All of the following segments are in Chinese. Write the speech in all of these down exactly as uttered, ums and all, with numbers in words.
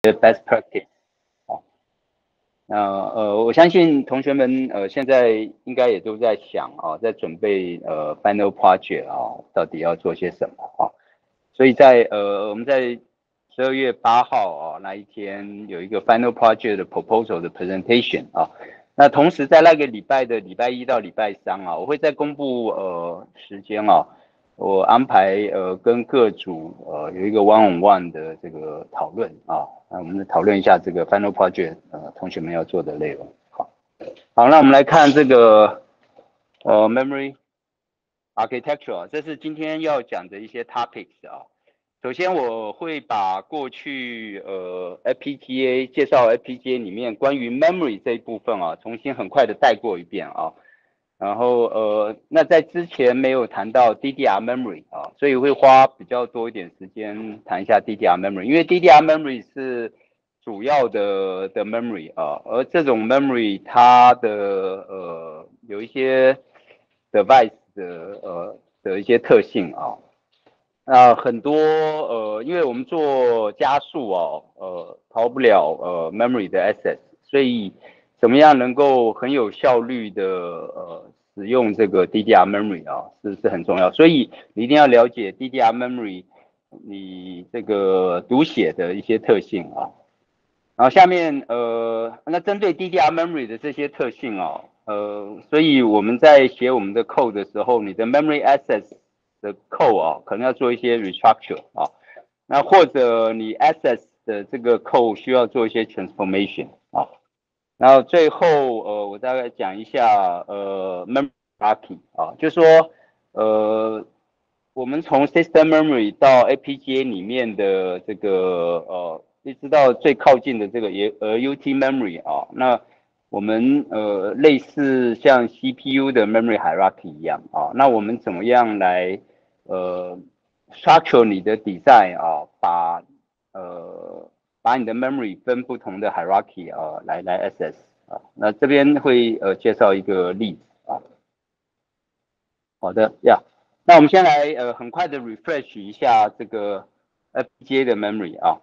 best practice。好，那呃，我相信同学们呃现在应该也都在想啊，在准备呃 final project 啊，到底要做些什么啊？所以在呃我们在十二月八号啊那一天有一个 final project 的 proposal 的 presentation 啊。那同时在那个礼拜的礼拜一到礼拜三啊，我会再公布呃时间啊。我安排呃跟各组呃有一个 one on one 的这个讨论啊，那我们讨论一下这个 final project 呃同学们要做的内容。好，好，那我们来看这个呃 memory architecture， 这是今天要讲的一些 topics 啊。首先我会把过去呃 F P G A 介绍 F P G A 里面关于 memory 这一部分啊，重新很快的带过一遍啊。然后呃，那在之前没有谈到 D D R memory 啊，所以会花比较多一点时间谈一下 D D R memory， 因为 D D R memory 是主要的的 memory 啊，而这种 memory 它的呃有一些 device 的呃的一些特性啊。那很多呃，因为我们做加速哦，呃，逃不了呃 memory 的 access， 所以怎么样能够很有效率的呃使用这个 D D R memory 啊，是是很重要。所以你一定要了解 D D R memory 你这个读写的一些特性啊。然后下面呃，那针对 D D R memory 的这些特性哦，呃，所以我们在写我们的 code 的时候，你的 memory access 的 code 啊，可能要做一些 restructure 啊，那或者你 access 的这个 code 需要做一些 transformation 啊，然后最后呃，我大概讲一下呃 memory hierarchy 啊，就说呃，我们从 system memory 到 F P G A 里面的这个呃。一直到最靠近的这个也呃 U T memory 啊，那我们呃类似像 C P U 的 memory hierarchy 一样啊，那我们怎么样来呃 structure 你的 design 啊，把呃把你的 memory 分不同的 hierarchy 啊来来 access 啊，那这边会呃介绍一个例子啊。好的呀， yeah. 那我们先来呃很快的 refresh 一下这个 F P G A 的 memory 啊。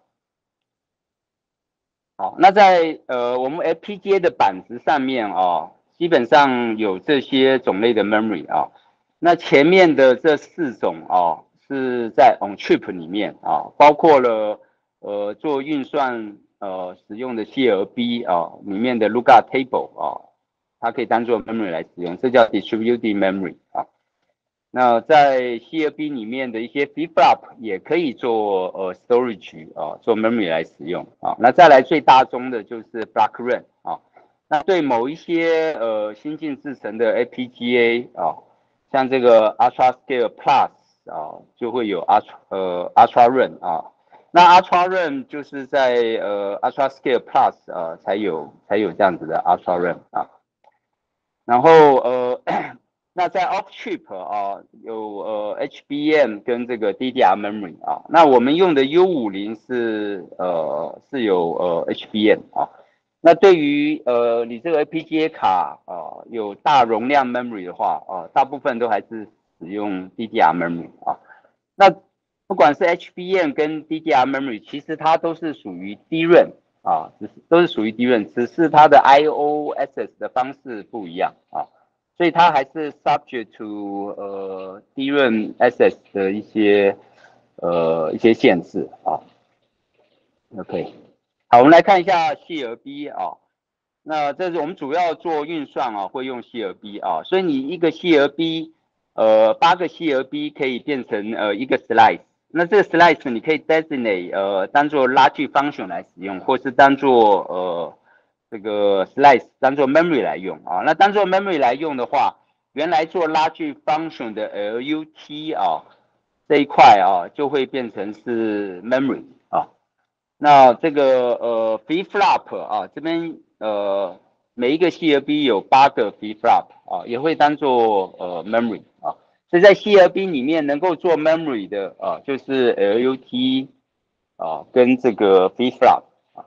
好，那在呃我们 F P G A 的板子上面啊，基本上有这些种类的 memory 啊。那前面的这四种啊，是在 on chip 里面啊，包括了呃做运算呃使用的 C L B 啊里面的 lookup table 啊，它可以当做 memory 来使用，这叫 distributed memory 啊。那在 C L B 里面的一些 flip flop 也可以做呃 storage 啊，做 memory 来使用啊。那再来最大宗的就是 block RAM 啊。那对某一些呃新进制程的 F P G A 啊，像这个 Ultra Scale Plus 啊，就会有 Ultra 呃 Ultra RAM 啊。那 Ultra RAM 就是在呃 Ultra Scale Plus 啊才有才有这样子的 Ultra RAM 啊。然后呃。那在 off chip 啊，有呃 H B M 跟这个 D D R memory 啊，那我们用的 U 五十是呃是有呃 H B M 啊。那对于呃你这个 F P G A 卡啊有大容量 memory 的话啊，大部分都还是使用 D D R memory 啊。那不管是 H B M 跟 D D R memory， 其实它都是属于 D RAM 啊，只是都是属于 D RAM， 只是它的 I O access 的方式不一样啊。所以它还是 subject to 呃 D RAM access 的一些呃一些限制啊。OK， 好，我们来看一下 C L B 啊。那这是我们主要做运算啊，会用 C L B 啊，所以你一个 C L B， 呃，八个 C L B 可以变成呃一个 slice。那这个 slice 你可以 designate 呃当做 logic function 来使用，或是当做呃这个 slice 当做 memory 来用啊。那当做 memory 来用的话，原来做 logic function 的 L U T 啊这一块啊就会变成是 memory 啊。那这个呃 flip flop 啊，这边呃每一个 C L B 有八个 flip flop 啊，也会当做呃 memory 啊。所以在 C L B 里面能够做 memory 的啊，就是 L U T 啊跟这个 flip flop 啊。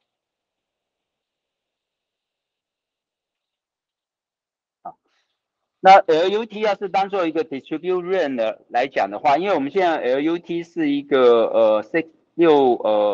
那 L U T 要是当做一个 distribute RAM 的来讲的话，因为我们现在 L U T 是一个呃 six 六呃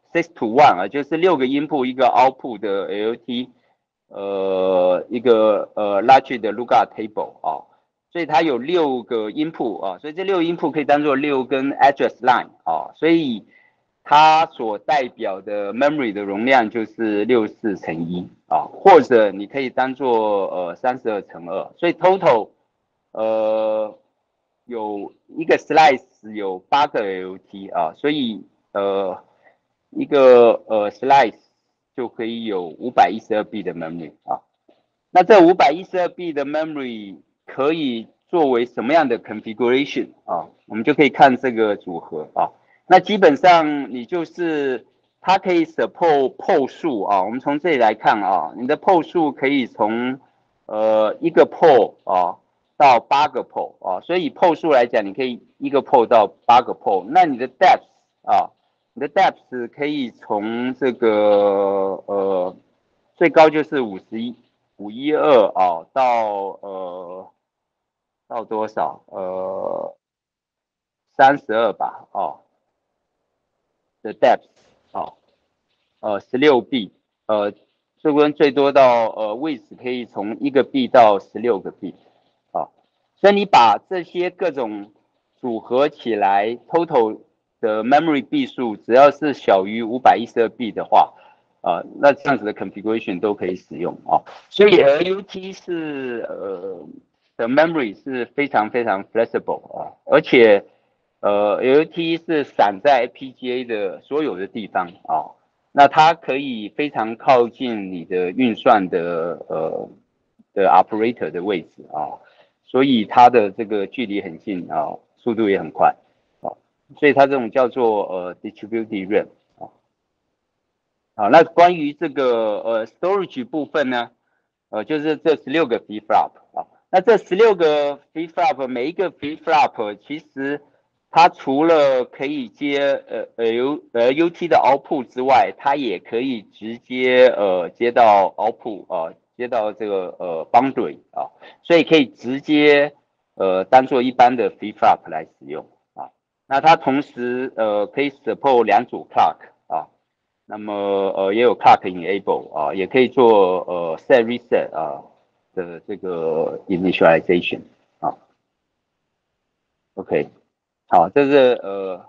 six to one 啊，就是六个 input 一个 output 的 L T， 呃，一个呃 large 的 lookup table 啊，所以它有六个 input 啊，所以这六个 input 可以当做六根 address line 啊，所以它所代表的 memory 的容量就是六十四乘一啊，或者你可以当做呃三十二乘二，所以 total 呃有一个 slice 有八个 L T 啊，所以呃一个呃 slice 就可以有五百一十二 B 的 memory 啊，那这五百一十二 B 的 memory 可以作为什么样的 configuration 啊？我们就可以看这个组合啊。那基本上你就是它可以 support port 数啊。我们从这里来看啊，你的 port 数可以从呃一个 port 啊到八个 port 啊。所以以 port 数来讲，你可以一个 port 到八个 port。那你的 depth 啊，你的 depth 可以从这个呃最高就是五十一。五一二啊，到呃到多少？呃，三十二吧，哦的 depth 哦，呃十六 B，呃这边最多到呃 width 可以从一个 B 到十六个 B， 啊、哦，所以你把这些各种组合起来 ，total 的 memory 币数只要是小于五百一十二 B 的话，啊、呃，那这样子的 configuration 都可以使用啊、哦。所以 L U T 是呃的 memory 是非常非常 flexible 啊，而且呃 L U T 是散在 F P G A 的所有的地方啊，那它可以非常靠近你的运算的呃的 operator 的位置啊，所以它的这个距离很近啊，速度也很快啊，所以它这种叫做呃 distributed RAM 啊。好，那关于这个呃 storage 部分呢，呃，就是这十六个 flip flop 啊，那这十六个 flip flop 每一个 flip flop 其实它除了可以接呃呃 U 呃 U T 的 output 之外，它也可以直接呃接到 output 啊，接到这个呃 boundary 啊，所以可以直接呃当做一般的 flip flop 来使用啊。那它同时呃可以 support 两组 clock 啊。那么呃也有 clock enable 啊，也可以做呃 set reset 啊的这个 initialization 啊。OK，好，这是呃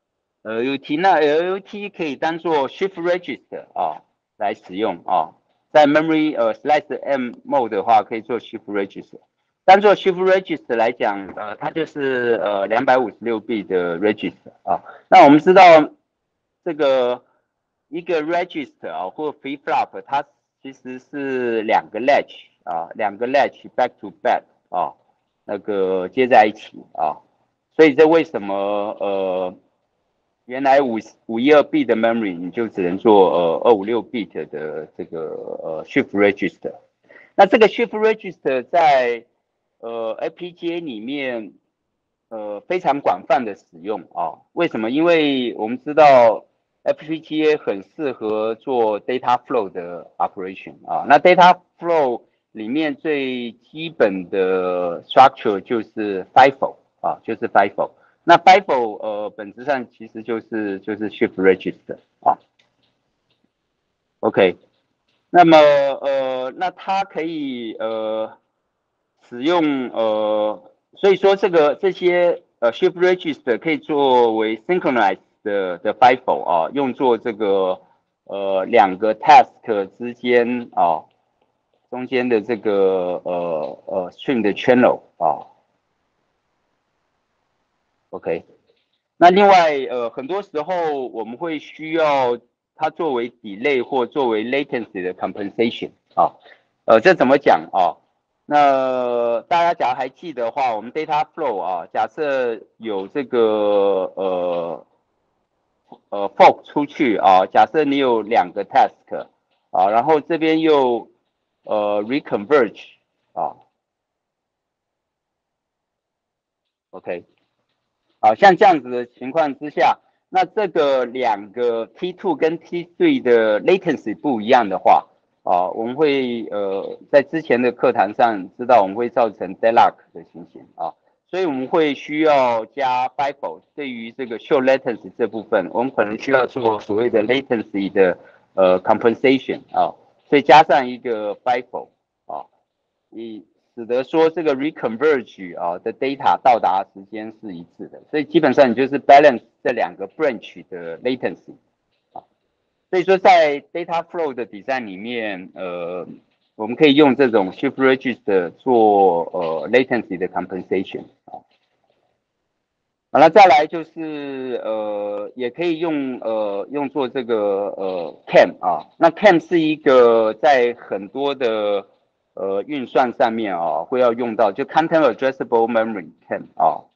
L U T， 那 L U T 可以当做 shift register 啊来使用啊，在 memory 呃 slash m mode 的话，可以做 shift register。当做 shift register 来讲，呃，它就是呃两百五十六 B 的 register 啊。那我们知道这个一个 register 啊或 flip flop，它其实是两个 latch 啊，两个 latch back to back 啊，那个接在一起啊。所以这为什么呃，原来五五一二 bit 的 memory 你就只能做呃二五六 bit 的这个呃 shift register。那这个 shift register 在呃 F P G A 里面呃非常广泛的使用啊。为什么？因为我们知道 F P G A 很适合做 data flow 的 operation 啊。那 data flow 里面最基本的 structure 就是 FIFO 啊，就是 FIFO。那 FIFO 呃本质上其实就是就是 shift register 啊。OK，那么呃那它可以呃使用呃，所以说这个这些呃 shift register 可以作为 synchronized 的的 FIFO 啊，用作这个呃两个 task 之间啊中间的这个呃呃 stream 的 channel 啊。OK，那另外呃很多时候我们会需要它作为 delay 或作为 latency 的 compensation 啊，呃这怎么讲啊？那大家假如还记得的话，我们 data flow 啊，假设有这个呃呃 fork 出去啊，假设你有两个 task 啊，然后这边又呃 reconverge 啊，OK。好，像这样子的情况之下，那这个两个 T two 跟 T three 的 latency 不一样的话，啊，我们会呃在之前的课堂上知道我们会造成 deadlock 的情形啊， 所以我们会需要加 FIFO， 对于这个 short latency 这部分，我们可能需要做所谓的 latency 的呃 compensation 啊，所以加上一个 FIFO 啊，以使得说这个 reconverge 啊的 data 到达时间是一致的，所以基本上你就是 balance 这两个 branch 的 latency 啊，所以说在 data flow 的 design 里面，呃。我们可以用这种 shift register 做呃 latency 的 compensation 啊，好了，再来就是呃，也可以用呃用作这个呃 C A M 啊，那 C A M 是一个在很多的呃运算上面啊会要用到，就 content addressable memory C A M 啊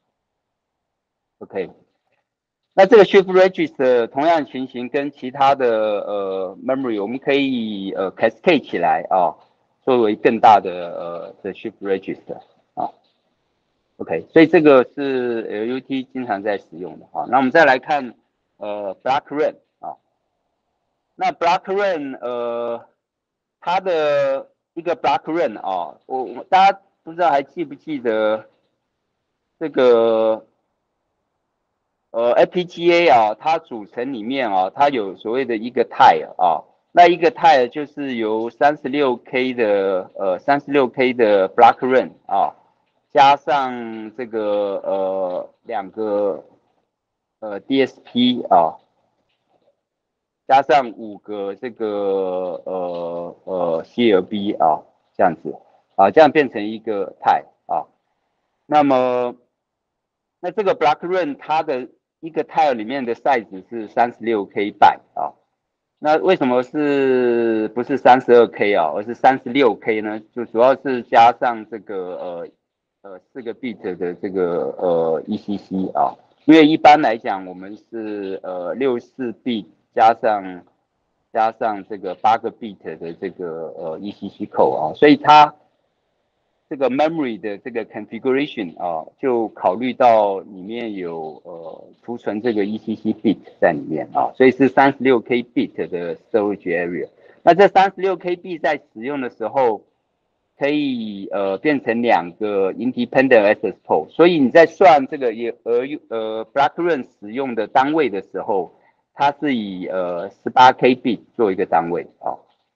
，OK。那这个 shift register 同样情形跟其他的呃 memory， 我们可以呃 cascade 起来啊，作为更大的呃的 shift register 啊 ，OK， 所以这个是 L U T 经常在使用的啊。那我们再来看呃 block run 啊，那 block run 呃它的一个 block run 啊，我我大家不知道还记不记得这个？呃 F P G A 啊，它组成里面啊，它有所谓的一个 tile 啊，那一个 tile 就是由 三十六 K 的呃 三十六 K 的 block run 啊，加上这个呃两个呃 D S P 啊，加上五个这个呃呃 C L B 啊，这样子啊，这样变成一个 tile 啊，那么那这个 block run 它的一个 tile 里面的 size 是 三十六 K byte 啊，那为什么是不是 三十二 K 啊，而是 三十六 K 呢？就主要是加上这个呃呃四个 bit 的这个呃 E C C 啊，因为一般来讲我们是呃六十四 bit 加上加上这个八个 bit 的这个呃 E C C code 啊，所以它这个 memory 的这个 configuration 啊，就考虑到里面有呃储存这个 E C C bit 在里面啊，所以是 三十六 K bit 的 storage area。那这 三十六 K bit 在使用的时候，可以呃变成两个 independent access port，所以你在算这个也呃呃 block run 使用的单位的时候，它是以呃 十八 K bit 做一个单位啊。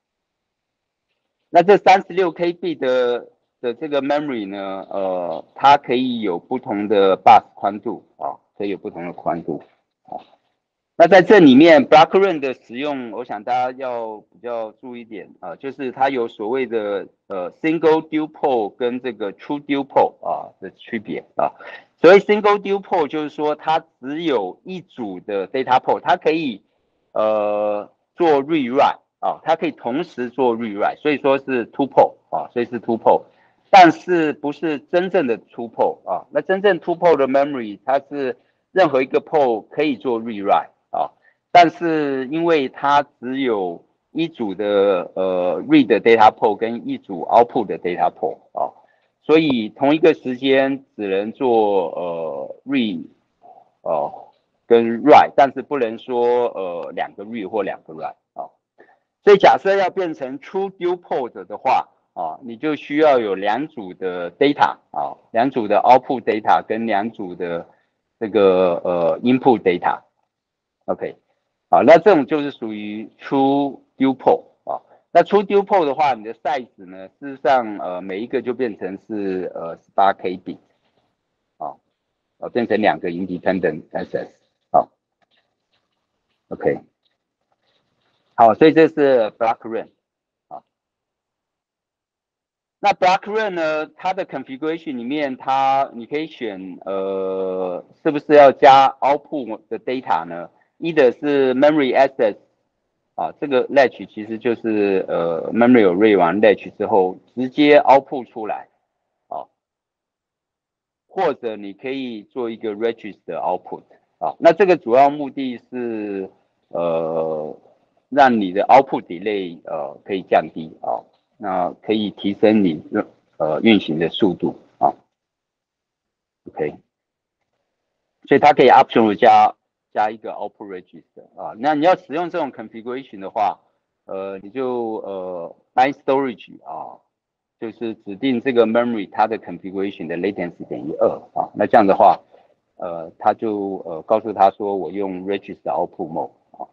那这 三十六 K bit 的的这个 memory 呢，呃，它可以有不同的 bus 宽度啊，可以有不同的宽度啊。那在这里面 block run 的使用，我想大家要比较注意一点啊，就是它有所谓的呃 single dual pole 跟这个 true dual pole 啊的区别啊。所谓 single dual pole 就是说它只有一组的 data pole，它可以呃做 read write 啊，它可以同时做 read write，所以说是 two pole 啊，所以是 two pole，但是不是真正的 two pole 啊。那真正 two pole 的 memory 它是任何一个 pole 可以做 read write。啊，但是因为它只有一组的呃 read 的 data pool 跟一组 output 的 data pool 啊，所以同一个时间只能做呃 read 呃跟 write， 但是不能说呃两个 read 或两个 write 啊。所以假设要变成 true dual port 的话啊，你就需要有两组的 data 啊，两组的 output data 跟两组的这个呃 input data。OK， 好，那这种就是属于 true dual pole 啊。那 true dual pole 的话，你的 size 呢，事实上呃每一个就变成是呃 十八 K bit 啊，呃变成两个 independent access 好 ，OK， 好，所以这是 block run 啊。那 block run 呢，它的 configuration 里面，它你可以选呃是不是要加 output 的 data 呢？either 是 memory access 啊，这个 latch 其实就是呃 memory array 完 latch 之后直接 output 出来啊，或者你可以做一个 register output 啊，那这个主要目的是呃让你的 output delay 呃可以降低啊，那可以提升你呃运行的速度啊，OK，所以它可以 optional 加加一个 output register 啊，那你要使用这种 configuration 的话，呃，你就呃 bind storage 啊， 就是指定这个 memory 它的 configuration 的 latency 等于二啊，那这样的话，呃，他就呃告诉他说我用 register output mode 啊。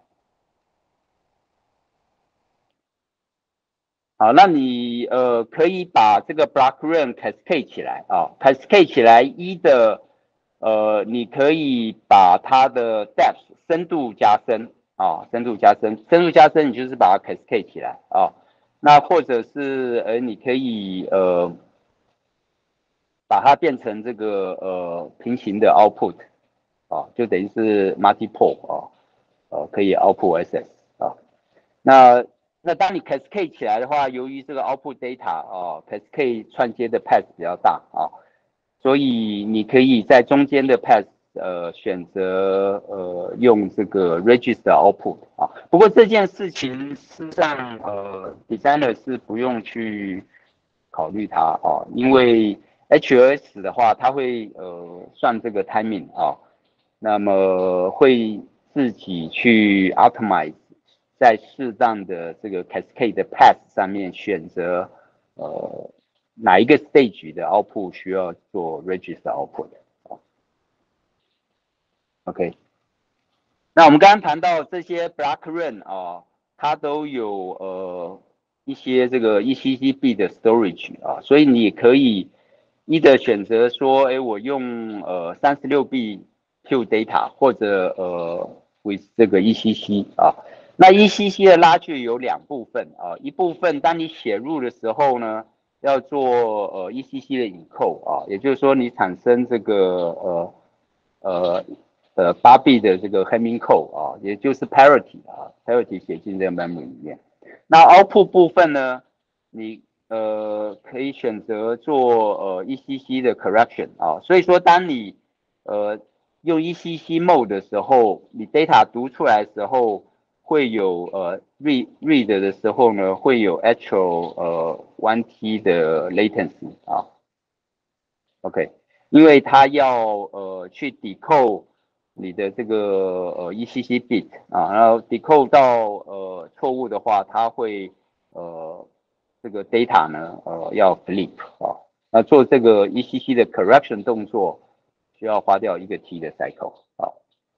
好，那你呃可以把这个 block run cascade 起来啊 ，cascade 起来一的呃，你可以把它的 depth 深度加深啊，深度加深，深度加深，你就是把它 cascade 起来啊。那或者是呃，你可以呃把它变成这个呃平行的 output 啊，就等于是 multi-pole 啊，呃可以 output access 啊。那那当你 cascade 起来的话，由于这个 output data 啊 cascade 串接的 path 比较大啊，所以你可以在中间的 path 呃选择呃用这个 register output 啊。不过这件事情事实上呃 designer 是不用去考虑它啊，因为 H L S 的话，它会呃算这个 timing 啊，那么会自己去 optimize 在适当的这个 cascade 的 path 上面选择呃哪一个 stage 的 output 需要做 register output 啊。OK，那我们刚刚谈到这些 block run 啊，它都有呃一些这个 E C C B 的 storage 啊，所以你也可以一的选择说，哎，我用呃三十六 B pure data 或者呃 with 这个 E C C 啊。那 E C C 的拉锯有两部分啊，一部分当你写入的时候呢，要做呃 E C C 的 encode 啊，也就是说你产生这个呃呃呃八 B 的这个 Hamming code 啊，也就是 parity 啊 parity 写进这个 memory 里面。那 output 部分呢，你呃可以选择做呃 E C C 的 correction 啊，所以说当你呃用 E C C mode 的时候，你 data 读出来的时候会有呃 read read 的时候呢，会有 actual 呃 one T 的 latency 啊。OK，因为它要呃去 decode 你的这个呃 E C C bit 啊，然后 decode 到呃错误的话，它会呃这个 data 呢呃要 flip 啊，那做这个 E C C 的 correction 动作需要花掉一个 T 的 cycle 啊。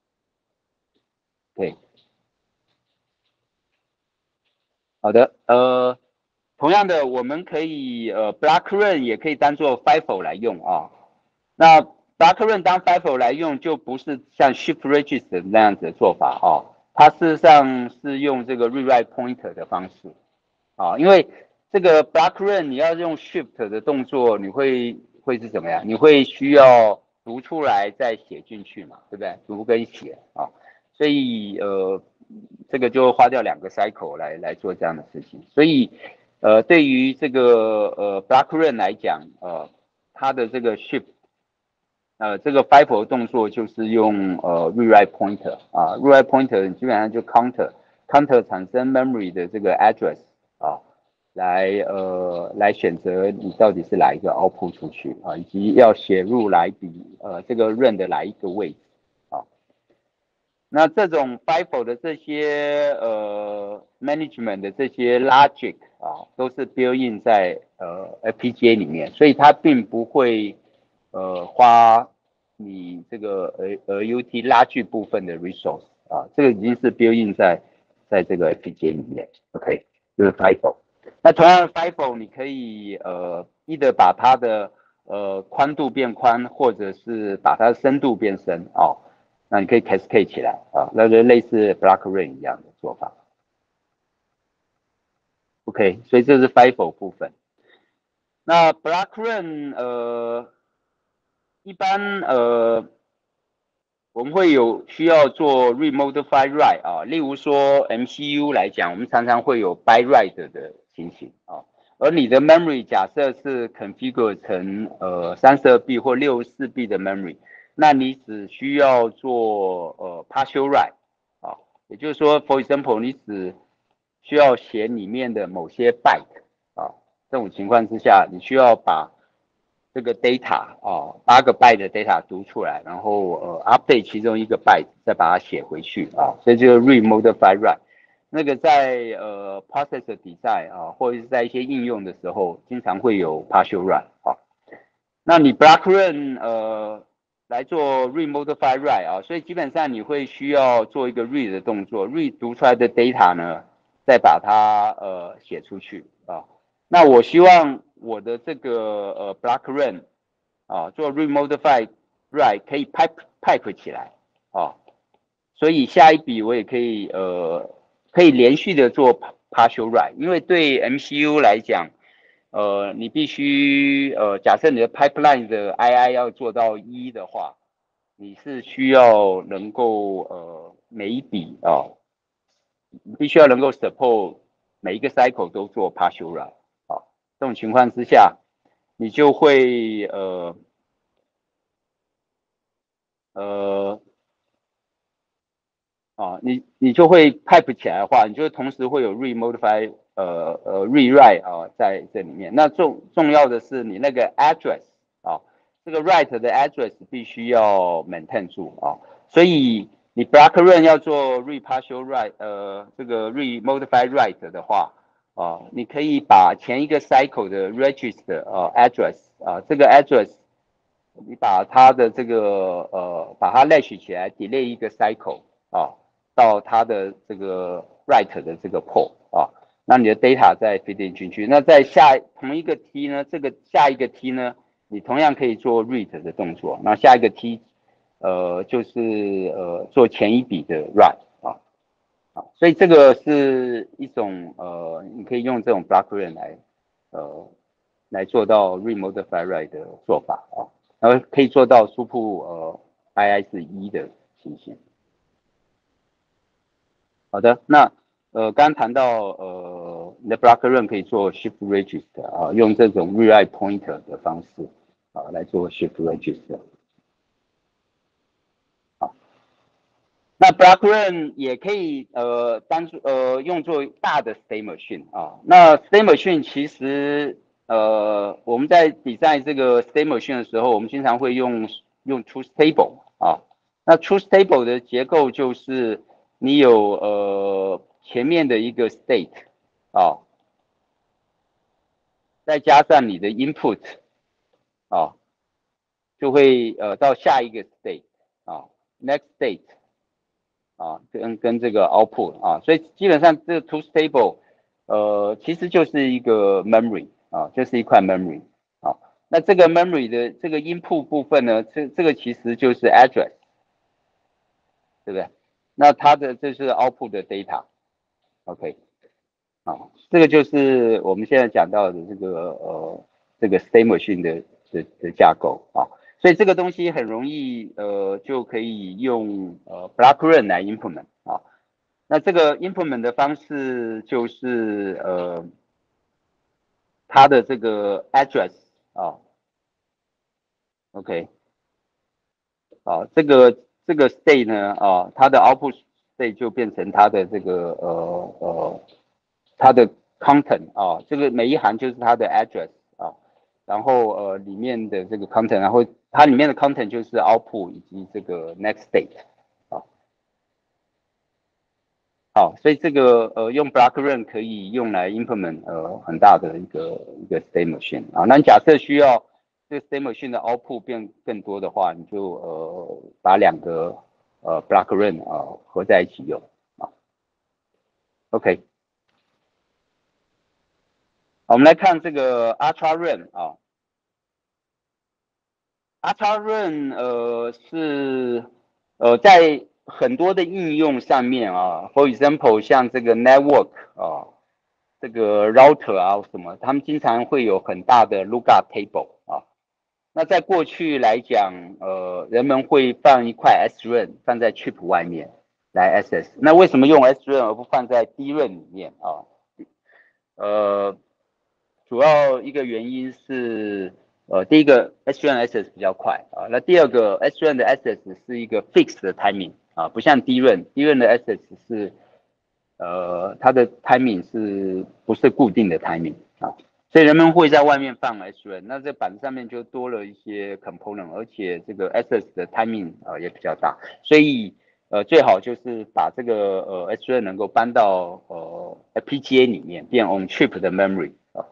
对，好的，呃，同样的，我们可以呃 block run 也可以当做 FIFO 来用啊。那 block run 当 FIFO 来用，就不是像 shift register 那样子的做法啊，它事实上是用这个 rewrite pointer 的方式啊，因为这个 block run 你要用 shift 的动作，你会会是怎么样？你会需要读出来再写进去嘛，对不对？读跟写啊，所以呃这个就花掉两个 cycle 来来做这样的事情，所以呃对于这个呃 block run 来讲，呃它的这个 shift 呃，这个 FIFO 动作就是用呃 rewrite pointer 啊，rewrite pointer 基本上就 counter counter 产生 memory 的这个 address 啊，来呃来选择你到底是哪一个 output 出去啊，以及要写入哪一笔呃这个 run 的哪一个位置啊。那这种 FIFO 的这些呃 management 的这些 logic 啊，都是 built in 在呃 F P G A 里面，所以它并不会呃花你这个呃呃 U T 拉锯部分的 resource 啊，这个已经是 built in 在在这个 F P G A 里面 ，OK， 就是 FIFO。那同样的 FIFO 你可以呃 either 把它的呃宽度变宽，或者是把它的深度变深哦。那你可以 cascade 起来啊，那就类似 block run 一样的做法。OK，所以这是 FIFO 部分。那 block run 呃，一般呃我们会有需要做 remodify write 啊，例如说 M C U 来讲，我们常常会有 by write 的情形啊。而你的 memory 假设是 configure 成呃三十二 B 或六十四 B 的 memory，那你只需要做呃 partial write 啊，也就是说 for example 你只需要写里面的某些 byte 啊，这种情况之下，你需要把这个 data 啊，八个 byte 的 data 读出来，然后呃 update 其中一个 byte，再把它写回去啊，所以就是 remodify write。 那个在呃 processor design 啊，或者是在一些应用的时候，经常会有 partial write 啊。那你 block run 呃来做 read modify write 啊，所以基本上你会需要做一个 read 的动作，read 读出来的 data 呢，再把它呃写出去啊。那我希望我的这个呃 block run 啊做 read modify write 可以 pipe pipe 起来啊，所以下一笔我也可以呃可以连续的做 partial write，因为对 M C U 来讲。呃，你必须呃，假设你的 pipeline 的 I I 要做到一的话，你是需要能够呃每一笔啊，你必须要能够 support 每一个 cycle 都做 partial run 啊，这种情况之下，你就会呃呃啊，你你就会 pipe 起来的话，你就同时会有 re modify 呃呃 rewrite 啊在这里面。那重重要的是你那个 address 啊，这个 write 的 address 必须要 maintain 住啊。所以你 block run 要做 re partial write 呃这个 re modify write 的话啊，你可以把前一个 cycle 的 register 啊 address 啊这个 address 你把它的这个呃把它 latch 起来 delay 一个 cycle 啊。到它的这个 write 的这个 port 啊，那你的 data 再 feed 进去。那在下同一个 t 呢，这个下一个 t 呢，你同样可以做 read 的动作。那下一个 t 呃就是呃做前一笔的 write 啊，啊，所以这个是一种呃你可以用这种 block run 来呃来做到 remodify write 的做法啊，然后可以做到输出呃 I I 是一的情形。好的，那呃，刚刚谈到呃，你的 block run 可以做 shift register 啊，用这种 rewrite pointer 的方式啊来做 shift register。好，那 block run 也可以呃当做呃用作大的 state machine 啊。那 state machine 其实呃我们在 design 这个 state machine 的时候，我们经常会用用 truth table 啊。那 truth table 的结构就是你有呃前面的一个 state 啊，再加上你的 input 啊，就会呃到下一个 state 啊，next state 啊，跟跟这个 output 啊，所以基本上这个 truth table 呃其实就是一个 memory 啊，就是一块 memory 啊。那这个 memory 的这个 input 部分呢，这这个其实就是 address，对不对？那它的这是 output 的 data，OK。啊，这个就是我们现在讲到的这个呃这个 state machine 的的的架构啊，所以这个东西很容易呃就可以用呃 block run 来 implement 啊。那这个 implement 的方式就是呃它的这个 address 啊，OK，啊这个这个 state 呢啊它的 output state 就变成它的这个呃呃它的 content 啊，这个每一行就是它的 address 啊，然后呃里面的这个 content，然后它里面的 content 就是 output 以及这个 next state 啊，好，所以这个呃用 block run 可以用来 implement 呃很大的一个一个 state machine 啊，那你假设需要这个 state machine 的 output 变更多的话，你就呃把两个呃 block run 啊合在一起用啊，OK。我们来看这个 Ultra Run 啊，Ultra Run 呃是呃在很多的应用上面啊，for example 像这个 network 啊，这个 router 啊什么，他们经常会有很大的 lookup table 啊。那在过去来讲，呃，人们会放一块 S R A M 放在 chip 外面来 access。那为什么用 S R A M 而不放在 D R A M 里面啊？呃，主要一个原因是，呃，第一个 S R A M access 比较快啊，那第二个 S R A M 的 access 是一个 fixed 的 timing 啊，不像 D R A M，D R A M 的 access 是，呃，它的 timing 是不是固定的 timing 啊？所以人们会在外面放 S R A M，那这板子上面就多了一些 component，而且这个 access 的 timing 啊也比较大，所以呃，最好就是把这个呃 S R A M 能够搬到呃 F P G A 里面，变 on chip 的 memory 啊。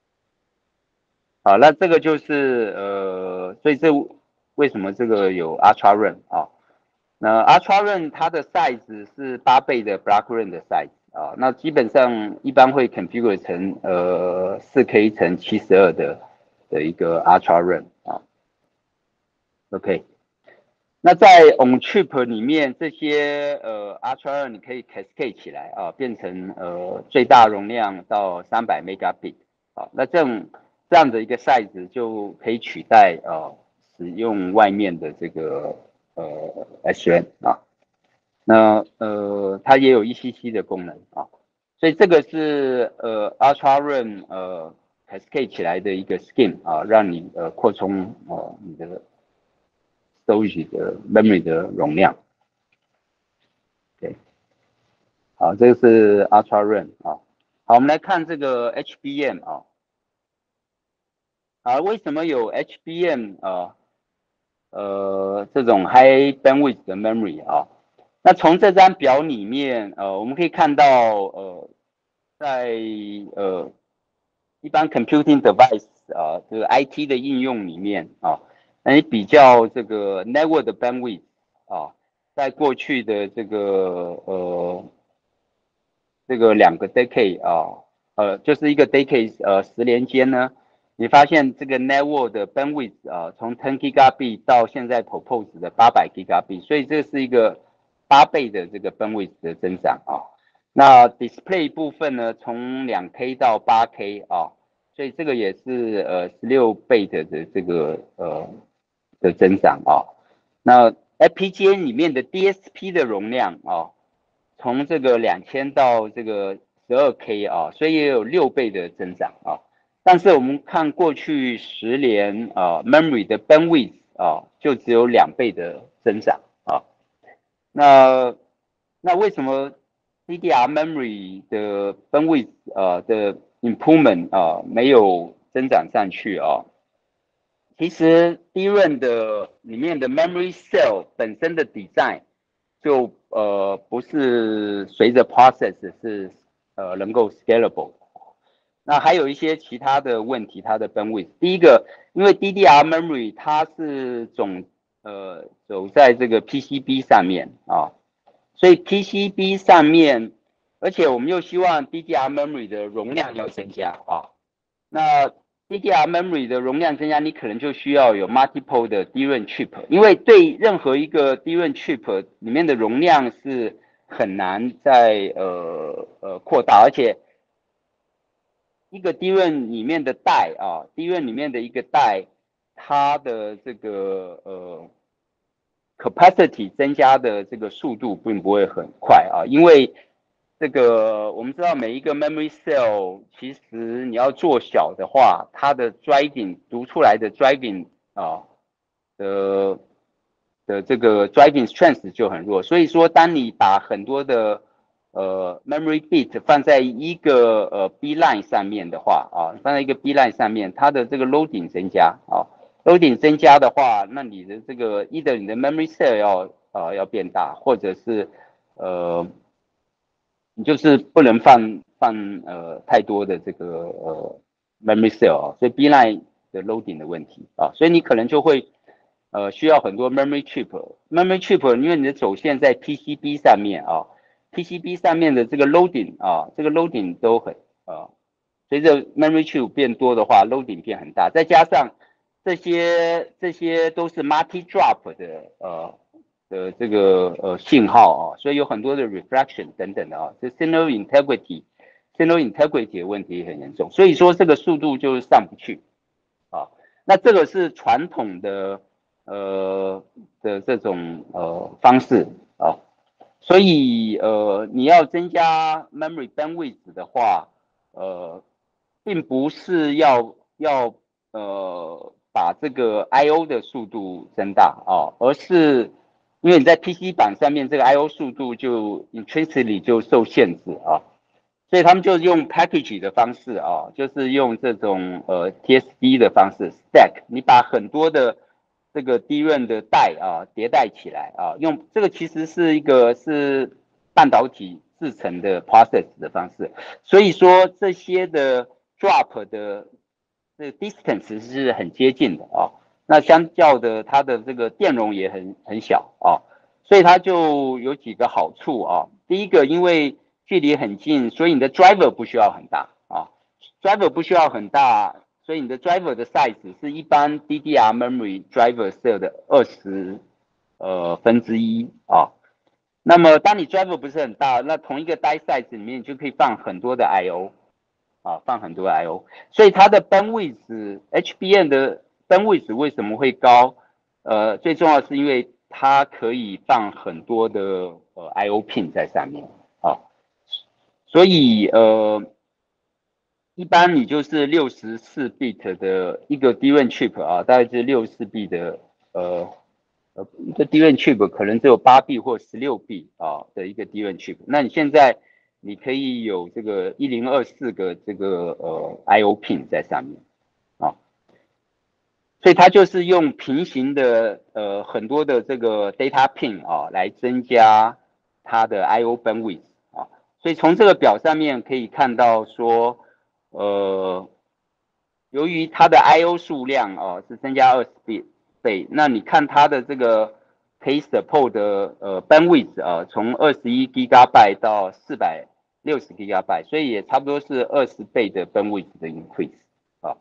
好，那这个就是呃，所以这为什么这个有 Ultra RAM 啊？那 Ultra RAM 它的 size 是八倍的 Block RAM 的 size 啊，那基本上一般会 configure 成呃 四K 乘七十二的的一个 Ultra RAM 啊。OK。那在 on chip 里面，这些呃 Ultra RAM 你可以 cascade 起来啊，变成呃最大容量到三百 megabit 啊，那这种这样的一个 size 就可以取代呃使用外面的这个呃 S R A M 啊，那呃它也有 E C C 的功能啊，所以这个是呃 Ultra RAM 呃 cascade 起来的一个 scheme 啊，让你呃扩充呃你的storage 的 memory 的容量。对，好，这个是 Ultra RAM 啊。好，我们来看这个 H B M 啊。啊，为什么有 H B M 啊？呃，这种 high bandwidth 的 memory 啊？那从这张表里面，呃，我们可以看到，呃，在呃一般 computing device 啊，这个 I T 的应用里面啊，那你比较这个 network 的 bandwidth 啊，在过去的这个呃这个两个 decade 啊，呃，就是一个 decade 呃十年间呢，你发现这个 network 的 bandwidth 啊，从十 gigabit 到现在 propose 的八百 gigabit，所以这是一个八倍的这个 bandwidth 的增长啊。那 display 部分呢，从两 K 到八 K 啊，所以这个也是呃十六倍的的这个呃的增长啊。那 F P G A 里面的 D S P 的容量啊，从这个两千到这个十二 K 啊，所以也有六倍的增长啊。但是我们看过去十年啊，memory 的 bandwidth 啊，就只有两倍的增长啊。那那为什么 D D R memory 的 bandwidth 啊的 improvement 啊没有增长上去啊？其实 D RAM 的里面的 memory cell 本身的 design 就呃不是随着 process 是呃能够 scalable。那还有一些其他的问题，它的 bandwidth。第一个，因为 D D R memory 它是总呃走在这个 P C B 上面啊，所以 P C B 上面，而且我们又希望 D D R memory 的容量要增加啊。那 D D R memory 的容量增加，你可能就需要有 multiple 的 D RAM chip，因为对任何一个 D RAM chip 里面的容量是很难再呃呃扩大，而且一个 D RAM 里面的带啊，D RAM 里面的一个带，它的这个呃 capacity 增加的这个速度并不会很快啊，因为这个我们知道每一个 memory cell 其实你要做小的话，它的 driving 读出来的 driving 啊的的这个 driving strength 就很弱，所以说当你把很多的呃 memory bit 放在一个呃 B line 上面的话啊，放在一个 B line 上面，它的这个 loading 增加啊，loading 增加的话，那你的这个 either 你的 memory cell 要呃要变大，或者是呃你就是不能放放呃太多的这个呃 memory cell 啊，所以 B line 的 loading 的问题啊，所以你可能就会呃需要很多 memory chip，memory chip 因为你的走线在 P C B 上面啊，P C B 上面的这个 loading 啊，这个 loading 都很啊，随着 memory chip 变多的话，loading 变很大，再加上这些这些都是 multi drop 的呃的这个呃信号啊，所以有很多的 reflection 等等的啊，这 signal integrity signal integrity 的问题很严重，所以说这个速度就是上不去啊。那这个是传统的呃的这种呃方式啊，所以呃你要增加 memory bandwidth 的话，呃，并不是要要呃把这个 I O 的速度增大啊，而是因为你在 P C 板上面这个 I O 速度就 intrinsically 就受限制啊，所以他们就用 package 的方式啊，就是用这种呃 T S D 的方式 stack，你把很多的这个 D R A M 的带啊迭代起来啊，用这个其实是一个是半导体制成的 process 的方式，所以说这些的 drop 的这个 distance 是很接近的啊，那相较的它的这个电容也很很小啊，所以它就有几个好处啊，第一个因为距离很近，所以你的 driver 不需要很大啊 ，driver 不需要很大。所以你的 driver 的 size 是一般 D D R memory driver cell 的二十呃分之一啊。那么当你 driver 不是很大，那同一个 die size 里面就可以放很多的 I O 啊，放很多的 I O。所以它的 bandwidth H B M 的 bandwidth 为什么会高？呃，最重要是因为它可以放很多的呃 I O pin 在上面啊。所以呃。一般你就是六十四 bit 的一个 D R A M chip 啊，大概是六十四 bit 的呃呃一个 D R A M chip 可能只有八 bit 或十六 bit 啊的一个 D R A M chip。那你现在你可以有这个一零二四个这个呃 I O pin 在上面啊，所以它就是用平行的呃很多的这个 data pin 啊来增加它的 I O bandwidth 啊，所以从这个表上面可以看到说。呃，由于它的 I O 数量哦是增加二十倍倍，那你看它的这个可以 support 的呃 bandwidth 啊，从二十一 gigabyte 到四百六十 gigabyte，所以也差不多是二十倍的 bandwidth 的 increase 啊。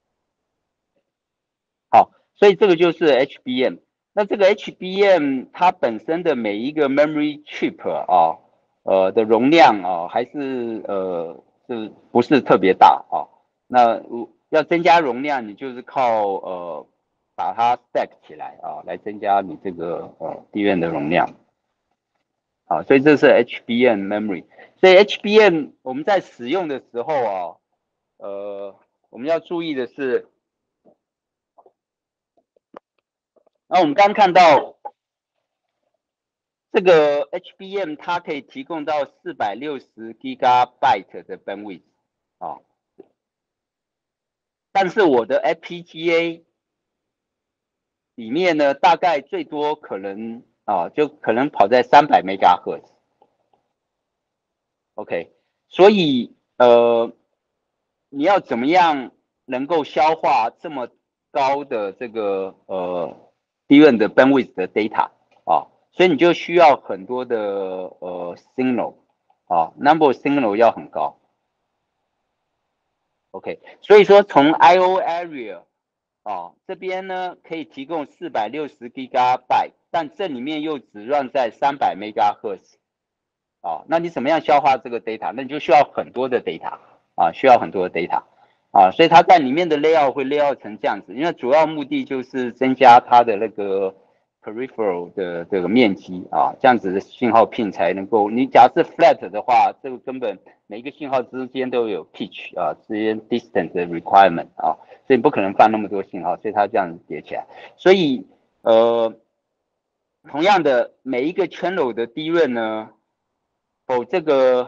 好，所以这个就是 H B M。那这个 H B M 它本身的每一个 memory chip 啊，呃的容量啊，还是呃是不是特别大啊？那要增加容量，你就是靠呃把它 stack 起来啊，来增加你这个呃 D R A M 的容量。啊，所以这是 H B M memory。所以 H B M 我们在使用的时候啊，呃，我们要注意的是。那我们刚看到这个 H B M 它可以提供到四百六十 gigabyte 的 bandwidth 啊，但是我的 F P G A 里面呢，大概最多可能啊，就可能跑在三百 megahertz。OK， 所以呃，你要怎么样能够消化这么高的这个呃 D R A M 的 bandwidth 的 data 啊？所以你就需要很多的呃 signal 啊 ，number signal 要很高。OK，所以说从 I O area 啊这边呢可以提供四百六十 gigabyte， 但这里面又只 run 在三百 megahertz 啊，那你怎么样消化这个 data？ 那你就需要很多的 data 啊，需要很多的 data 啊，所以它在里面的 layout 会 layout 成这样子，因为主要目的就是增加它的那个 peripheral 的这个面积啊，这样子的信号 pin 才能够。你假设 flat 的话，这个根本每一个信号之间都有 pitch 啊，之间 distance 的 requirement 啊，所以不可能放那么多信号，所以它这样子叠起来。所以呃，同样的每一个 channel 的 D R A M 呢，哦，这个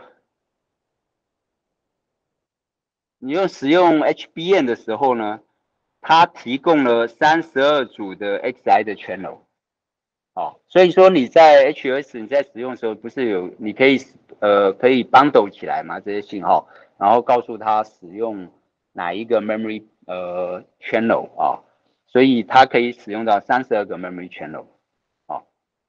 你用使用 H B M 的时候呢，它提供了三十二组的 X I 的 channel。哦，所以说你在 H S 你在使用的时候，不是有你可以呃可以 bundle 起来嘛这些信号，然后告诉他使用哪一个 memory 呃 channel 啊，所以它可以使用到三十二个 memory channel。啊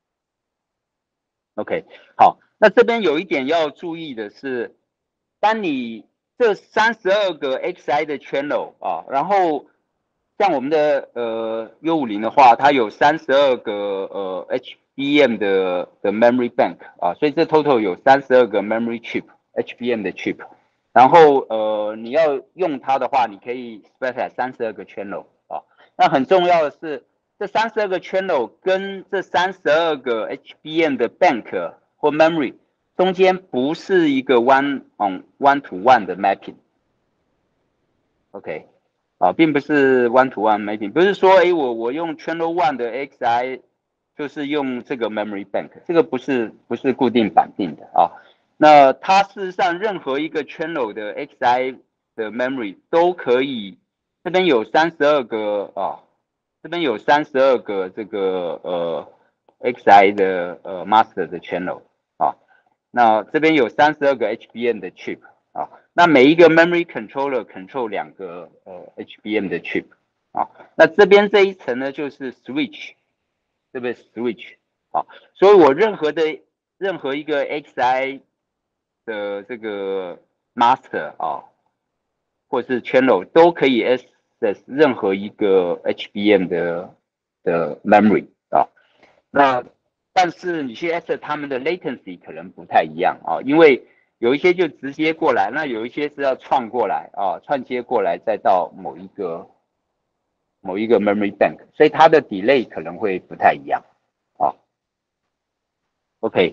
OK， 好，那这边有一点要注意的是，当你这三十二个 X I 的 channel 啊，然后像我们的呃 U 五零的话，它有三十二个呃 H B M 的的 memory bank 啊，所以这 total 有三十二个 memory chip H B M 的 chip，然后呃你要用它的话，你可以 specify 三十二个 channel 啊，那很重要的是。这三十二个 channel 跟这三十二个 H B M 的 bank 或 memory 中间不是一个 one on one to one 的 mapping。OK， 啊，并不是 one to one mapping， 不是说哎我我用 channel one 的 X I 就是用这个 memory bank， 这个不是不是固定绑定的啊。那它事实上任何一个 channel 的 X I 的 memory 都可以，这边有三十二个啊。 这边有三十二个这个呃 X I 的呃 master 的 channel 啊，那这边有三十二个 H B M 的 chip 啊，那每一个 memory controller control 两个呃 H B M 的 chip 啊，那这边这一层呢就是 switch， 对不对 switch 啊，所以我任何的任何一个 X I 的这个 master 啊，或是 channel 都可以 access 任何一个 H B M 的的 memory 啊。那但是你去 access 他们的 latency 可能不太一样啊，因为有一些就直接过来，那有一些是要串过来啊，串接过来再到某一个某一个 memory bank，所以它的 delay 可能会不太一样啊。OK，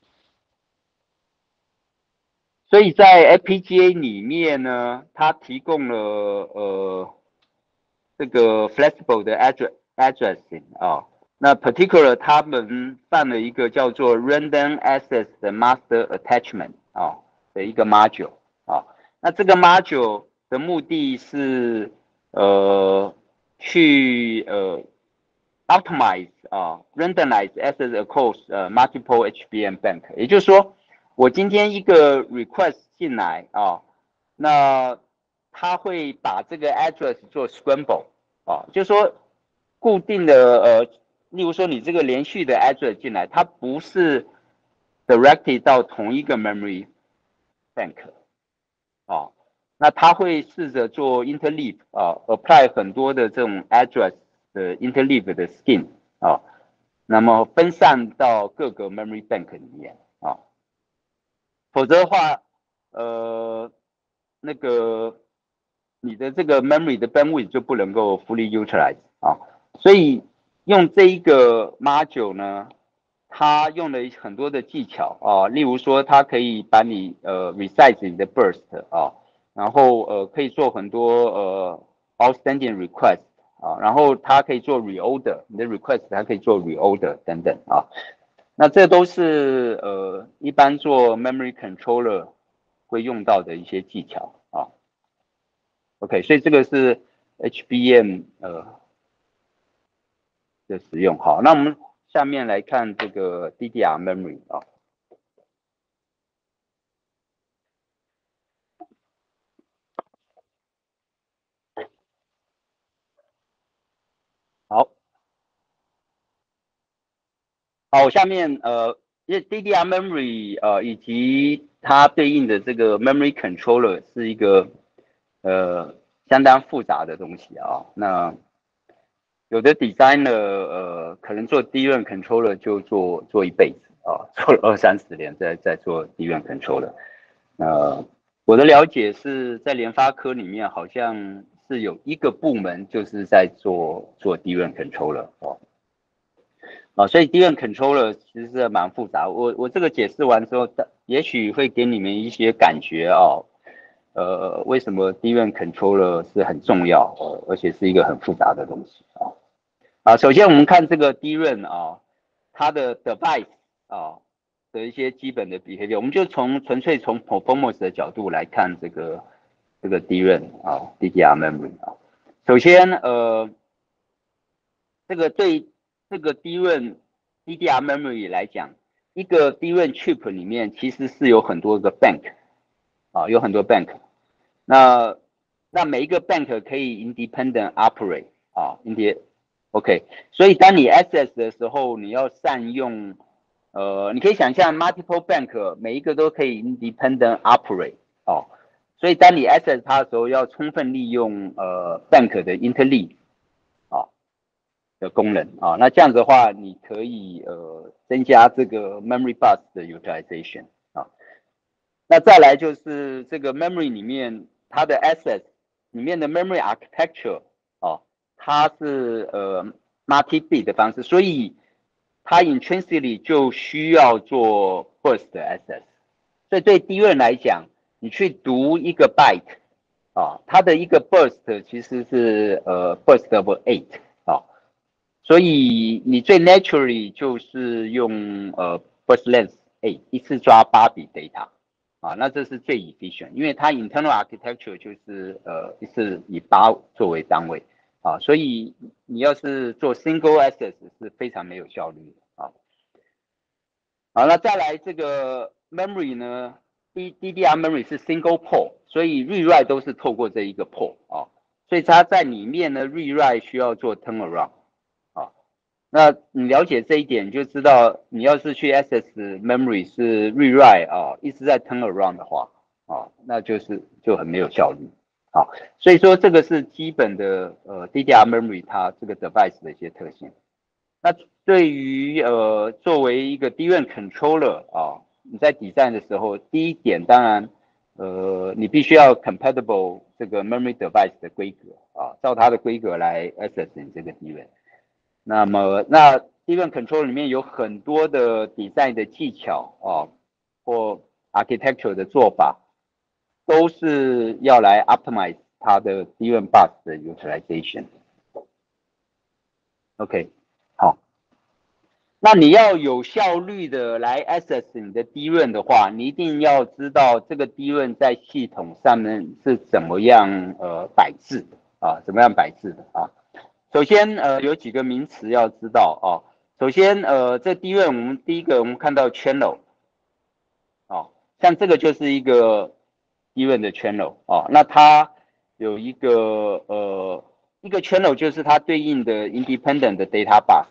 所以在 F P G A 里面呢，它提供了呃这个 flexible 的 address addressing 啊，那 particular 他们办了一个叫做 random access 的 master attachment 啊的一个 module 啊，那这个 module 的目的是呃去呃 optimize 啊 randomize access across 呃 multiple H B M bank， 也就是说我今天一个 request 进来啊，那它会把这个 address 做 scramble 啊，就是说固定的呃，例如说你这个连续的 address 进来，它不是 directed 到同一个 memory bank 啊，那它会试着做 interleave 啊 ，apply 很多的这种 address 的 interleave 的 scheme 啊，那么分散到各个 memory bank 里面啊，否则的话，呃，那个你的这个 memory 的 bandwidth 就不能够 fully utilize 啊，所以用这一个 module 呢，它用了很多的技巧啊，例如说它可以把你呃 resize 你的 burst 啊，然后呃可以做很多呃 outstanding request 啊，然后它可以做 reorder，你的 request 它可以做 reorder 等等啊，那这都是呃一般做 memory controller 会用到的一些技巧啊。OK，所以这个是 H B M 呃的使用。好，那我们下面来看这个 D D R memory 啊。好，好，下面呃，因为 D D R memory 呃以及它对应的这个 memory controller 是一个呃相当复杂的东西啊。那有的 designer 呃，可能做 D RAM controller 就做做一辈子啊，做了二三十年在在做 D RAM controller。呃，我的了解是在联发科里面好像是有一个部门就是在做做 D RAM controller 哦。啊，所以 D RAM controller 其实是蛮复杂。我我这个解释完之后，也许会给你们一些感觉哦。呃，为什么 D RAM controller 是很重要，呃，而且是一个很复杂的东西啊？啊，首先我们看这个 D RAM 啊，它的 device 啊的一些基本的 behavior，我们就从纯粹从 performance 的角度来看这个这个 D RAM 啊 D D R memory 啊。首先呃，这个对这个 D RAM D D R memory 来讲，一个 D RAM chip 里面其实是有很多个 bank 啊，有很多 bank。那那每一个 bank 可以 independent operate 啊，inde OK，所以当你 access 的时候，你要善用，呃，你可以想象 multiple bank 每一个都可以 independent operate 哦，所以当你 access 它的时候，要充分利用呃 bank 的 interleave 啊的功能啊，那这样子的话，你可以呃增加这个 memory bus 的 utilization 啊，那再来就是这个 memory 里面它的 access 里面的 memory architecture 哦，它是呃 multi bit 的方式，所以它 intrinsically 就需要做 burst 的 access。所以对 D RAM 来讲，你去读一个 byte 啊，它的一个 burst 其实是呃 burst of eight 啊，所以你最 naturally 就是用呃 burst length eight 一次抓八笔 data。啊，那这是最 efficient，因为它 internal architecture 就是呃是以八作为单位， 啊，所以你要是做 single access 是非常没有效率的啊。好，那再来这个 memory 呢 ，D D R memory 是 single port， 所以 read write 都是透过这一个 port 啊，所以它在里面呢 read write 需要做 turnaround 啊。那你了解这一点，你就知道你要是去 access memory 是 read write 啊，一直在 turnaround 的话啊，那就是就很没有效率。好，所以说这个是基本的呃 D D R memory 它这个 device 的一些特性。那对于呃作为一个 D RAM controller 啊，你在 design 的时候，第一点当然呃你必须要 compatible 这个 memory device 的规格啊，照它的规格来 access 你这个 D RAM。那么那 D RAM controller 里面有很多的 design 的技巧啊，或 architecture 的做法，都是要来 optimize 它的 D RAM bus 的 utilization。OK， 好。那你要有效率的来 access 你的 D RAM 的话，你一定要知道这个 D RAM 在系统上面是怎么样呃摆置的啊，怎么样摆置的啊。首先呃有几个名词要知道啊。首先呃这 D RAM 我们第一个我们看到 channel 啊，像这个就是一个 D RAM 的 channel 啊，那它有一个呃一个 channel 就是它对应的 independent 的 data bus。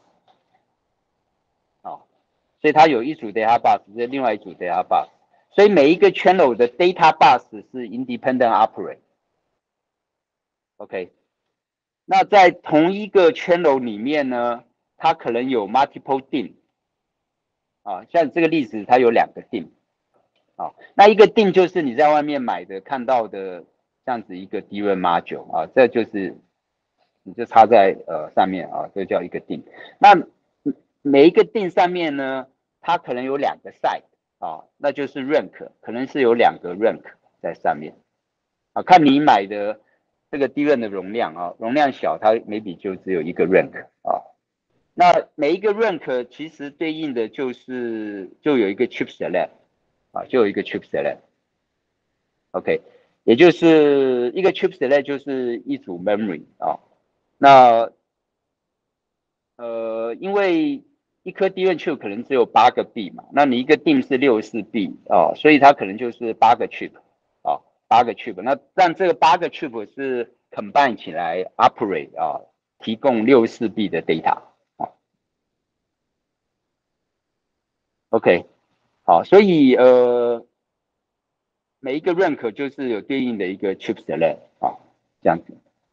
啊，所以它有一组 data bus， 是另外一组 data bus， 所以每一个 channel 的 data bus 是 independent operate。OK， 那在同一个 channel 里面呢，它可能有 multiple D I M 啊，像这个例子它有两个 D I M 啊，那一个 D I M 就是你在外面买的看到的这样子一个 D RAM module 啊，这就是你就插在呃上面啊，这叫一个 D I M。那每一个 D I M 上面呢，它可能有两个 site 啊，那就是 rank， 可能是有两个 rank 在上面啊，看你买的这个 D RAM 的容量啊，容量小，它 maybe 就只有一个 rank 啊。那每一个 rank 其实对应的就是就有一个 chip select 啊，就有一个 chip select。OK， 也就是一个 chip select 就是一组 memory 啊。那呃，因为一颗 D RAM chip 可能只有八个 B 嘛，那你一个 D I M 是六十四 B 啊，所以它可能就是八个 chip 啊，八个 chip。那让这个八个 chip 是 combine 起来 operate 啊，提供六十四 B 的 data 啊。OK， 好，所以呃，每一个 rank 就是有对应的一个 chip select 啊，这样子。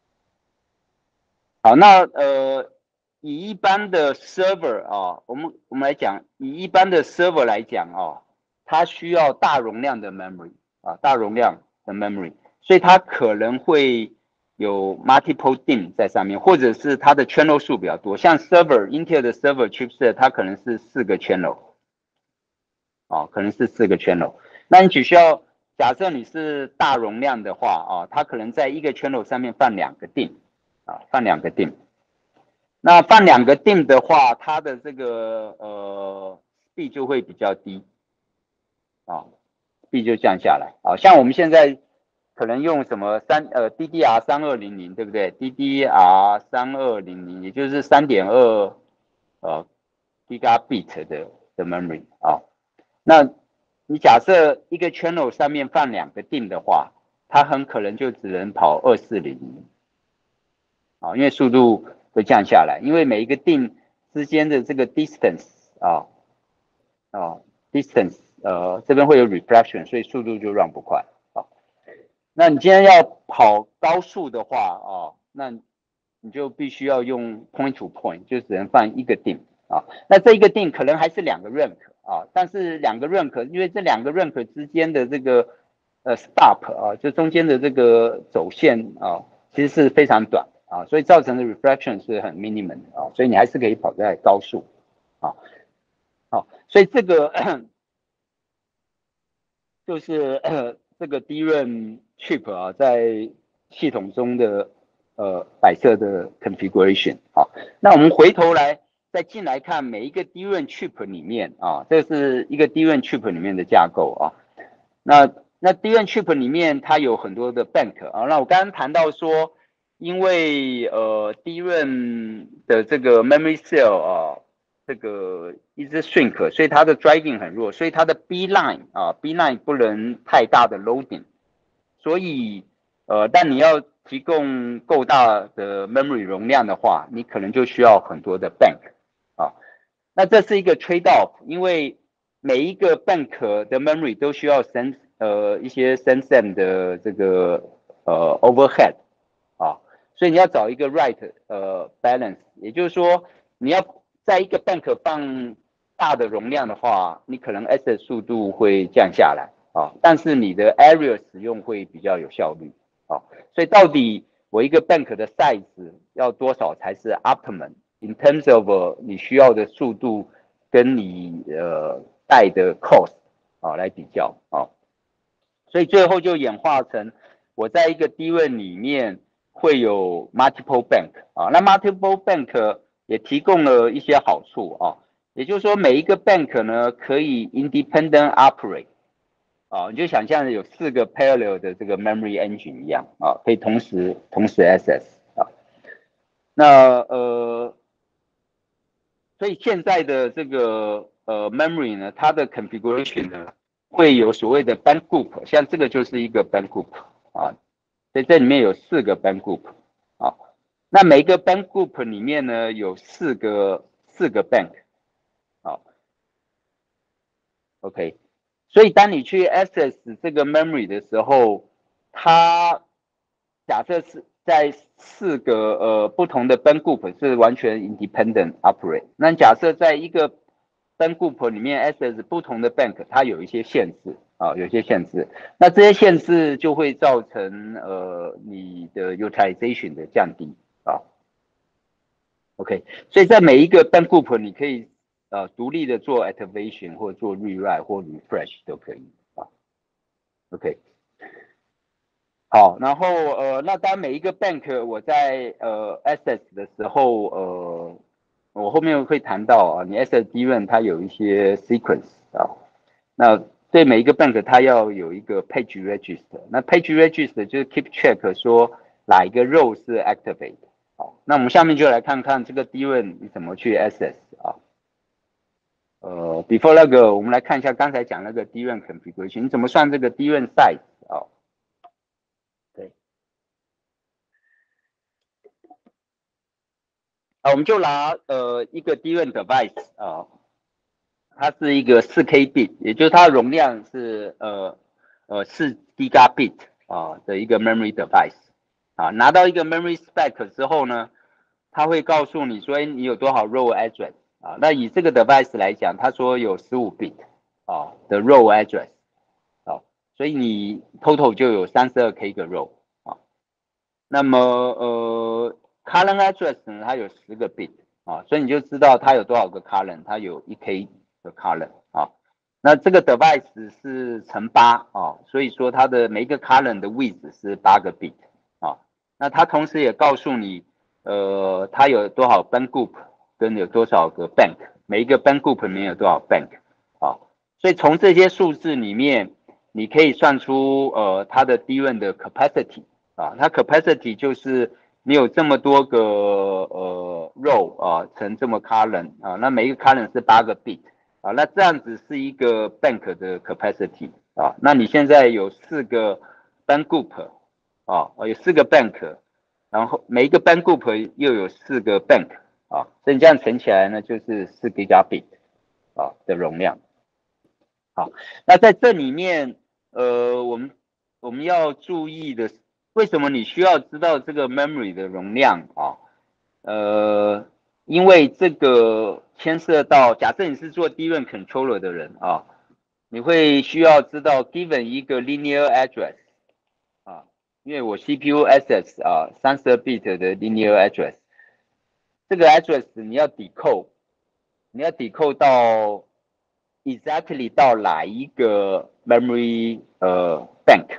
好，那呃，以一般的 server 啊，我们我们来讲，以一般的 server 来讲啊，它需要大容量的 memory 啊，大容量的 memory，所以它可能会有 multiple D I M 在上面，或者是它的 channel 数比较多。像 server，Intel 的 server chipset 它可能是四个 channel， 啊，可能是四个 channel。那你只需要假设你是大容量的话啊，它可能在一个 channel 上面放两个 D I M。啊，放两个 D I M， 那放两个 D I M 的话，它的这个呃 speed 就会比较低啊，speed 就降下来啊。像我们现在可能用什么三呃 D D R 三二零零，对不对 ？D D R 三二零零，也就是三点二呃 gigabit 的的 memory 啊。那你假设一个 channel 上面放两个 D I M 的话，它很可能就只能跑二四零零。啊，因为速度会降下来，因为每一个 D I M 之间的这个 distance 啊啊 distance 呃这边会有 reflection， 所以速度就 run 不快啊。那你今天要跑高速的话啊，那你就必须要用 point to point， 就只能放一个 D I M 啊。那这一个 D I M 可能还是两个 rank 啊，但是两个 rank， 因为这两个 rank 之间的这个呃 stop 啊，就中间的这个走线啊，其实是非常短。啊，所以造成的 reflection 是很 minimum 的啊，所以你还是可以跑在高速啊。好，所以这个就是这个 D RAM chip 啊，在系统中的呃摆设的 configuration 好，那我们回头来再进来看每一个 D RAM chip 里面啊，这是一个 D RAM chip 里面的架构啊。那那 D RAM chip 里面它有很多的 bank 啊，那我刚刚谈到说。 因为呃 D R A M 的这个 memory cell 啊，这个一直 shrink，所以它的 driving 很弱，所以它的 B line 啊 B line 不能太大的 loading，所以呃，但你要提供够大的 memory 容量的话，你可能就需要很多的 bank 啊。那这是一个 trade off，因为每一个 bank 的 memory 都需要 sense 呃一些 sense 的这个呃 overhead 啊，所以你要找一个 right 呃 balance，也就是说你要在一个 bank 放大的容量的话，你可能 access 速度会降下来啊，但是你的 area 使用会比较有效率啊，所以到底我一个 bank 的 size 要多少才是 optimum？ In terms of 你需要的速度跟你呃带的 cost 啊来比较啊，所以最后就演化成我在一个 D R A M 里面会有 multiple bank 啊，那 multiple bank 也提供了一些好处啊，也就是说每一个 bank 呢可以 independent operate 啊，你就想象有四个 parallel 的这个 memory engine 一样啊，可以同时同时 access 啊，那呃。所以现在的这个呃 memory 呢，它的 configuration 呢会有所谓的 bank group，像这个就是一个 bank group 啊，所以这里面有四个 bank group 啊，那每一个 bank group 里面呢有四个四个 bank，好 ，OK，所以当你去 access 这个 memory 的时候，它假设是在四个呃不同的 bank group 是完全 independent operate。那假设在一个 bank group 里面 access 不同的 bank，它有一些限制啊，有一些限制。那这些限制就会造成呃你的 utilization 的降低啊。OK，所以在每一个 bank group 你可以呃独立的做 activation 或做 rewrite 或 refresh 都可以啊。OK。好，然后呃，那当每一个 bank 我在呃 access 的时候，呃，我后面会谈到啊，你 access D R A M 它有一些 sequence 啊，那对每一个 bank 它要有一个 page register，那 page register 就是 keep track 说哪一个 row 是 activate。好，那我们下面就来看看这个 D R A M 你怎么去 access 啊。呃，before 那个我们来看一下刚才讲那个 D R A M configuration，你怎么算这个 D R A M size 啊？对。啊，我们就拿呃一个 D R A M device 啊，它是一个四 K bit，也就是它的容量是呃呃四 gigabit 啊的一个 memory device 啊，拿到一个 memory spec 之后呢，它会告诉你说，哎，你有多少 row address 啊？那以这个 device 来讲，它说有十五 bit 啊的 row address 啊，所以你 total 就有三十二 K 个 row 啊。那么呃，current address 呢，它有十个 bit 啊，所以你就知道它有多少个 current，它有一 K 的 current 啊。那这个 device 是乘八啊，所以说它的每一个 current 的 width 是八个 bit 啊。那它同时也告诉你，呃，它有多少 bank group 跟有多少个 bank，每一个 bank group 里面有多少 bank 啊。所以从这些数字里面，你可以算出呃它的 D R A M 的 capacity。啊，它 capacity 就是你有这么多个呃 row 啊，乘这么 column 啊，那每一个 column 是八个 bit 啊，那这样子是一个 bank 的 capacity 啊，那你现在有四个 bank group 啊，有四个 bank，然后每一个 bank group 又有四个 bank 啊，所以你这样乘起来呢，就是四 gigabit 啊的容量。好，那在这里面，呃，我们我们要注意的，为什么你需要知道这个 memory 的容量啊？呃，因为这个牵涉到，假设你是做 D R A M controller 的人啊，你会需要知道 given 一个 linear address 啊，因为我 C P U access 啊三十二 bit 的 linear address，这个 address 你要 decode，你要 decode 到 exactly 到哪一个 memory 呃 bank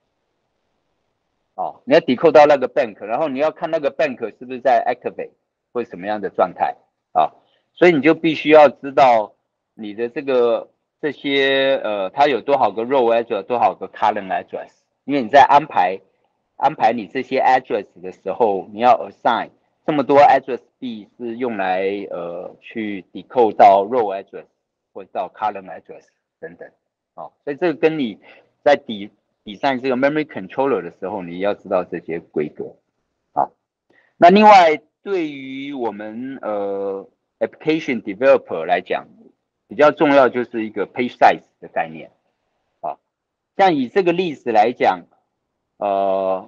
哦，你要 decode 到那个 bank，然后你要看那个 bank 是不是在 activate 或什么样的状态啊，所以你就必须要知道你的这个这些呃它有多少个 row address，多少个 column address，因为你在安排安排你这些 address 的时候，你要 assign 这么多 address B 是用来呃去 decode 到 row address 或者到 column address 等等，哦，所以这个跟你在底底上这个 memory controller 的时候，你要知道这些规格，好，那另外对于我们呃 application developer 来讲，比较重要就是一个 page size 的概念，好，像以这个例子来讲，呃。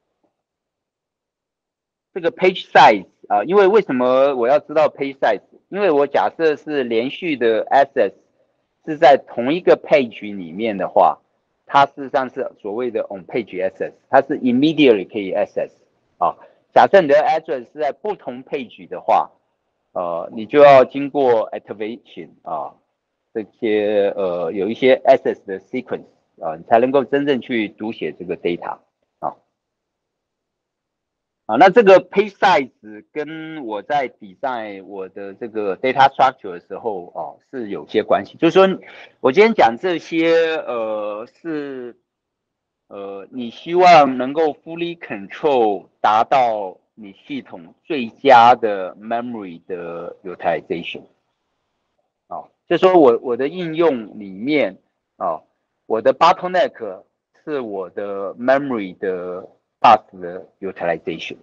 这个 page size 啊，因为为什么我要知道 page size？因为我假设是连续的 access 是在同一个 page 里面的话，它事实上是所谓的 on page access，它是 immediately 可以 access 啊。假设你的 address 是在不同 page 的话，呃，你就要经过 activation 啊，这些呃有一些 access 的 sequence 啊，你才能够真正去读写这个 data。啊，那这个 page size 跟我在 design 我的这个 data structure 的时候，哦，是有些关系。就是说，我今天讲这些，呃，是，呃，你希望能够 fully control 达到你系统最佳的 memory 的 utilization。哦，就说我我的应用里面，哦，我的 bottleneck 是我的 memory 的 bus 的 utilization。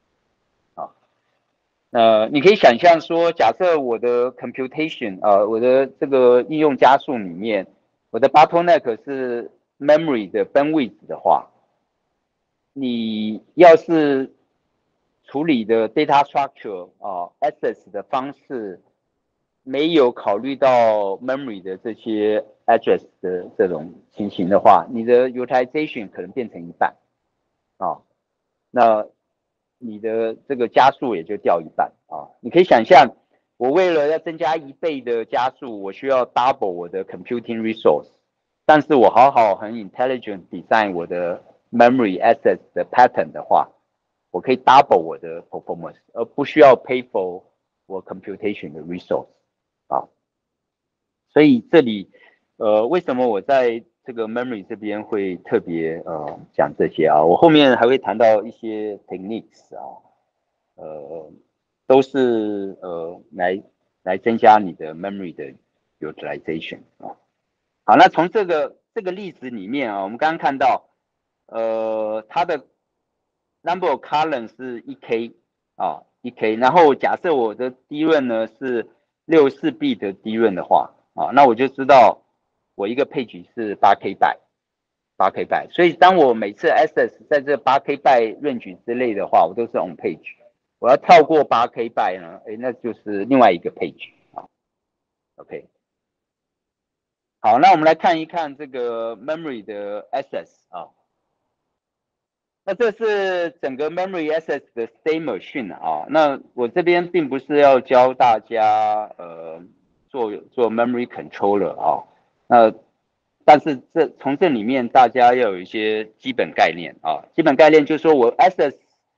呃，你可以想象说，假设我的 computation，呃，我的这个应用加速里面，我的 bottleneck 是 memory 的 bandwidth 的话，你要是处理的 data structure 啊、呃、，access 的方式没有考虑到 memory 的这些 address 的这种情形的话，你的 utilization 可能变成一半啊、哦，那你的这个加速也就掉一半啊。你可以想象，我为了要增加一倍的加速，我需要 double 我的 computing resource，但是我好好很 intelligent design 我的 memory access 的 pattern 的话，我可以 double 我的 performance，而不需要 pay for 我 computation 的 resource 啊。所以这里呃，为什么我在这个 memory 这边会特别呃讲这些啊？我后面还会谈到一些 techniques 啊，呃，都是呃来来增加你的 memory 的 utilization 啊。好，那从这个这个例子里面啊，我们刚刚看到，呃，它的 number of column 是一 k 啊，一 k，然后假设我的低润呢是六十四 B 的低润的话，啊，那我就知道我一个配局是八 k 百，八 k 百，所以当我每次 access 在这八 k 百 range 之类的话，我都是 on page，我要跳过八 k 百呢，哎，那就是另外一个 page 啊 ，OK。好，那我们来看一看这个 memory 的 access 啊。那这是整个 memory access 的 state machine 啊。那我这边并不是要教大家呃做做 memory controller 啊。那但是这从这里面大家要有一些基本概念啊。基本概念就是说我 access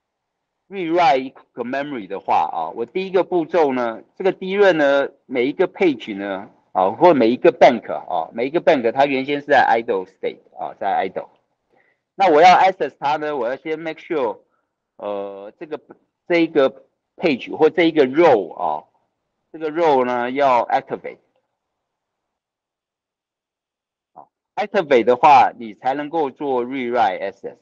rewrite 一个 memory 的话啊，我第一个步骤呢，这个 D 润呢，每一个 page 呢，啊，或每一个 bank 啊，每一个 bank 它原先是在 idle state 啊，在 idle。那我要 access 它呢，我要先 make sure，呃，这个这一个 page 或这一个 row 啊，这个 row 呢要 activate。啊 activate 的话，你才能够做 rewrite access。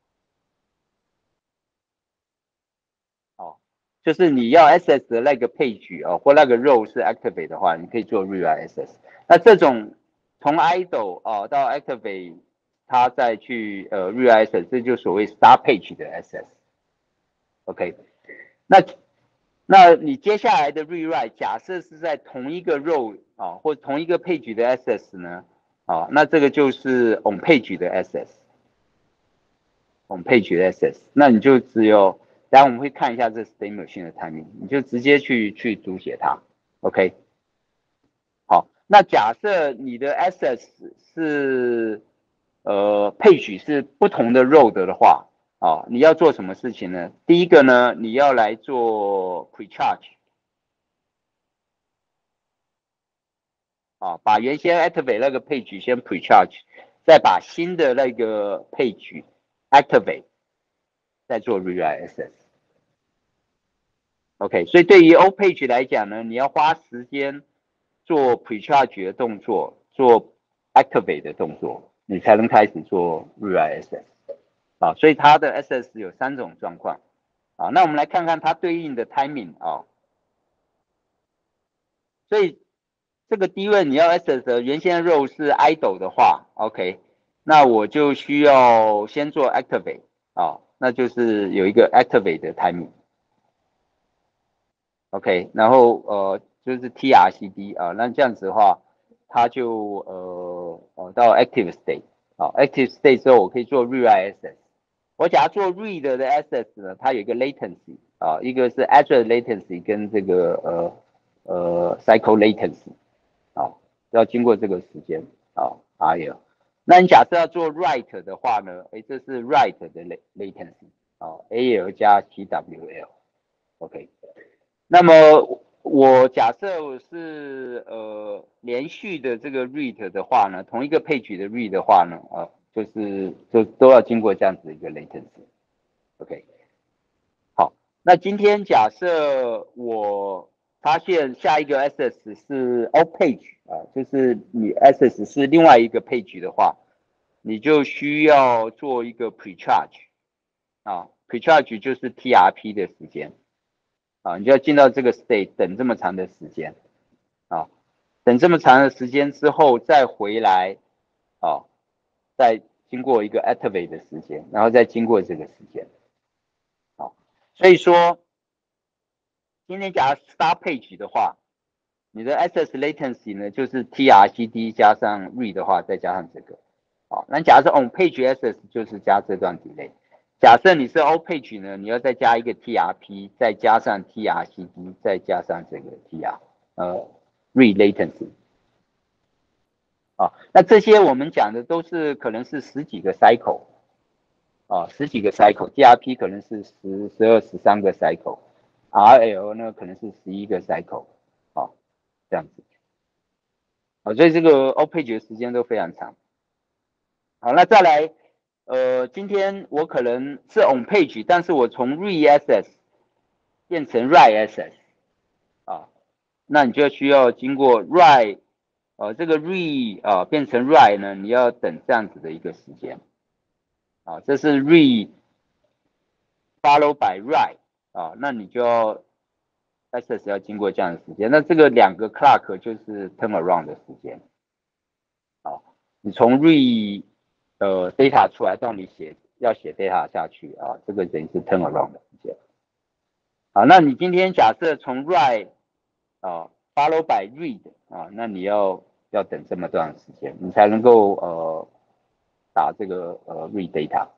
哦，就是你要 access 的那个 page 哦，或那个 row 是 activate 的话，你可以做 rewrite access。那这种从 idle 哦到 activate，它再去呃 rewrite access，这就所谓 start page 的 access。OK，那那你接下来的 rewrite，假设是在同一个 row 啊，或同一个 page 的 access 呢，啊，那这个就是 on page 的 access，on page 的 access，那你就只有，然后我们会看一下这 state machine 的 timing，你就直接去去读写它 ，OK，好，那假设你的 access 是呃 page 是不同的 row 的话，啊，你要做什么事情呢？第一个呢，你要来做 pre-charge。啊，把原先 activate 那个 page 先 pre-charge，再把新的那个 page activate， 再做 rewrite access。OK， 所以对于 O page 来讲呢，你要花时间做 precharge 的动作，做 activate 的动作，你才能开始做 rewrite access。啊，所以它的 access 有三种状况。啊，那我们来看看它对应的 timing 啊。所以这个 D 位你要 access 的原先 row 是 idle 的话 ，OK， 那我就需要先做 activate 啊，那就是有一个 activate 的 timing。OK， 然后呃就是 T R C D 啊，那这样子的话，它就呃呃到 active state 啊 ，active state 之后我可以做 rewrite access。我假如做 read 的 access 呢，它有一个 latency 啊，一个是 address latency 跟这个呃呃 cycle latency 啊，要经过这个时间啊 R L。那你假设要做 write 的话呢，哎，这是 write 的 latency 啊 A L 加 T W L。OK， 那么我假设我是呃连续的这个 read 的话呢，同一个 page 的 read 的话呢，啊，就是就都要经过这样子一个 latency。OK， 好，那今天假设我发现下一个 access 是 off page 啊，就是你 access 是另外一个 page 的话，你就需要做一个 precharge 啊 ，precharge 就是 T R P 的时间。啊，你就要进到这个 state 等这么长的时间啊，等这么长的时间之后再回来啊，再经过一个 activate 的时间，然后再经过这个时间。啊，所以说今天假如 start page 的话，你的 access latency 呢就是 T R C D 加上 read 的话，再加上这个。好，那假如是 on page access 就是加这段 delay。假设你是 O page 呢，你要再加一个 T R P， 再加上 T R C D， 再加上这个 T R 呃 read latency。啊，那这些我们讲的都是可能是十几个 cycle 啊，十几个 cycle，T R P 可能是十、十二、十三个 cycle，R L 呢可能是十一个 cycle， 啊，这样子。啊，所以这个 O page 的时间都非常长。好，那再来。呃，今天我可能是 on page， 但是我从 read access 变成 write access 啊，那你就需要经过 write， 呃，这个 read 啊变成 write 呢，你要等这样子的一个时间啊，这是 read follow by write 啊，那你就要 access 要经过这样的时间，那这个两个 clock 就是 turnaround 的时间啊，你从 read 呃 data 出来到你写。要写 data 下去啊，这个等于是 turnaround 的时间。好，那你今天假设从 write 啊 follow by read 啊，那你要要等这么段时间，你才能够呃打这个呃 read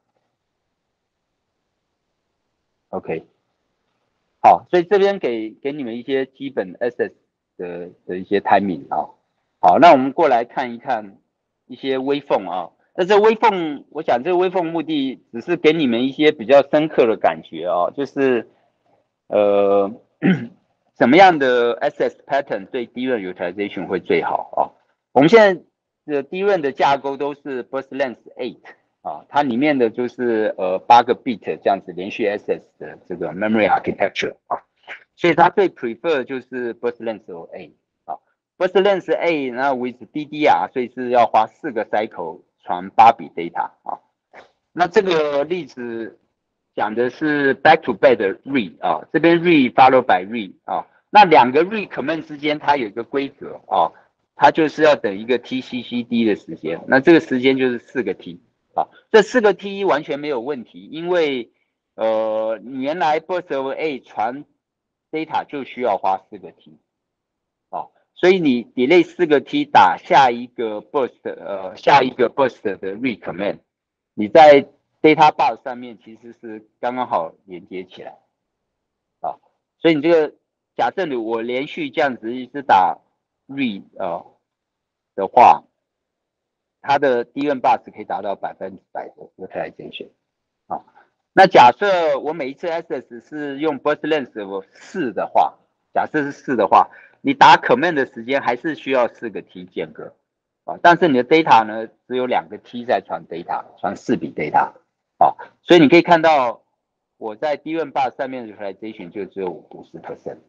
data。OK， 好，所以这边给给你们一些基本 access 的的一些 timing 啊。好，那我们过来看一看一些微缝啊。那这微缝，我想这个微缝目的只是给你们一些比较深刻的感觉啊，就是呃什么样的 access pattern 对 D RAM utilization 会最好啊？我们现在的 D RAM 的架构都是 burst length eight 啊，它里面的就是呃八个 bit 这样子连续 access 的这个 memory architecture 啊，所以它最 prefer 就是 burst length of eight。Burst length A， 那 with D D R， 所以是要花四个 cycle 传八笔 data 啊。那这个例子讲的是 back to back 的 read 啊，这边 read follow by read 啊。那两个 read command 之间它有一个规则啊，它就是要等一个 T C C D 的时间，那这个时间就是四个 T 啊。这四个 T 完全没有问题，因为呃你原来 burst of A 传 data 就需要花四个 T。所以你 delay 四个 T 打下一个 burst， 呃，下一个 burst 的 read command， 你在 data bus 上面其实是刚刚好连接起来，啊，所以你这个假设你我连续这样子一直打 read 呃的话，它的 D N bus 可以达到百分之百的 utilization， 啊，那假设我每一次 access 是用 burst length 四的话，假设是四的话。你打 command 的时间还是需要四个 T 间隔啊，但是你的 data 呢只有两个 T 在传 data， 传四笔 data 啊，所以你可以看到我在 D Run bus 上面的 utilization 就只有 百分之五十。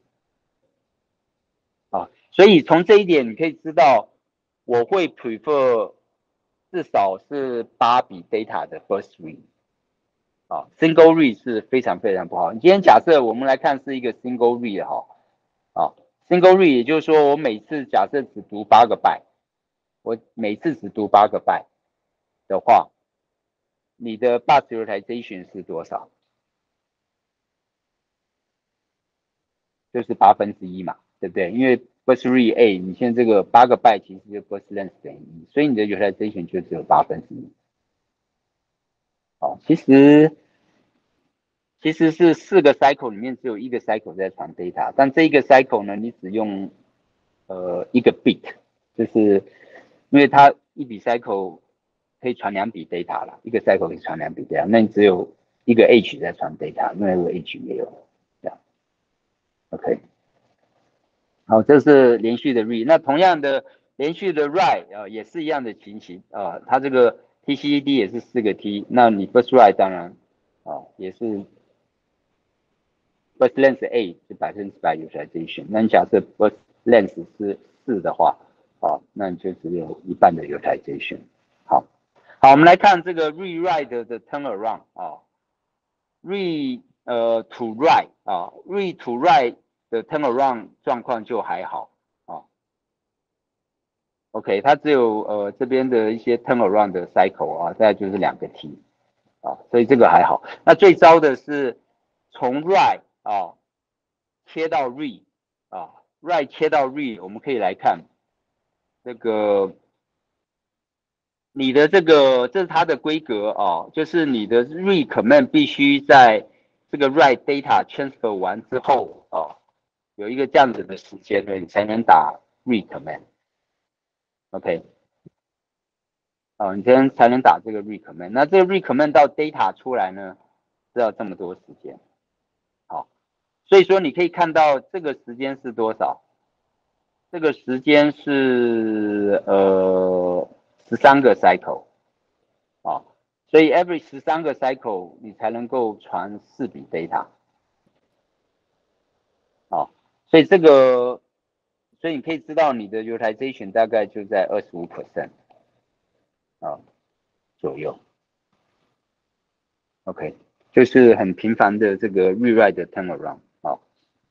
啊，所以从这一点你可以知道，我会 prefer 至少是八笔 data 的 burst read。啊 ，single read 是非常非常不好。你今天假设我们来看是一个 single read 哈，啊，single read 也就是说我每次假设只读八个 byte， 我每次只读八个 byte 的话，你的 bus utilization 是多少？就是八分之一嘛，对不对？因为 burst read A， 你现在这个八个 byte 其实就 burst length 等于一，所以你的 utilization 就只有八分之一。好，其实其实是四个 cycle 里面只有一个 cycle 在传 data， 但这一个 cycle 呢，你只用呃一个 bit， 就是因为它一笔 cycle 可以传两笔 data 啦，一个 cycle 可以传两笔 data， 那你只有一个 h 在传 data， 另外一个 h 没有，这样 ，OK。好，这是连续的 read， 那同样的连续的 write 啊、呃、也是一样的情形啊、呃，它这个 T C E D 也是四个 T， 那你 first write 当然啊、呃、也是 first length A 是百分之百 utilization， 那你假设 first length 是四的话，啊、呃、那你就只有一半的 utilization。好，好，我们来看这个 rewrite 的 turnaround 啊、呃、，read 呃 to write 啊、呃、，read to write 的 turnaround 状况就还好。OK， 它只有呃这边的一些 turnaround 的 cycle 啊，再就是两个 T 啊，所以这个还好。那最糟的是从 write 啊切到 read 啊 ，write 切到 read， 我们可以来看这个你的这个这是它的规格啊，就是你的 read command 必须在这个 write data transfer 完之后啊，有一个这样子的时间呢，你才能打 read command。OK。哦，你这样才能打这个 recommend， 那这个 recommend 到 data 出来呢，是要这么多时间。好，所以说你可以看到这个时间是多少？这个时间是呃十三个 cycle 啊，所以 every 十三个 cycle 你才能够传四笔 data 啊，所以这个，所以你可以知道你的 utilization 大概就在 百分之二十五 啊左右。OK， 就是很频繁的这个 rewrite 的 turnaround。好，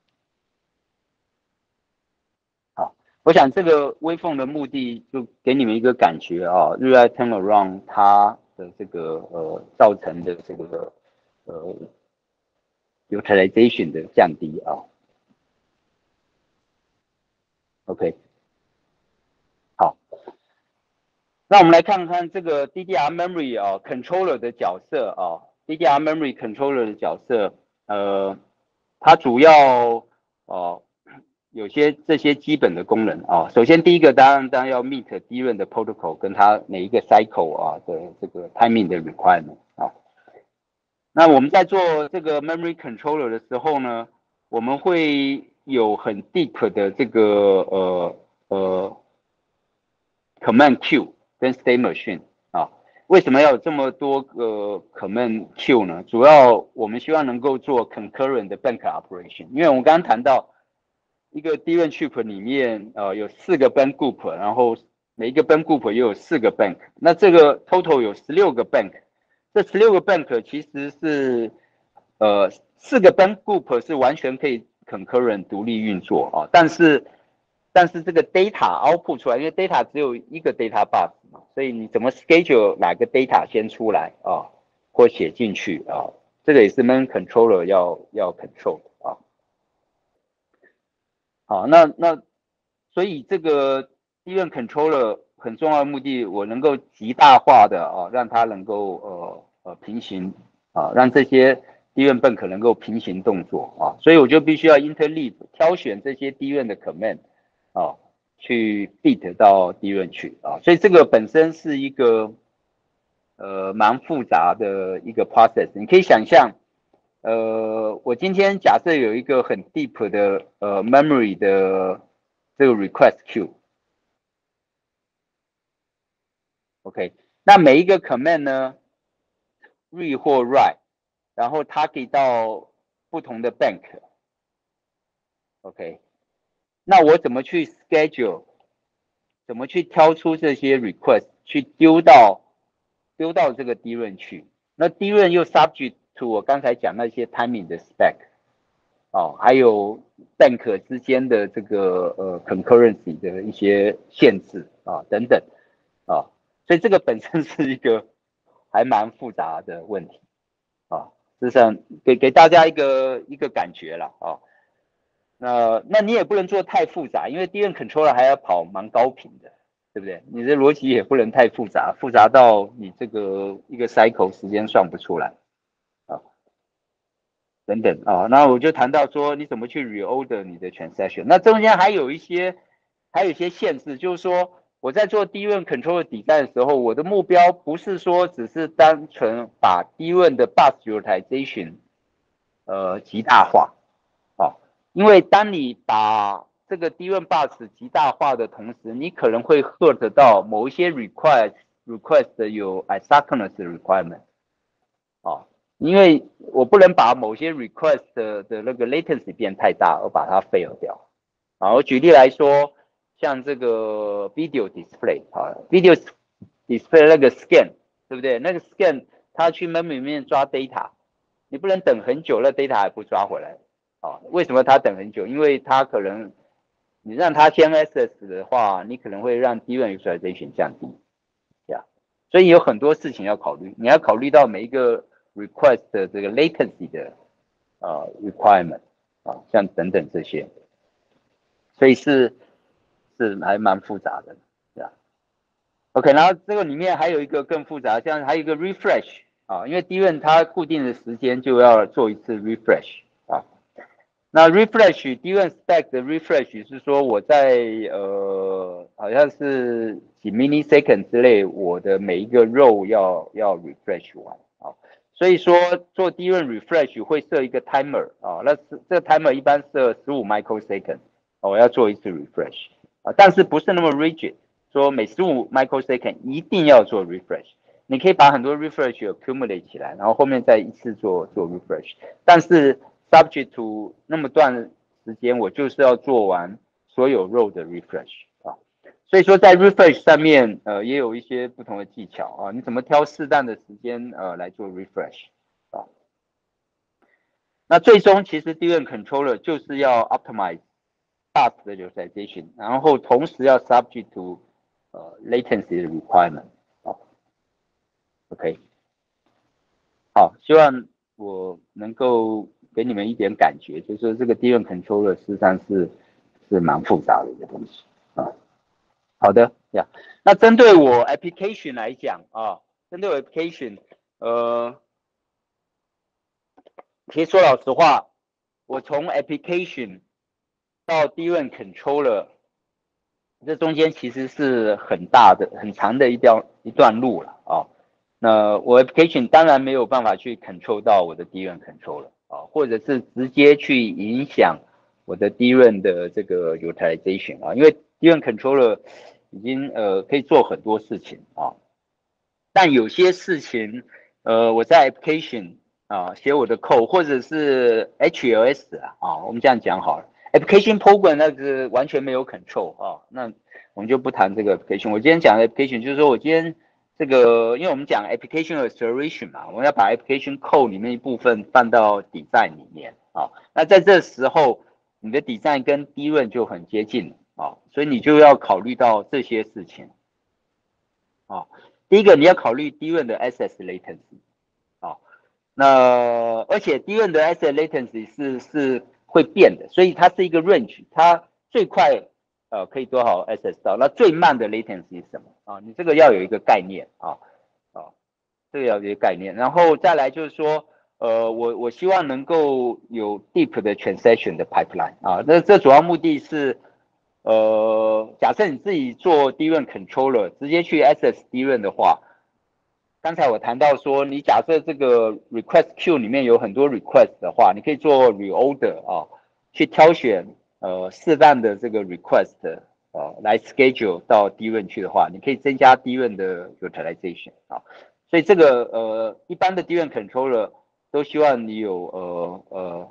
好，我想这个微凤的目的就给你们一个感觉啊，rewrite turnaround 它的这个呃造成的这个呃 utilization 的降低啊。OK， 好，那我们来看看这个 D D R memory 啊 controller 的角色啊，D D R memory controller 的角色，呃，它主要哦。有些这些基本的功能啊，首先第一个当然当然要 meet D run 的 protocol 跟它每一个 cycle 啊的这个 timing 的 requirement 啊。那我们在做这个 memory controller 的时候呢，我们会有很 deep 的这个呃呃 command queue 跟 state machine 啊。为什么要有这么多个 command queue 呢？主要我们希望能够做 concurrent 的 bank operation，因为我们刚刚谈到。一个 D run chip 里面，呃，有四个 bank group，然后每一个 bank group 又有四个 bank，那这个 total 有十六个 bank，这十六个 bank 其实是，呃，四个 bank group 是完全可以 concurrent 独立运作啊，但是，但是这个 data output 出来，因为 data 只有一个 data bus 嘛，所以你怎么 schedule 哪个 data 先出来啊，或写进去啊，这个也是 main controller 要要 control 啊。好，那那所以这个 D run controller 很重要的目的，我能够极大化的啊，让它能够呃呃平行啊，让这些 D run bank 能够平行动作啊，所以我就必须要 interleave 挑选这些 D run 的 command 啊，去 feed 到 D run 去啊，所以这个本身是一个呃蛮复杂的一个 process，你可以想象。呃，我今天假设有一个很 deep 的呃 memory 的这个 request queue，OK，、okay. 那每一个 command 呢，read 或 write 然后 target 到不同的 bank。OK， 那我怎么去 schedule？ 怎么去挑出这些 request 去丢到丢到这个 D 润去？那 D 润又 subject to 我刚才讲那些 timing 的 spec。哦，还有 bank 之间的这个呃 concurrency 的一些限制啊等等啊，所以这个本身是一个还蛮复杂的问题啊，事实上给给大家一个一个感觉了啊。那那你也不能做太复杂，因为 D N controller 还要跑蛮高频的，对不对？你的逻辑也不能太复杂，复杂到你这个一个 cycle 时间算不出来。等等啊，那我就谈到说你怎么去 reorder 你的 transaction， 那中间还有一些还有一些限制，就是说我在做低润 control 底站的时候，我的目标不是说只是单纯把低润的 bus utilization 呃极大化，啊，因为当你把这个低润 bus 极大化的同时，你可能会 hurt 到某一些 request request 有 asynchronous requirement， 啊。因为我不能把某些 request 的的那个 latency 变太大，而把它 fail 掉。啊，我举例来说，像这个 video display 啊，video display 那个 scan， 对不对？那个 scan 它去 memory 里面抓 data， 你不能等很久，那 data 还不抓回来。啊，为什么它等很久？因为它可能你让它先 access 的话，你可能会让 D R A M utilization 降低。呀，所以有很多事情要考虑，你要考虑到每一个 request 的这个 latency 的呃 requirement 啊，像等等这些，所以是是还蛮复杂的，对吧 ？OK， 然后这个里面还有一个更复杂，像还有一个 refresh 啊，因为 D R A M 它固定的时间就要做一次 refresh 啊。那 refresh D R A M spec 的 refresh 是说我在呃好像是几 millisecond 之内，我的每一个 row 要要 refresh 完啊，所以说做 D R A M refresh 会设一个 timer 啊，那这个 timer 一般设十五 microsecond，我要做一次 refresh 啊，但是不是那么 rigid， 说每十五 microsecond 一定要做 refresh， 你可以把很多 refresh accumulate 起来，然后后面再一次做做 refresh， 但是 subject to 那么段时间，我就是要做完所有 row 的 refresh 啊，所以说在 refresh 上面，呃，也有一些不同的技巧啊，你怎么挑适当的时间呃来做 refresh 啊？那最终其实 D R A M controller 就是要 optimize bus 的 utilization， 然后同时要 subject to 呃 latency 的 requirement 啊。OK， 好，希望我能够给你们一点感觉，就是这个 D R A M controller 事实上是是蛮复杂的一个东西啊。好的呀，那针对我 application 来讲啊，针对我 application， 呃，其实说老实话，我从 application 到 D R A M controller， 这中间其实是很大的、很长的一段一段路了啊。那我 application 当然没有办法去 control 到我的 D R A M controller 啊，或者是直接去影响我的 D R A M 的这个 utilization 啊，因为 D R A M controller 已经呃可以做很多事情啊，但有些事情呃我在 application 啊写我的 code 或者是 H L S 啊，啊我们这样讲好了 ，application program 那个完全没有 control 啊，那我们就不谈这个 application。我今天讲的 application 就是说我今天这个，因为我们讲 application acceleration 嘛，我们要把 application code 里面一部分放到 design 里面啊。那在这时候，你的 design 跟 D R A M 就很接近啊，所以你就要考虑到这些事情啊。第一个，你要考虑 D R A M 的 access latency 啊。那而且 D R A M 的 access latency 是是会变的，所以它是一个 range， 它最快呃可以多少 access 到，那最慢的 latency 是什么啊？你这个要有一个概念啊。啊，这个要有一个概念，然后再来就是说，呃，我我希望能够有 deep 的 transaction 的 pipeline 啊，那这主要目的是，呃，假设你自己做 D R A M controller， 直接去 access D R A M 的话，刚才我谈到说，你假设这个 request queue 里面有很多 request 的话，你可以做 reorder 啊，去挑选呃适当的这个 request 呃来 schedule 到 D R A M 去的话，你可以增加 D R A M 的 utilization 啊。所以这个呃一般的 D R A M controller 都希望你有呃呃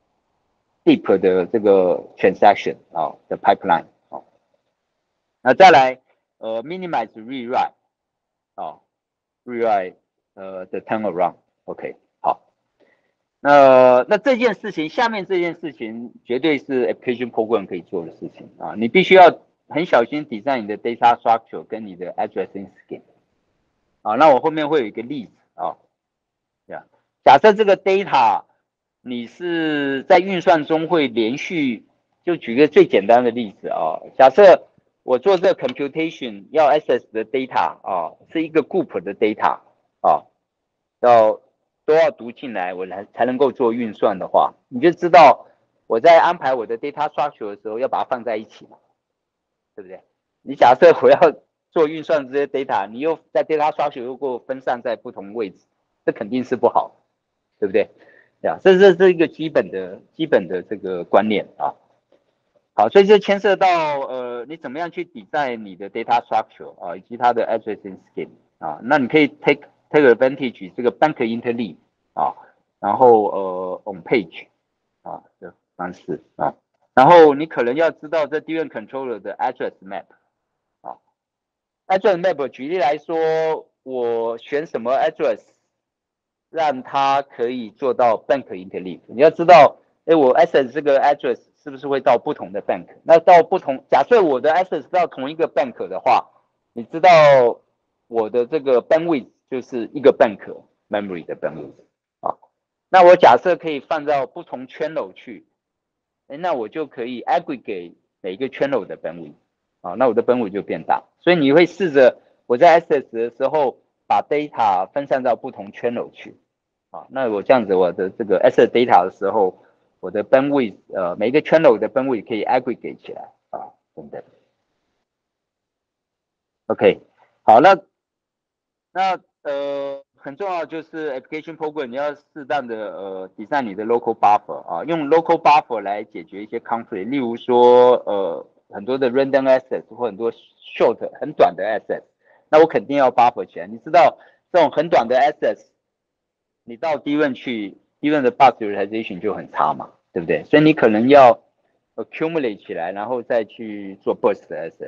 deep 的这个 transaction 啊的 pipeline 啊。那再来呃 minimize rewrite 啊 rewrite 呃的 turnaround。OK， 好。那那这件事情，下面这件事情绝对是 application program 可以做的事情啊，你必须要很小心 design 你的 data structure 跟你的 addressing scheme 啊。那我后面会有一个例子啊，这样，假设这个 data 你是在运算中会连续，就举个最简单的例子啊，假设我做这个 computation 要 access 的 data 啊，是一个 group 的 data 啊，要都要读进来，我来才能够做运算的话，你就知道我在安排我的 data structure 的时候要把它放在一起嘛，对不对？你假设我要做运算这些 data，你又在 data structure 又给我分散在不同位置，这肯定是不好，对不对？对啊，这这是一个基本的基本的这个观念啊。好，所以就牵涉到呃，你怎么样去 design 你的 data structure 啊，以及它的 addressing scheme 啊，那你可以 take take advantage 这个 bank interleave 啊，然后呃 on page 啊的方式啊，然后你可能要知道这 D R A M controller 的 address map 啊 ，address map 举例来说，我选什么 address 让它可以做到 bank interleave，你要知道。哎，我 access 这个 address 是不是会到不同的 bank？那到不同，假设我的 access 到同一个 bank 的话，你知道我的这个 bandwidth 就是一个 bank memory 的 bandwidth 啊。那我假设可以放到不同 channel 去，哎，那我就可以 aggregate 每一个 channel 的 bandwidth 啊，那我的 bandwidth 就变大。所以你会试着我在 access 的时候把 data 分散到不同 channel 去啊，那我这样子我的这个 access data 的时候。我的 bandwidth 呃每一个 channel 的 bandwidth 可以 aggregate 起来啊，等等。OK， 好，那那呃很重要就是 application program 你要适当的呃 design 你的 local buffer 啊，用 local buffer 来解决一些 conflict，例如说呃很多的 random access 或很多 short 很短的 access，那我肯定要 buffer 起来。你知道这种很短的 access，你到 D R A M 去 ，D R A M 的 bus utilization 就很差嘛，对不对？所以你可能要 accumulate 起来，然后再去做 burst access。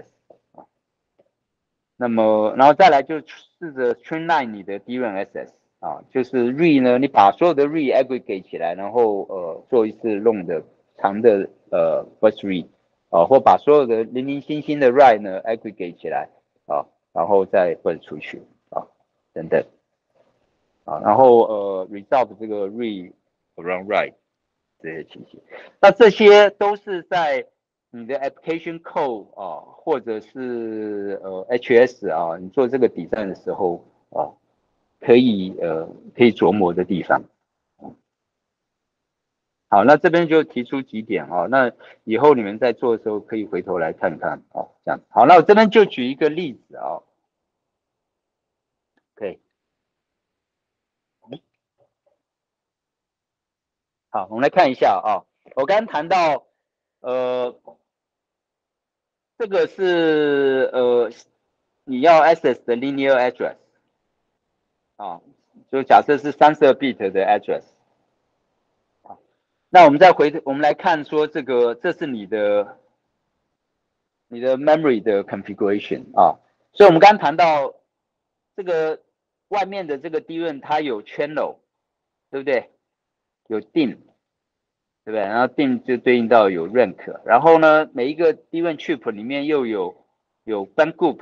那么，然后再来就试着 streamline 你的 D R A M access 啊，就是 read 呢，你把所有的 read aggregate 起来，然后呃做一次 long 的长的呃 burst read 啊，或把所有的零零星星的 write 呢 aggregate 起来啊，然后再 burst 出去啊，等等。啊，然后呃 resolve 这个 read around write 这些情形，那这些都是在你的 application code 啊，或者是呃 H S 啊，你做这个 design 的时候啊，可以呃可以琢磨的地方。好，那这边就提出几点啊，那以后你们在做的时候可以回头来看看啊，这样。好，那我这边就举一个例子啊，可以。好，我们来看一下啊，我刚刚谈到呃。这个是呃你要 access 的 linear address 啊，就假设是三十二 bit 的 address 啊。那我们再回我们来看说这个这是你的你的 memory 的 configuration 啊，所以我们刚刚谈到这个外面的这个 D R A M 它有 channel 对不对？有 D I M 对不对？然后 D I M 就对应到有 rank，然后呢每一个 D R A M chip 里面又有有 band group，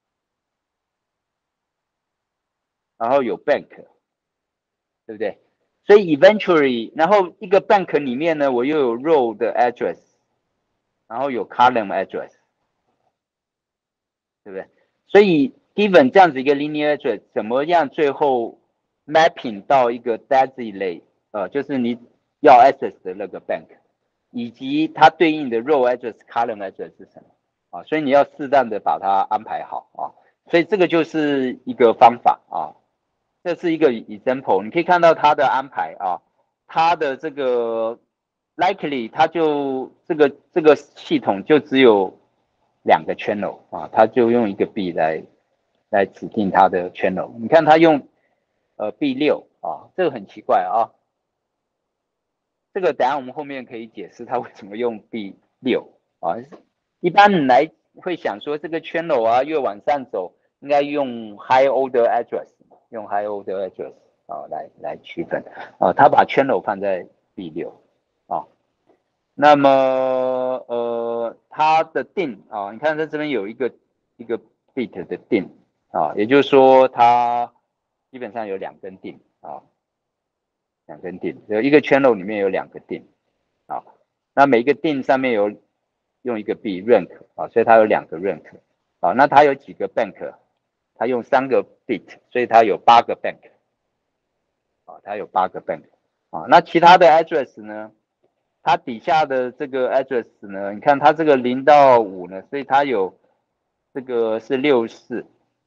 然后有 bank，对不对？所以 eventually，然后一个 bank 里面呢，我又有 row 的 address，然后有 column address，对不对？所以 given 这样子一个 linear address，怎么样最后 mapping 到一个 designate，呃，就是你要 access 的那个 bank，以及它对应的 row address、column address 是什么？啊，所以你要适当的把它安排好啊。所以这个就是一个方法啊。这是一个 example，你可以看到它的安排啊，它的这个 likely，它就这个这个系统就只有两个 channel 啊，它就用一个 B 来来指定它的 channel。你看它用呃 B 六啊，这个很奇怪啊。这个等下我们后面可以解释它为什么用 B 六啊。一般人来会想说这个 channel 啊越往上走应该用 high order address， 用 high order address 啊来来区分啊，他把 channel 放在 B 六啊。那么呃它的定啊，你看在这边有一个一个 bit 的定啊，也就是说它基本上有两根定啊。两根定，有一个 channel 里面有两个定，啊，那每一个定上面有用一个 B rank 啊，所以它有两个 rank，啊，那它有几个 bank， 它用三个 bit， 所以它有八个 bank， 啊，它有八个 bank， 啊，那其他的 address 呢，它底下的这个 address 呢，你看它这个零到五呢，所以它有这个是六四，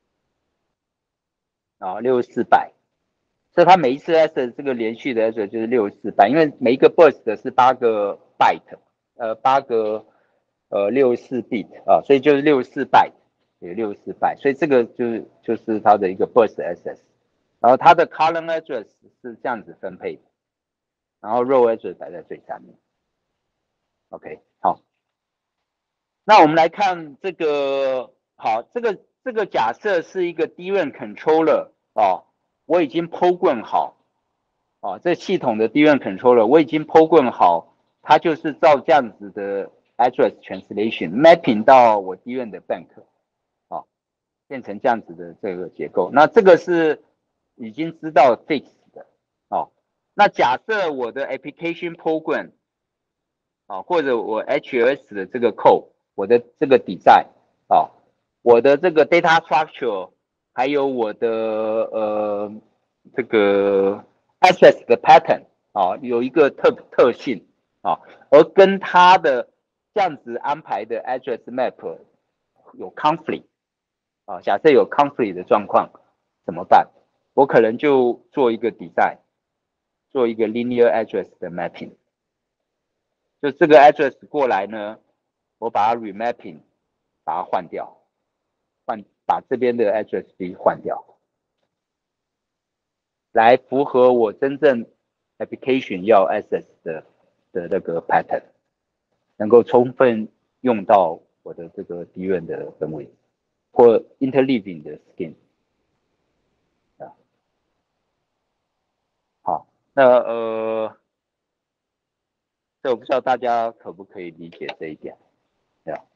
啊，六四百。所以它每一次 S 这个连续的 S 就是六十四 byte，因为每一个 burst 是八个 byte， 呃，八个呃六十四 bit 啊，所以就是六十四 byte，有六十四 byte，所以这个就是就是它的一个 burst access， 然后它的 column address 是这样子分配的，然后 row address 摆在最上面。OK， 好，那我们来看这个，好，这个这个假设是一个 D RAM controller 哦，我已经 program 好。哦，这系统的 D RAM controller 我已经 program 好，它就是照这样子的 address translation mapping 到我 D RAM 的 bank， 哦，变成这样子的这个结构。那这个是已经知道 fix 的，哦。那假设我的 application program， 哦，或者我 H L S 的这个 code， 我的这个 design， 哦，我的这个 data structure， 还有我的呃这个 access 的 pattern 啊，有一个特特性啊，而跟它的这样子安排的 address map 有 conflict 啊，假设有 conflict 的状况怎么办？我可能就做一个 design， 做一个 linear address 的 mapping， 就这个 address 过来呢，我把它 remapping， 把它换掉，换把这边的 address B 换掉。来符合我真正 application 要 access 的的那个 pattern， 能够充分用到我的这个 D RAM 的分位或 interleaving 的 skin 啊。好，那呃，这我不知道大家可不可以理解这一点，对吧？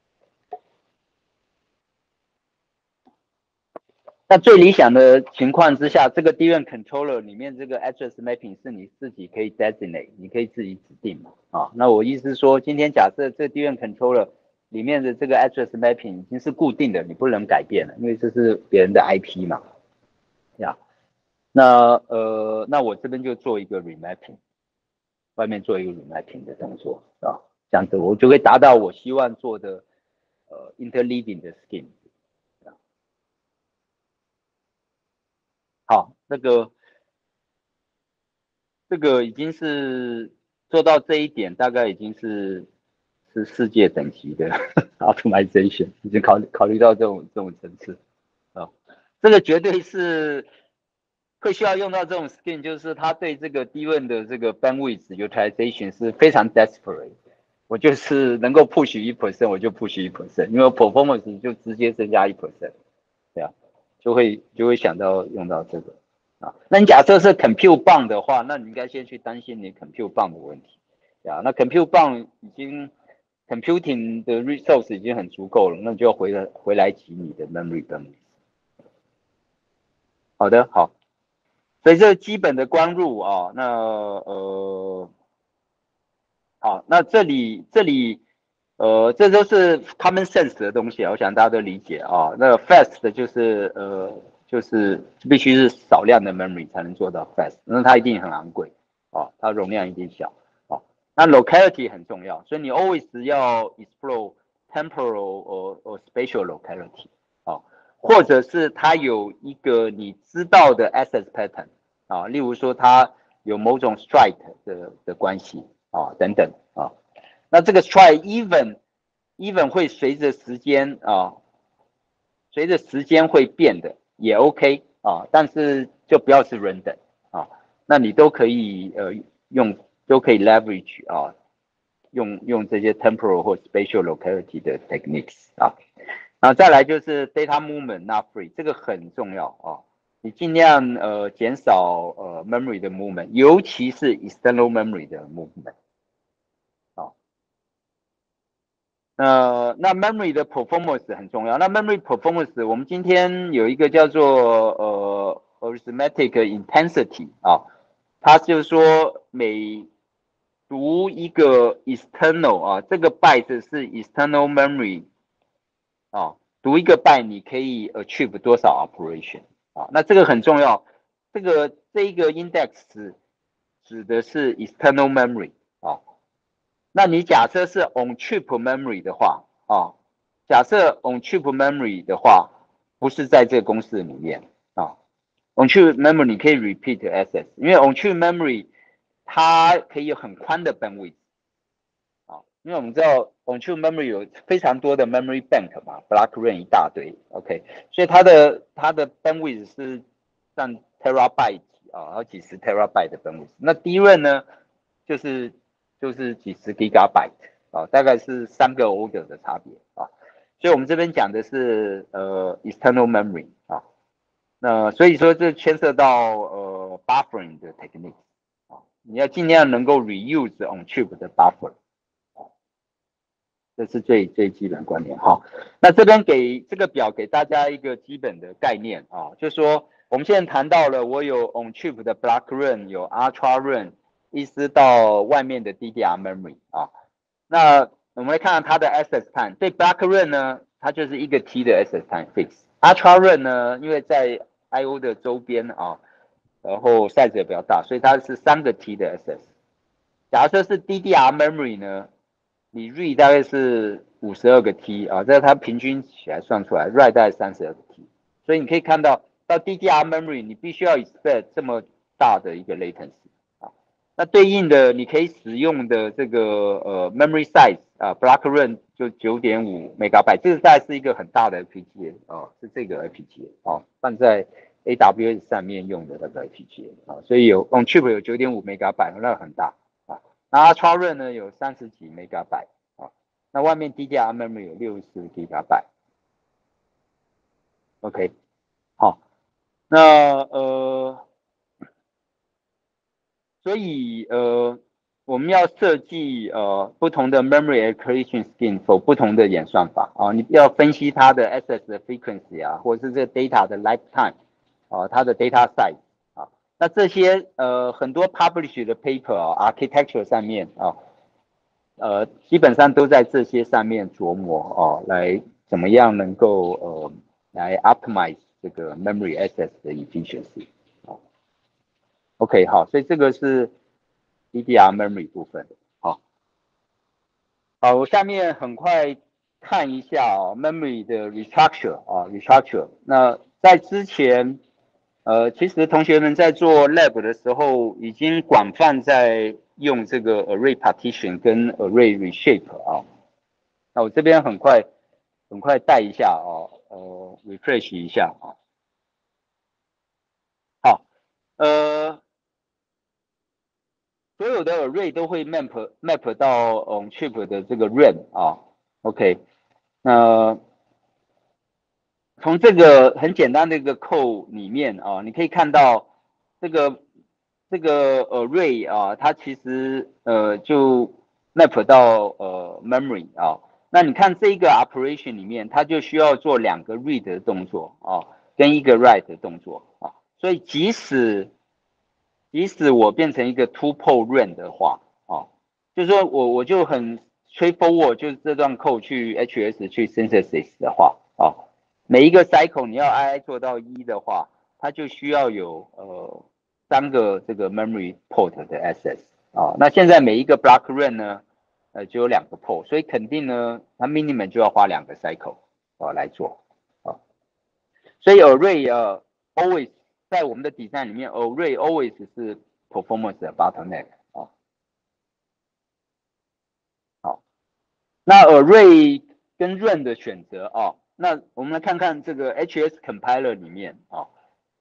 那最理想的情况之下，这个 D RAM controller 里面这个 address mapping 是你自己可以 designate， 你可以自己指定嘛。啊，那我意思是说，今天假设这 D RAM controller 里面的这个 address mapping 已经是固定的，你不能改变了，因为这是别人的 I P 嘛。呀，那呃，那我这边就做一个 remapping， 外面做一个 remapping 的动作啊，这样子我就会达到我希望做的呃 interleaving 的 scheme。好，那个这个已经是做到这一点，大概已经是是世界等级的 optimization， 已经考虑考虑到这种这种层次啊，这个绝对是会需要用到这种 skin， 就是他对这个低温的这个 bandwidth utilization 是非常 desperate。我就是能够 push 一 percent 我就 push 一 percent， 因为 performance 就直接增加一 percent， 对啊，就会就会想到用到这个。啊，那你假设是 compute 棒的话，那你应该先去担心你 compute 棒的问题，对啊，那 compute 棒已经 computing 的 resource 已经很足够了，那你就要回来回来挤你的 memory bandwidth。好的，好，所以这基本的光入啊，那呃，好，那这里这里呃，这都是 common sense 的东西啊，我想大家都理解啊。那 fast 就是呃，就是必须是少量的 memory 才能做到 fast，那它一定很昂贵啊，它容量一定小啊。那 locality 很重要，所以你 always 要 explore temporal or or spatial locality 啊，或者是它有一个你知道的 access pattern 啊，例如说它有某种 strike 的的关系啊，等等啊。那这个 strike even even 会随着时间啊，随着时间会变的也 OK 啊，但是就不要是 random 那你都可以呃用都可以 leverage 啊，用用这些 temporal 或 spatial locality 的 techniques 啊。然后再来就是 data movement not free， 这个很重要啊。你尽量呃减少呃 memory 的 movement， 尤其是 external memory 的 movement。啊，那那 memory 的 performance 很重要。那 memory performance 我们今天有一个叫做呃 arithmetic intensity 啊，它就是说每读一个 external 啊，这个 byte 是 external memory 啊，读一个 byte 你可以 achieve 多少 operation 啊？那这个很重要。这个这一个 index 指的是 external memory 啊。那你假设是 on chip memory 的话啊，假设 on chip memory 的话，不是在这个公式里面啊。on chip memory 你可以 repeat access， 因为 on chip memory 它可以有很宽的 bandwidth。啊，因为我们知道 on chip memory 有非常多的 memory bank 嘛，block RAM 一大堆 ，OK， 所以它的它的 bandwidth 是占 terabyte 啊，然后几十 terabyte 的 bandwidth。那 D RAM 呢，就是就是几十 gigabyte 啊，大概是三个 order 的差别啊。所以我们这边讲的是呃 external memory 啊，那所以说这牵涉到呃 buffering 的 technique 啊，你要尽量能够 reuse on chip 的 buffer。这是最最基本观念哈。那这边给这个表给大家一个基本的概念啊，就是说我们现在谈到了我有 on chip 的 block RAM， 有 ultra RAM， 一直到外面的 D D R memory 啊。那我们来看看它的 access time， 对 block RAM 呢，它就是一个 T 的 access time fix。ultra RAM 呢，因为在 I O 的周边啊，然后 size 也比较大，所以它是三个 T 的 access。假设是 D D R memory 呢？你 read 大概是五十二个 T 啊，这是它平均起来算出来 ，write 大概三十二个 T， 所以你可以看到到 D D R memory 你必须要 expect 这么大的一个 latency 啊，那对应的你可以使用的这个呃 memory size 啊 block RAM 就 九点五 megabyte， 这个大概是一个很大的 F P G A 啊，是这个 F P G A 啊，放在 A W S 上面用的那个 F P G A 啊，所以有 on chip 有 九点五 megabyte， 那很大。那 ultra RAM 呢有三十几 megabyte 啊，那外面 D D R memory 有六十 gigabyte。OK， 好，那呃，所以呃，我们要设计呃不同的 memory allocation scheme for 不同的演算法啊，你要分析它的 access 的 frequency 啊，或者是这个 data 的 lifetime 啊，它的 data size 啊，那这些呃很多 publish 的 paper 啊 architecture 上面啊。呃，基本上都在这些上面琢磨哦，来怎么样能够呃来 optimize 这个 memory access 的 efficiency。哦，OK， 好，所以这个是 D D R memory 部分。好，好，我下面很快看一下哦 memory 的 restructure 啊 restructure。那在之前，呃，其实同学们在做 lab 的时候，已经广泛在用这个 array partition 跟 array reshape 啊。那我这边很快很快带一下啊，呃，refresh 一下啊。好，呃，所有的 array 都会 map map 到 on chip 的这个 RAM 啊。OK，那从这个很简单的一个 code 里面啊，你可以看到这个这个 array 啊，它其实呃就 map 到呃 memory 啊。那你看这一个 operation 里面，它就需要做两个 read 的动作啊，跟一个 write 的动作啊。所以即使即使我变成一个 two pole RAM 的话啊，就是说我我就很 straightforward，就是这段 code 去 H S 去 synthesis 的话啊。每一个 cycle 你要 I I 做到一的话，它就需要有呃三个这个 memory port 的 access 啊。那现在每一个 block RAM 呢，呃就有两个 port，所以肯定呢，它 minimum 就要花两个 cycle 啊来做啊。所以 array 呃 always 在我们的 design 里面 array always 是 performance 的 bottleneck 啊。好，那 array 跟 run 的选择啊。那我们来看看这个 H S compiler 里面啊，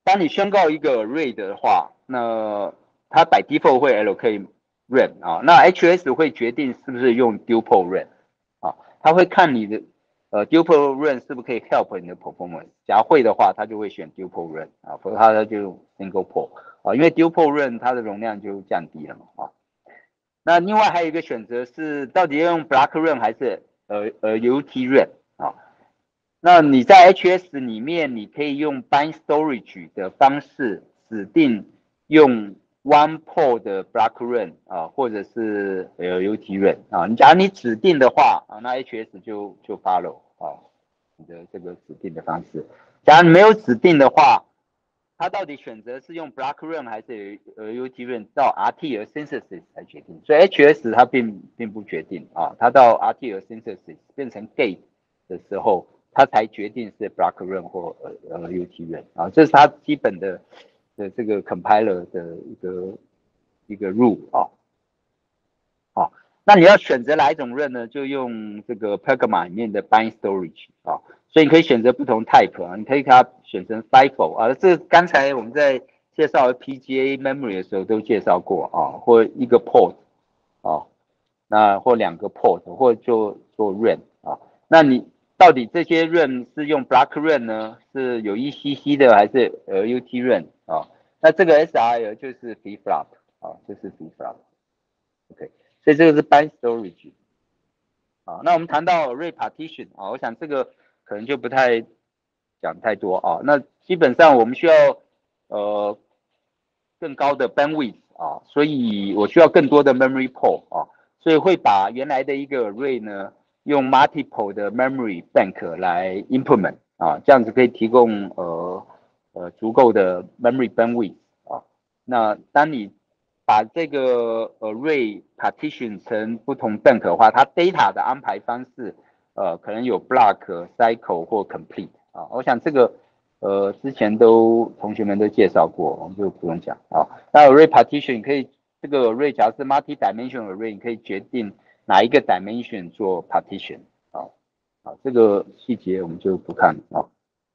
当你宣告一个 array 的话，那它 by default 会 allocate RAM 啊，那 H S 会决定是不是用 duple RAM 啊，它会看你的呃 duple RAM 是不是可以 help 你的 performance，假如会的话，它就会选 duple RAM 啊，否则它就用 single port 啊，因为 duple RAM 它的容量就降低了嘛啊。那另外还有一个选择是，到底要用 block RAM 还是呃呃 U T RAM 啊？那你在 H S 里面，你可以用 bind storage 的方式指定用 one port 的 block RAM 啊，或者是 L U T RAM 啊。你假如你指定的话啊，那 H S 就就 follow 啊你的这个指定的方式。假如你没有指定的话，它到底选择是用 block RAM 还是 L U T RAM，到 R T L synthesis 才决定。所以 H S 它并并不决定啊，它到 R T L synthesis 变成 gate 的时候。它才决定是 block run 或呃 U T run 啊，这是它基本的的这个 compiler 的一个一个 rule 啊。好，那你要选择哪一种 run 呢？就用这个 Pegama 里面的 bind storage 啊，所以你可以选择不同 type 啊，你可以给它选成 F I F O 啊，这刚才我们在介绍 P G A memory 的时候都介绍过啊，或一个 port 啊，那或两个 port 或就做 run 啊，那你到底这些 run 是用 block run 呢？是有 E C C 的还是 L U T run 啊？那这个 S R L 就是 flip flop 啊，就是 flip flop。OK， 所以这个是 bind storage 啊。那我们谈到 array partition 啊，我想这个可能就不太讲太多啊。那基本上我们需要呃更高的 bandwidth 啊，所以我需要更多的 memory pool 啊，所以会把原来的一个 array 呢用 multiple 的 memory bank 来 implement 啊，这样子可以提供呃呃足够的 memory bandwidth 啊。那当你把这个 array partition 成不同 bank 的话，它 data 的安排方式呃可能有 block、cycle 或 complete 啊。我想这个呃之前都同学们都介绍过，我们就不用讲啊。那 array partition 可以这个 array 假如是 multi-dimensional array，你可以决定哪一个 dimension 做 partition 啊。好，这个细节我们就不看啊。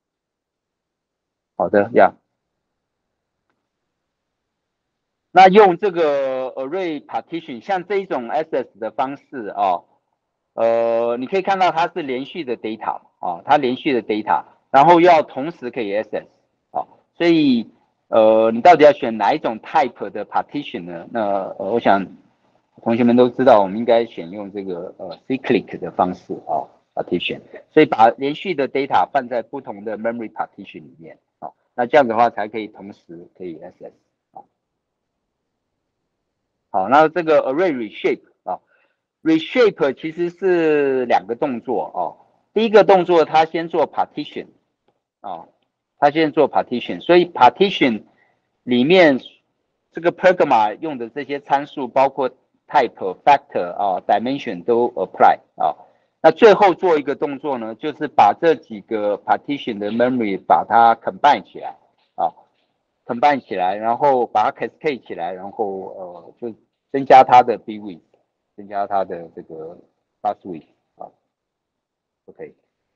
好的呀。那用这个 array partition，像这一种 access 的方式啊，呃，你可以看到它是连续的 data 啊，它连续的 data，然后要同时可以 access 啊，所以呃，你到底要选哪一种 type 的 partition 呢？那呃，我想同学们都知道，我们应该选用这个呃 cyclic 的方式啊 partition，所以把连续的 data 放在不同的 memory partition 里面啊，那这样的话才可以同时可以 access。好，那这个 array reshape 啊，reshape 其实是两个动作哦。第一个动作，它先做 partition 啊，它先做 partition，所以 partition 里面这个 Pegama 用的这些参数，包括 type、factor 啊、dimension 都 apply 啊。那最后做一个动作呢，就是把这几个 partition 的 memory 把它 combine 起来啊。combine 起来，然后把它 cascade 起来，然后呃就增加它的 b width，增加它的这个 bus width 啊，OK，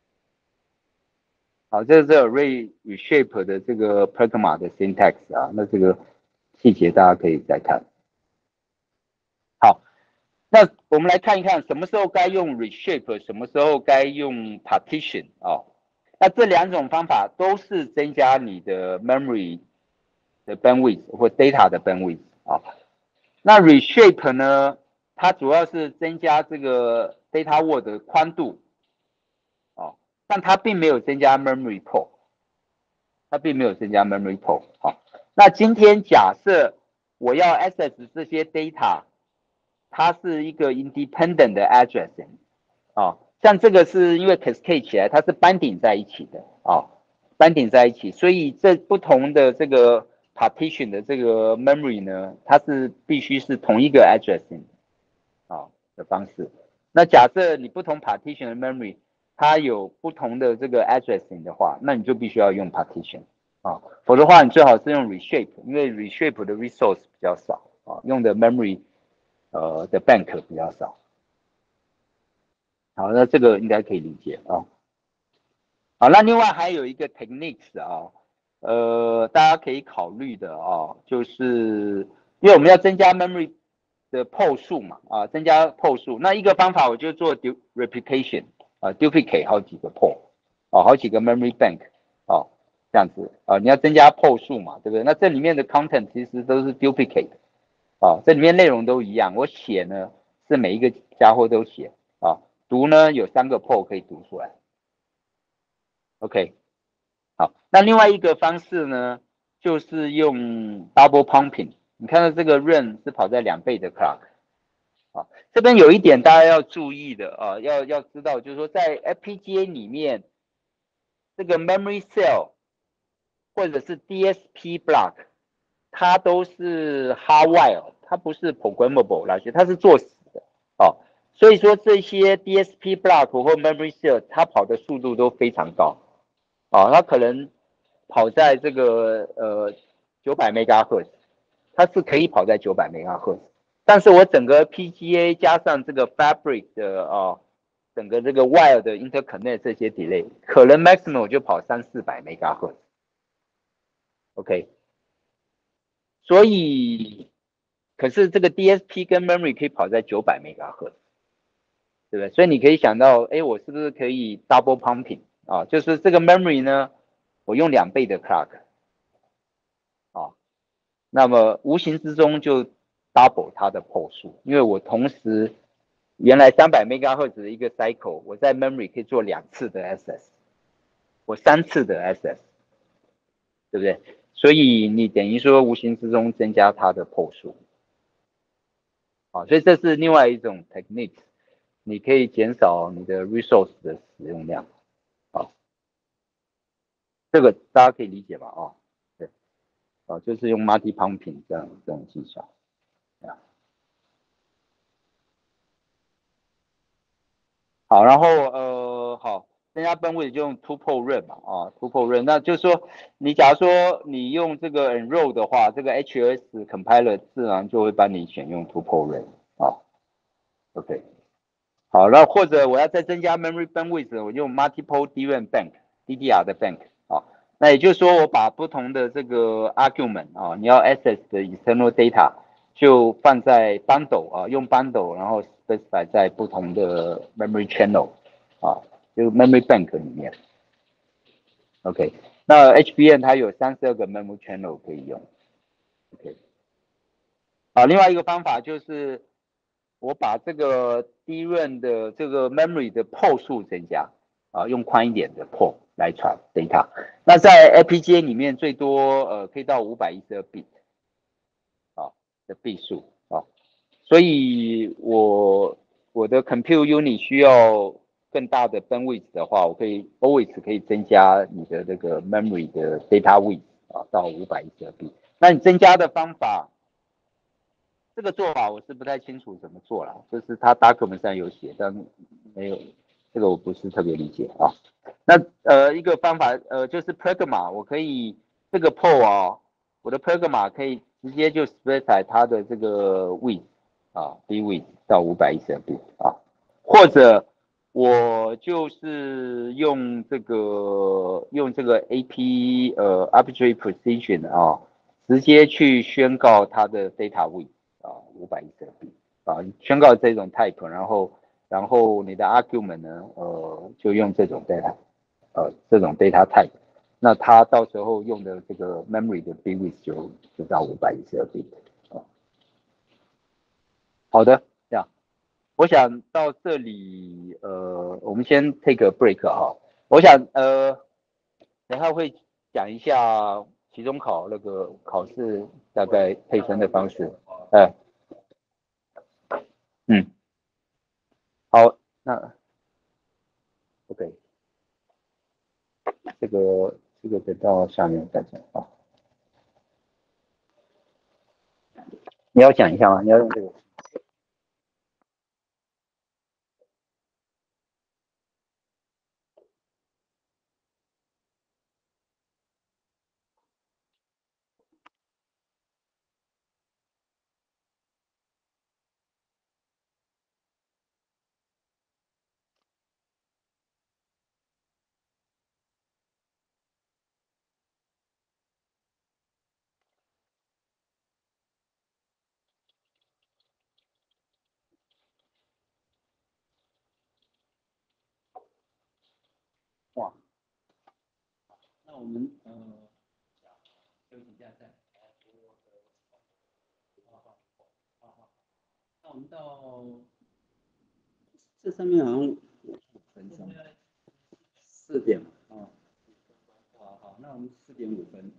好，这是 array reshape 的这个 Pragma 的 syntax 啊，那这个细节大家可以再看。好，那我们来看一看什么时候该用 reshape，什么时候该用 partition 啊。那这两种方法都是增加你的 memory 的 bandwidth 或 data 的 bandwidth 啊。那 reshape 呢，它主要是增加这个 data word 的宽度啊，但它并没有增加 memory pool，它并没有增加 memory pool 啊。那今天假设我要 access 这些 data，它是一个 independent 的 addressing 啊，像这个是因为 cascade 起来，它是 binding 在一起的啊，binding 在一起，所以这不同的这个 partition 的这个 memory 呢，它是必须是同一个 addressing 啊的方式。那假设你不同 partition 的 memory，它有不同的这个 addressing 的话，那你就必须要用 partition 啊，否则的话你最好是用 reshape，因为 reshape 的 resource 比较少啊，用的 memory 呃的 bank 比较少。好，那这个应该可以理解啊。好，那另外还有一个 techniques 啊， 呃，大家可以考虑的啊，就是因为我们要增加 memory 的 port 数嘛，啊，增加 port 数，那一个方法我就做 du replication 啊，duplicate 好几个 port 啊，好几个 memory bank 啊，这样子啊，你要增加 port 数嘛，对不对？那这里面的 content 其实都是 duplicate 啊，这里面内容都一样，我写呢是每一个家伙都写啊，读呢有三个 port 可以读出来 ，OK。好，那另外一个方式呢，就是用 double pumping。你看到这个 run 是跑在两倍的 clock。啊，这边有一点大家要注意的啊，要要知道，就是说在 F P G A 里面，这个 memory cell 或者是 D S P block，它都是 hardwire，它不是 programmable 那些，它是作死的。哦，所以说这些 D S P block 或 memory cell，它跑的速度都非常高。啊，它可能跑在这个呃九百 megahertz，它是可以跑在九百 megahertz，但是我整个 P G A 加上这个 fabric 的啊，整个这个 wire 的 interconnect 这些 delay，可能 maximum 就跑三四百 megahertz。OK，所以可是这个 D S P 跟 memory 可以跑在九百 megahertz，对不对？所以你可以想到，哎，我是不是可以 double pumping 啊？就是这个 memory 呢，我用两倍的 clock。啊，那么无形之中就 double 它的 port 数，因为我同时原来三百 megahertz 的一个 cycle，我在 memory 可以做两次的 access，我三次的 access，对不对？所以你等于说无形之中增加它的 port 数。啊，所以这是另外一种 technique，你可以减少你的 resource 的使用量。啊，这个大家可以理解吧？啊，对，啊，就是用 multi pumping 这样这种技巧。好，然后呃，好，增加分位就用 tuple run 嘛，啊，tuple run，那就是说，你假如说你用这个 enroll 的话，这个 H S compiler 自然就会帮你选用 tuple run，啊，OK，好，那或者我要再增加 memory bandwidth，我用 multiple D RAM bank，D D R 的 bank，啊，那也就是说我把不同的这个 argument 啊，你要 access 的 external data 就放在 bundle 啊，用 bundle，然后 specify 在不同的 memory channel 啊，就 memory bank 里面，OK，那 H B M 它有三十二个 memory channel 可以用，OK。啊，另外一个方法就是我把这个 D RAM 的这个 memory 的 port 数增加，啊，用宽一点的 port 来传 data。那在 F P G A 里面最多呃可以到五百一十二 bit 啊的 bit 数啊，所以我我的 compute unit 需要更大的 bandwidth 的话，我可以 always 可以增加你的这个 memory 的 data width 啊到五百一十二 bit。那你增加的方法？这个做法我是不太清楚怎么做啦，就是他 document 上有写，但没有这个我不是特别理解啊。那呃一个方法呃就是 pragma，我可以这个 port 啊，我的 pragma 可以直接就 specify 它的这个 width 啊 b width 到五百一十 bit 啊，或者我就是用这个用这个 A P 呃 arbitrary precision 啊，直接去宣告它的 data width。啊，五百一十 B 啊，宣告这种 type，然后然后你的 argument 呢，呃，就用这种 data，呃，这种 data type，那它到时候用的这个 memory 的 bandwidth 就就到五百一十 B 啊。好的，这样，我想到这里，呃，我们先 take a break 哈。我想呃，等下会讲一下期中考那个考试大概配分的方式，哎、嗯，好，那 OK。这个这个等到下面再讲啊。你要讲一下吗？你要用这个。 哇，那我们呃休息一下再。好好好好，那我们到这上面好像五分钟，四点嘛，哦，好好，那我们四点五分。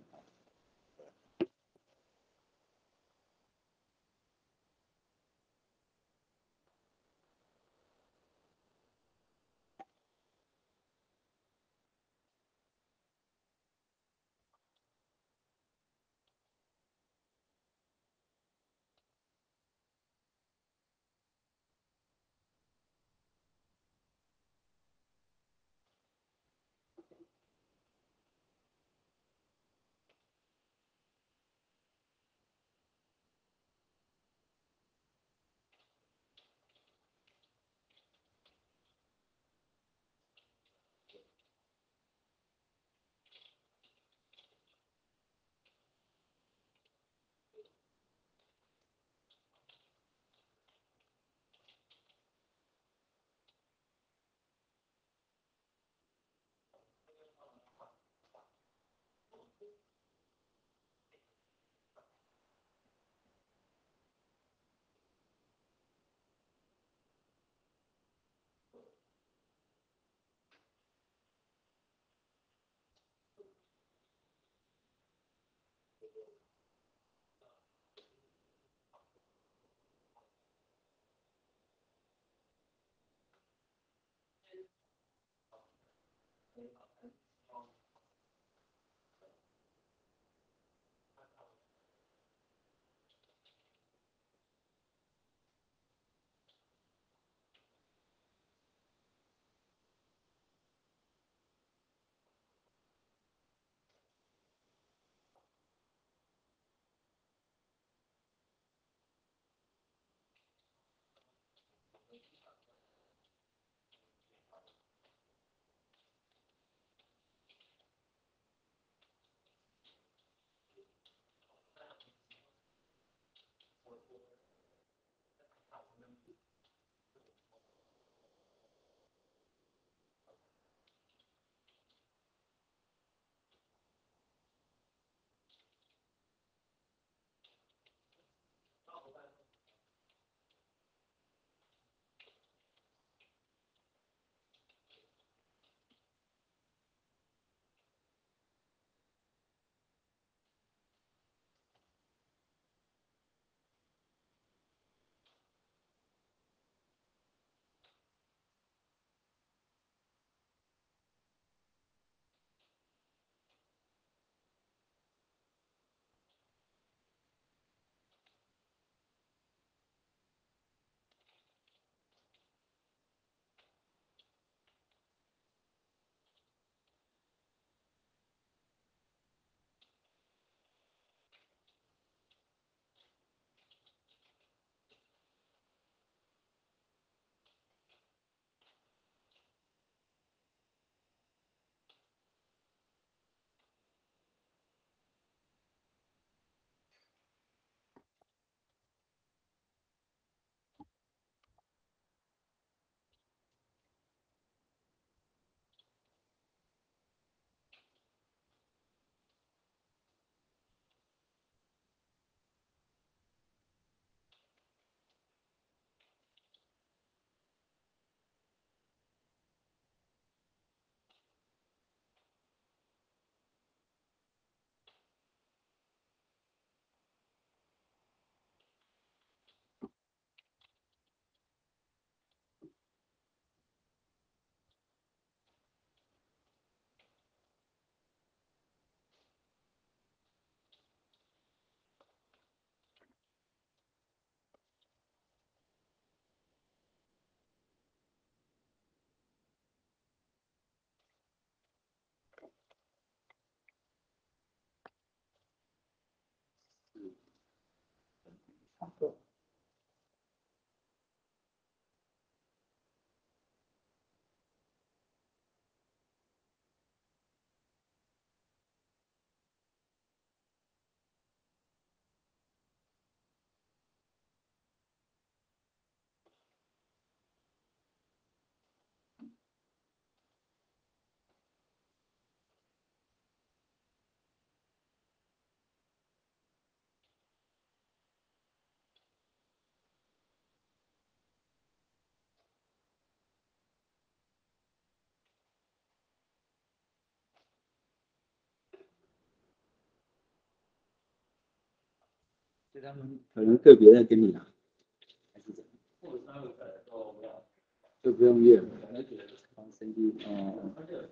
所以他们可能个别的跟你拿，还是怎么？或者他们可能都不要，就不用验了，而且防神经，哦。而且，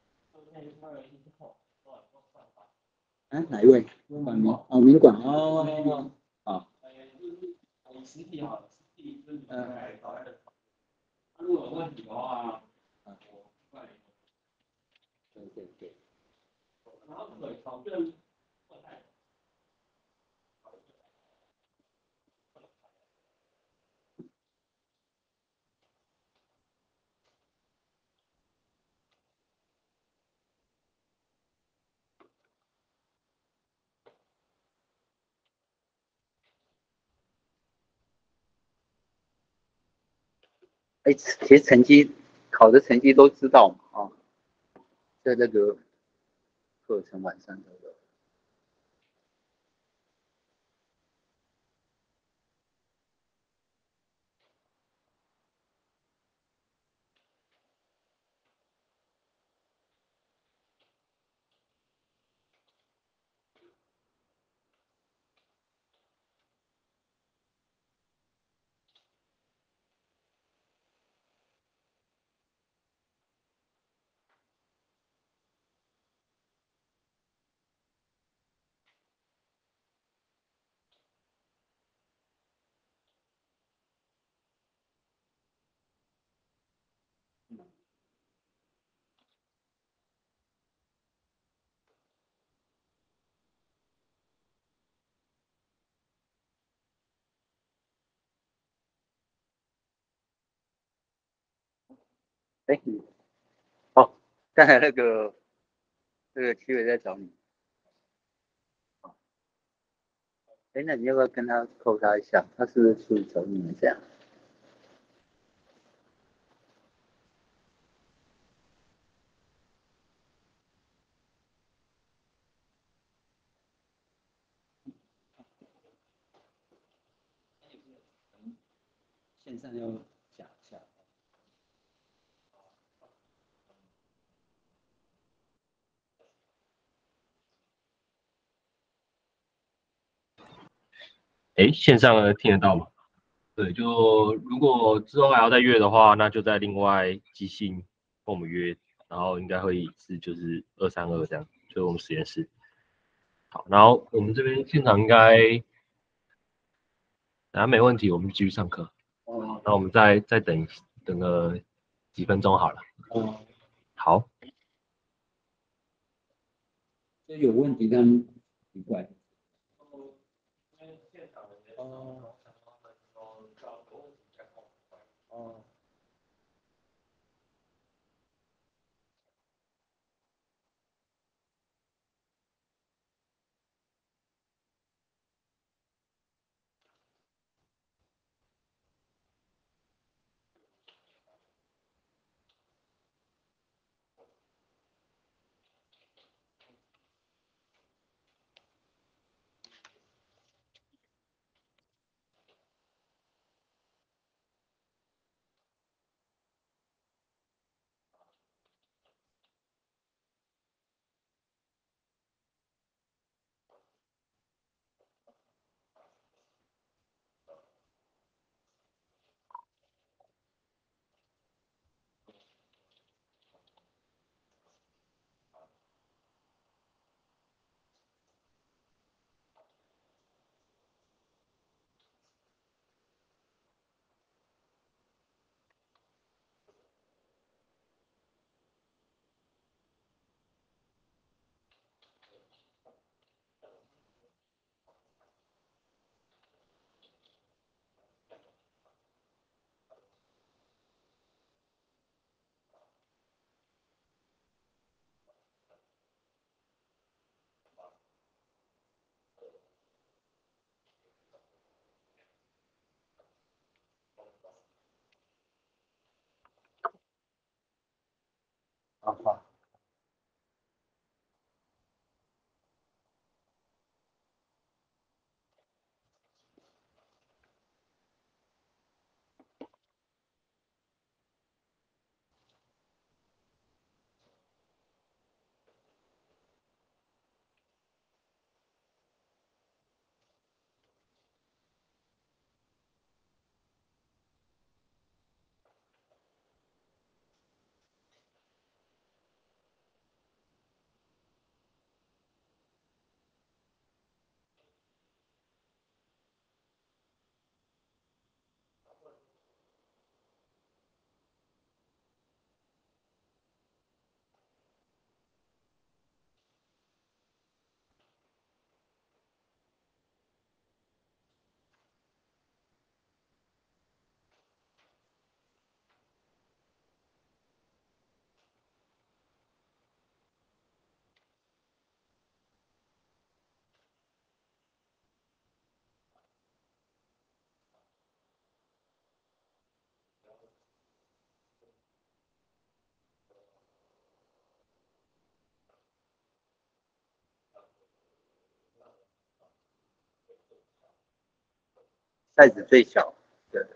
哎，哪一位？管民哦，民管哦，啊，实体好，实体就是嗯，如果有问题的话，啊，对对对，然后可考证。哎，其实成绩考的成绩都知道嘛，啊，在那个课程晚上都有。哎，哦，刚才那个那个齐伟在找你，哎，那你要不要跟他扣他一下？他是不是去找你们这样？线上要讲一下。 哎，线上呢听得到吗？对，就如果之后还要再约的话，那就再另外即兴跟我们约，然后应该会是就是二三二这样，就是我们实验室。好，然后我们这边现场应该等下没问题，我们继续上课。哦，那我们再再等等个几分钟好了。 哦， 好， 这有问题他们奇怪。哦。哦。好好。 size 最小的。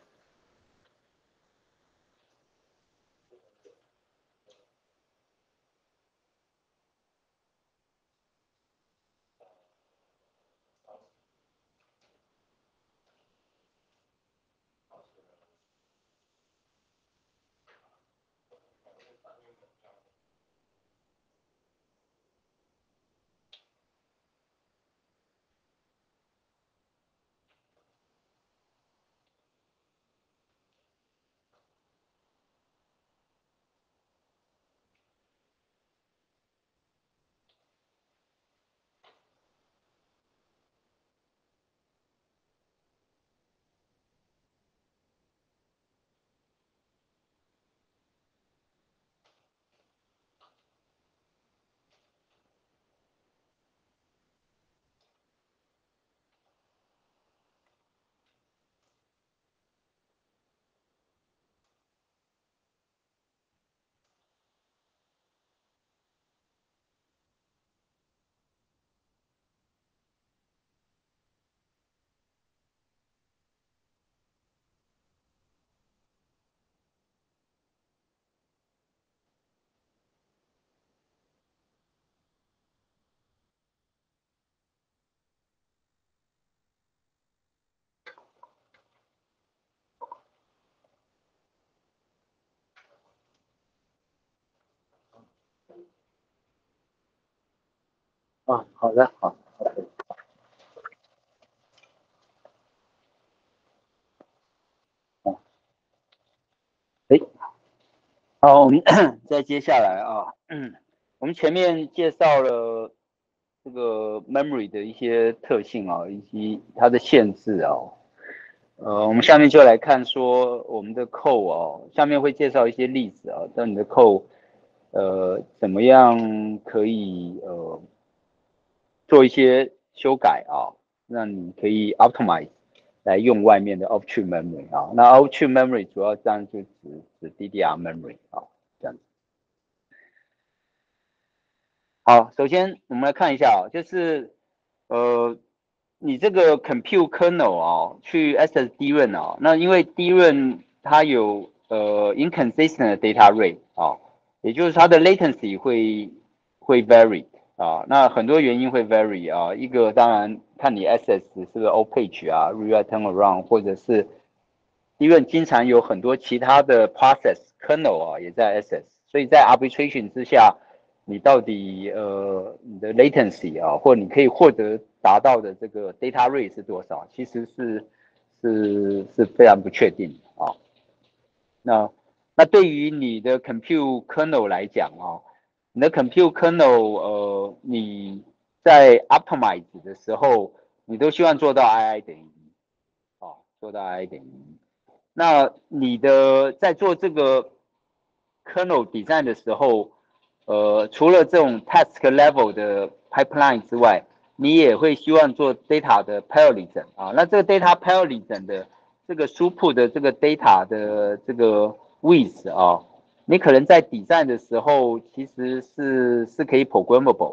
啊，好的，好 ，OK。哦，诶，好，我们再接下来啊，我们前面介绍了这个 memory 的一些特性啊，以及它的限制啊。呃，我们下面就来看说我们的 code 哦，下面会介绍一些例子啊，当你的 code 呃怎么样可以呃做一些修改啊，那你可以 optimize 来用外面的 off-chip memory 啊。那 off-chip memory 主要这样就指指 D D R memory 啊，这样子。好，首先我们来看一下啊，就是呃你这个 compute kernel 啊，去 access D RAM 啊，那因为 D RAM 它有呃 inconsistent 的 data rate 啊，也就是它的 latency 会会 vary 啊，那很多原因会 vary 啊，一个当然看你 access 是不是 all page 啊 real turnaround， 或者是 D RAM 经常有很多其他的 process kernel 啊也在 access， 所以在 arbitration 之下。你到底呃你的 latency 啊，或你可以获得达到的这个 data rate 是多少，其实是是是非常不确定的啊。那那对于你的 compute kernel 来讲啊，你的 compute kernel 呃你在 optimize 的时候，你都希望做到 i i 等于一啊，做到 i i 等于一。那你的在做这个 kernel design 的时候，呃，除了这种 task level 的 pipeline 之外，你也会希望做 data 的 parallelism 啊。那这个 data parallelism 的这个输出的这个 data 的这个 width 啊，你可能在 design 的时候其实是是可以 programmable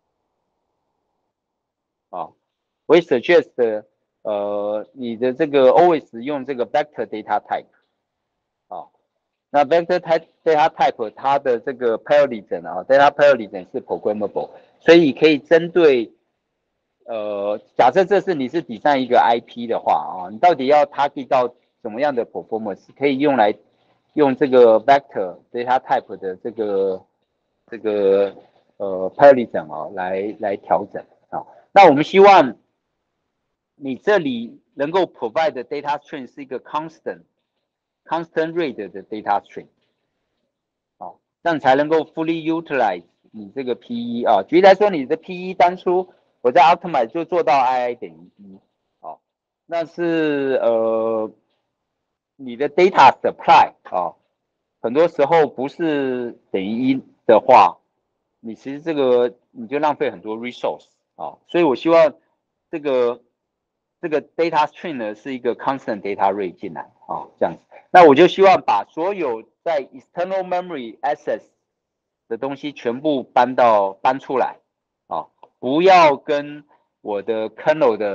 啊。我会 suggest 呃你的这个 always 用这个 vector data type 啊。那 vector type data type 它的这个 parallelism 啊 data parallelism 是 programmable，所以可以针对呃假设这是你是 design 一个 I P 的话啊，你到底要 target 到什么样的 performance， 可以用来用这个 vector data type 的这个这个呃 parallelism 啊来来调整啊。那我们希望你这里能够 provide 的 data stream 是一个 constant constant rate 的 data stream。哦，这样才能够 fully utilize 你这个 P E 啊。举例来说，你的 P E 当初我在 optimize 就做到 I I 等于一，哦，那是呃你的 data supply 啊，很多时候不是等于一的话，你其实这个你就浪费很多 resource 啊。所以我希望这个这个 data stream 呢是一个 constant data rate 进来啊，这样子。那我就希望把所有在 external memory access 的东西全部搬到搬出来啊，不要跟我的 kernel 的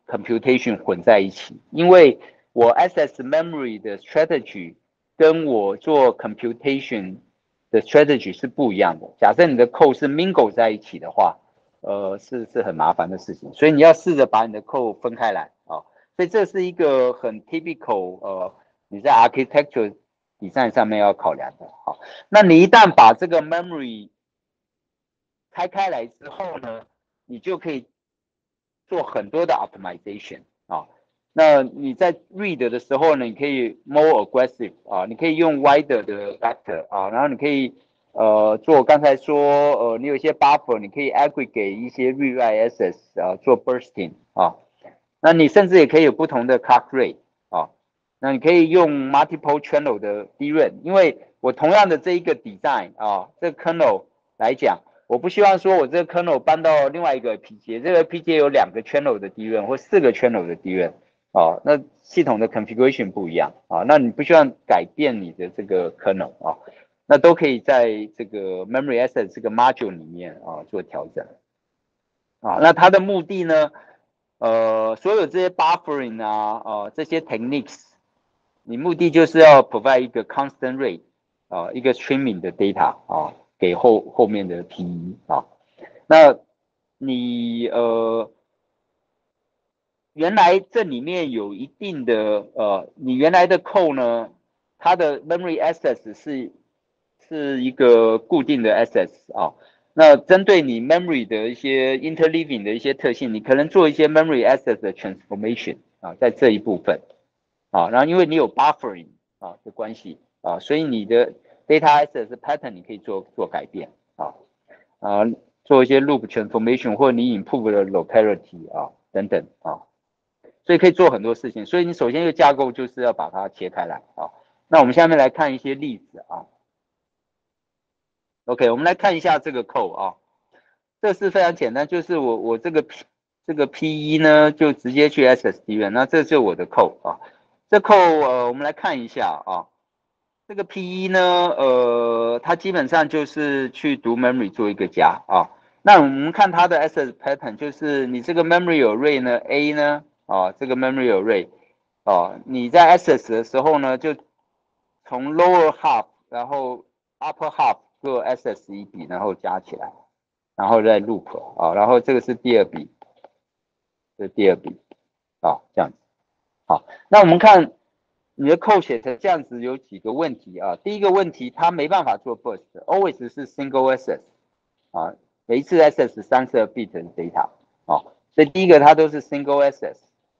computation 混在一起，因为我 access memory 的 strategy 跟我做 computation 的 strategy 是不一样的。假设你的 code 是 mingle 在一起的话，呃，是是很麻烦的事情，所以你要试着把你的 code 分开来啊、哦。所以这是一个很 typical 呃，你在 architecture design 上面要考量的。好，那你一旦把这个 memory 拆开来之后呢，你就可以做很多的 optimization 啊。那你在 read 的时候呢，你可以 more aggressive 啊，你可以用 wider 的 vector 啊，然后你可以呃做刚才说呃你有一些 buffer， 你可以 aggregate 一些 rewrite access 啊，做 bursting 啊。那你甚至也可以有不同的 clock rate 啊。那你可以用 multiple channel 的 D RAM， 因为我同样的这一个 design 啊，这个 kernel 来讲，我不希望说我这个 kernel 搬到另外一个 P G A， 这个 P G A 有两个 channel 的 D RAM 或四个 channel 的 D RAM， 啊，那系统的 configuration 不一样啊，那你不希望改变你的这个 kernel 啊，那都可以在这个 memory access 这个 module 里面啊做调整啊，那它的目的呢，呃，所有这些 buffering 啊，呃，这些 techniques。你目的就是要 provide 一个 constant rate 啊，一个 streaming 的 data 啊，给后后面的 P E 啊。那你呃，原来这里面有一定的呃，你原来的 code 呢，它的 memory access 是是一个固定的 access 啊。那针对你 memory 的一些 interleaving 的一些特性，你可能做一些 memory access 的 transformation 啊，在这一部分。啊，然后因为你有 buffering 啊的关系啊，所以你的 data access pattern 你可以做做改变啊啊，做一些 loop transformation 或你 improve 的 locality 啊等等啊，所以可以做很多事情。所以你首先一个架构就是要把它切开来啊。那我们下面来看一些例子啊。OK， 我们来看一下这个 code 啊，这是非常简单，就是我我这个 P 这个 P 一 呢就直接去 S S D 了，那这就是我的 code 啊。这 code 呃，我们来看一下啊，这个 P 一 呢，呃，它基本上就是去读 memory 做一个加啊。那我们看它的 access pattern，就是你这个 memory array 呢 A 呢，啊，这个 memory array，啊，你在 access 的时候呢，就从 lower half，然后 upper half 做 access 一笔，然后加起来，然后再 loop 啊，然后这个是第二笔，这是第二笔啊，这样子。好，那我们看你的 code 写成这样子有几个问题啊？第一个问题，它没办法做 burst，always 是 single access 啊，每一次 access 三十二 bit 的 data 啊，所以第一个它都是 single access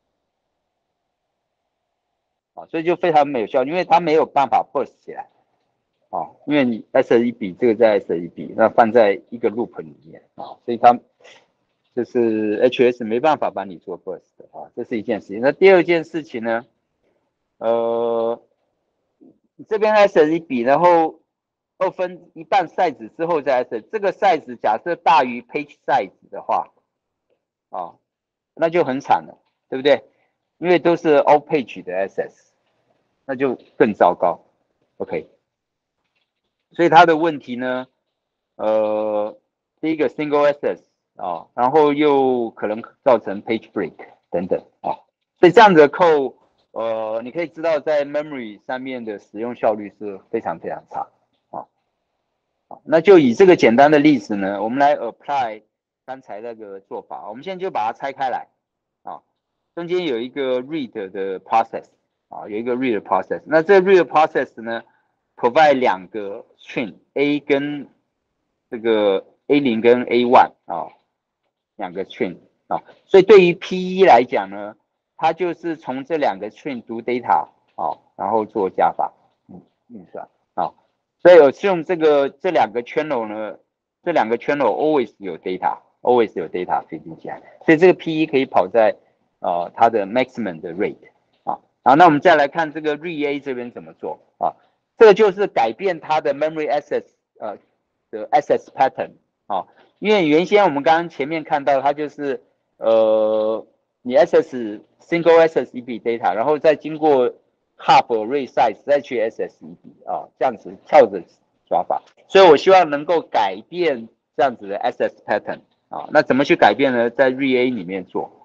啊，所以就非常没有效，因为它没有办法 burst 起来啊，因为你 S 一笔这个在 S 一笔，那放在一个 loop 里面啊，所以它就是 H S 没办法帮你做 burst 啊，这是一件事情。那第二件事情呢？呃，这边 S 一笔，然后二分一半 size 之后再 S， 这个 size 假设大于 page size 的话，啊，那就很惨了，对不对？因为都是 all page 的 access， 那就更糟糕。OK， 所以它的问题呢，呃，第一个 single access 啊，然后又可能造成 page break 等等啊，所以这样子的 code。呃，你可以知道在 memory 上面的使用效率是非常非常差啊。那就以这个简单的例子呢，我们来 apply 刚才那个做法。我们现在就把它拆开来啊，中间有一个 read 的 process 啊，有一个 read process。那这个 read process 呢 ，provide 两个 string A 跟这个 A 零跟 A 一 啊，两个 string 啊，所以对于 P 一 来讲呢。它就是从这两个 string 读 data 啊，然后做加法嗯运算啊，所以我是用这个这两个 channel 呢，这两个 channel always 有 data，always 有 data 飞进来，所以这个 P 一 可以跑在呃它的 maximum 的 rate 啊。好，那我们再来看这个 read A 这边怎么做啊？这个就是改变它的 memory access 呃的 access pattern 啊，因为原先我们刚刚前面看到它就是呃你 access single access 一笔 data， 然后再经过 half array size 再去 access 一笔啊，这样子跳着抓法。所以我希望能够改变这样子的 access pattern 啊，那怎么去改变呢？在 read A 里面做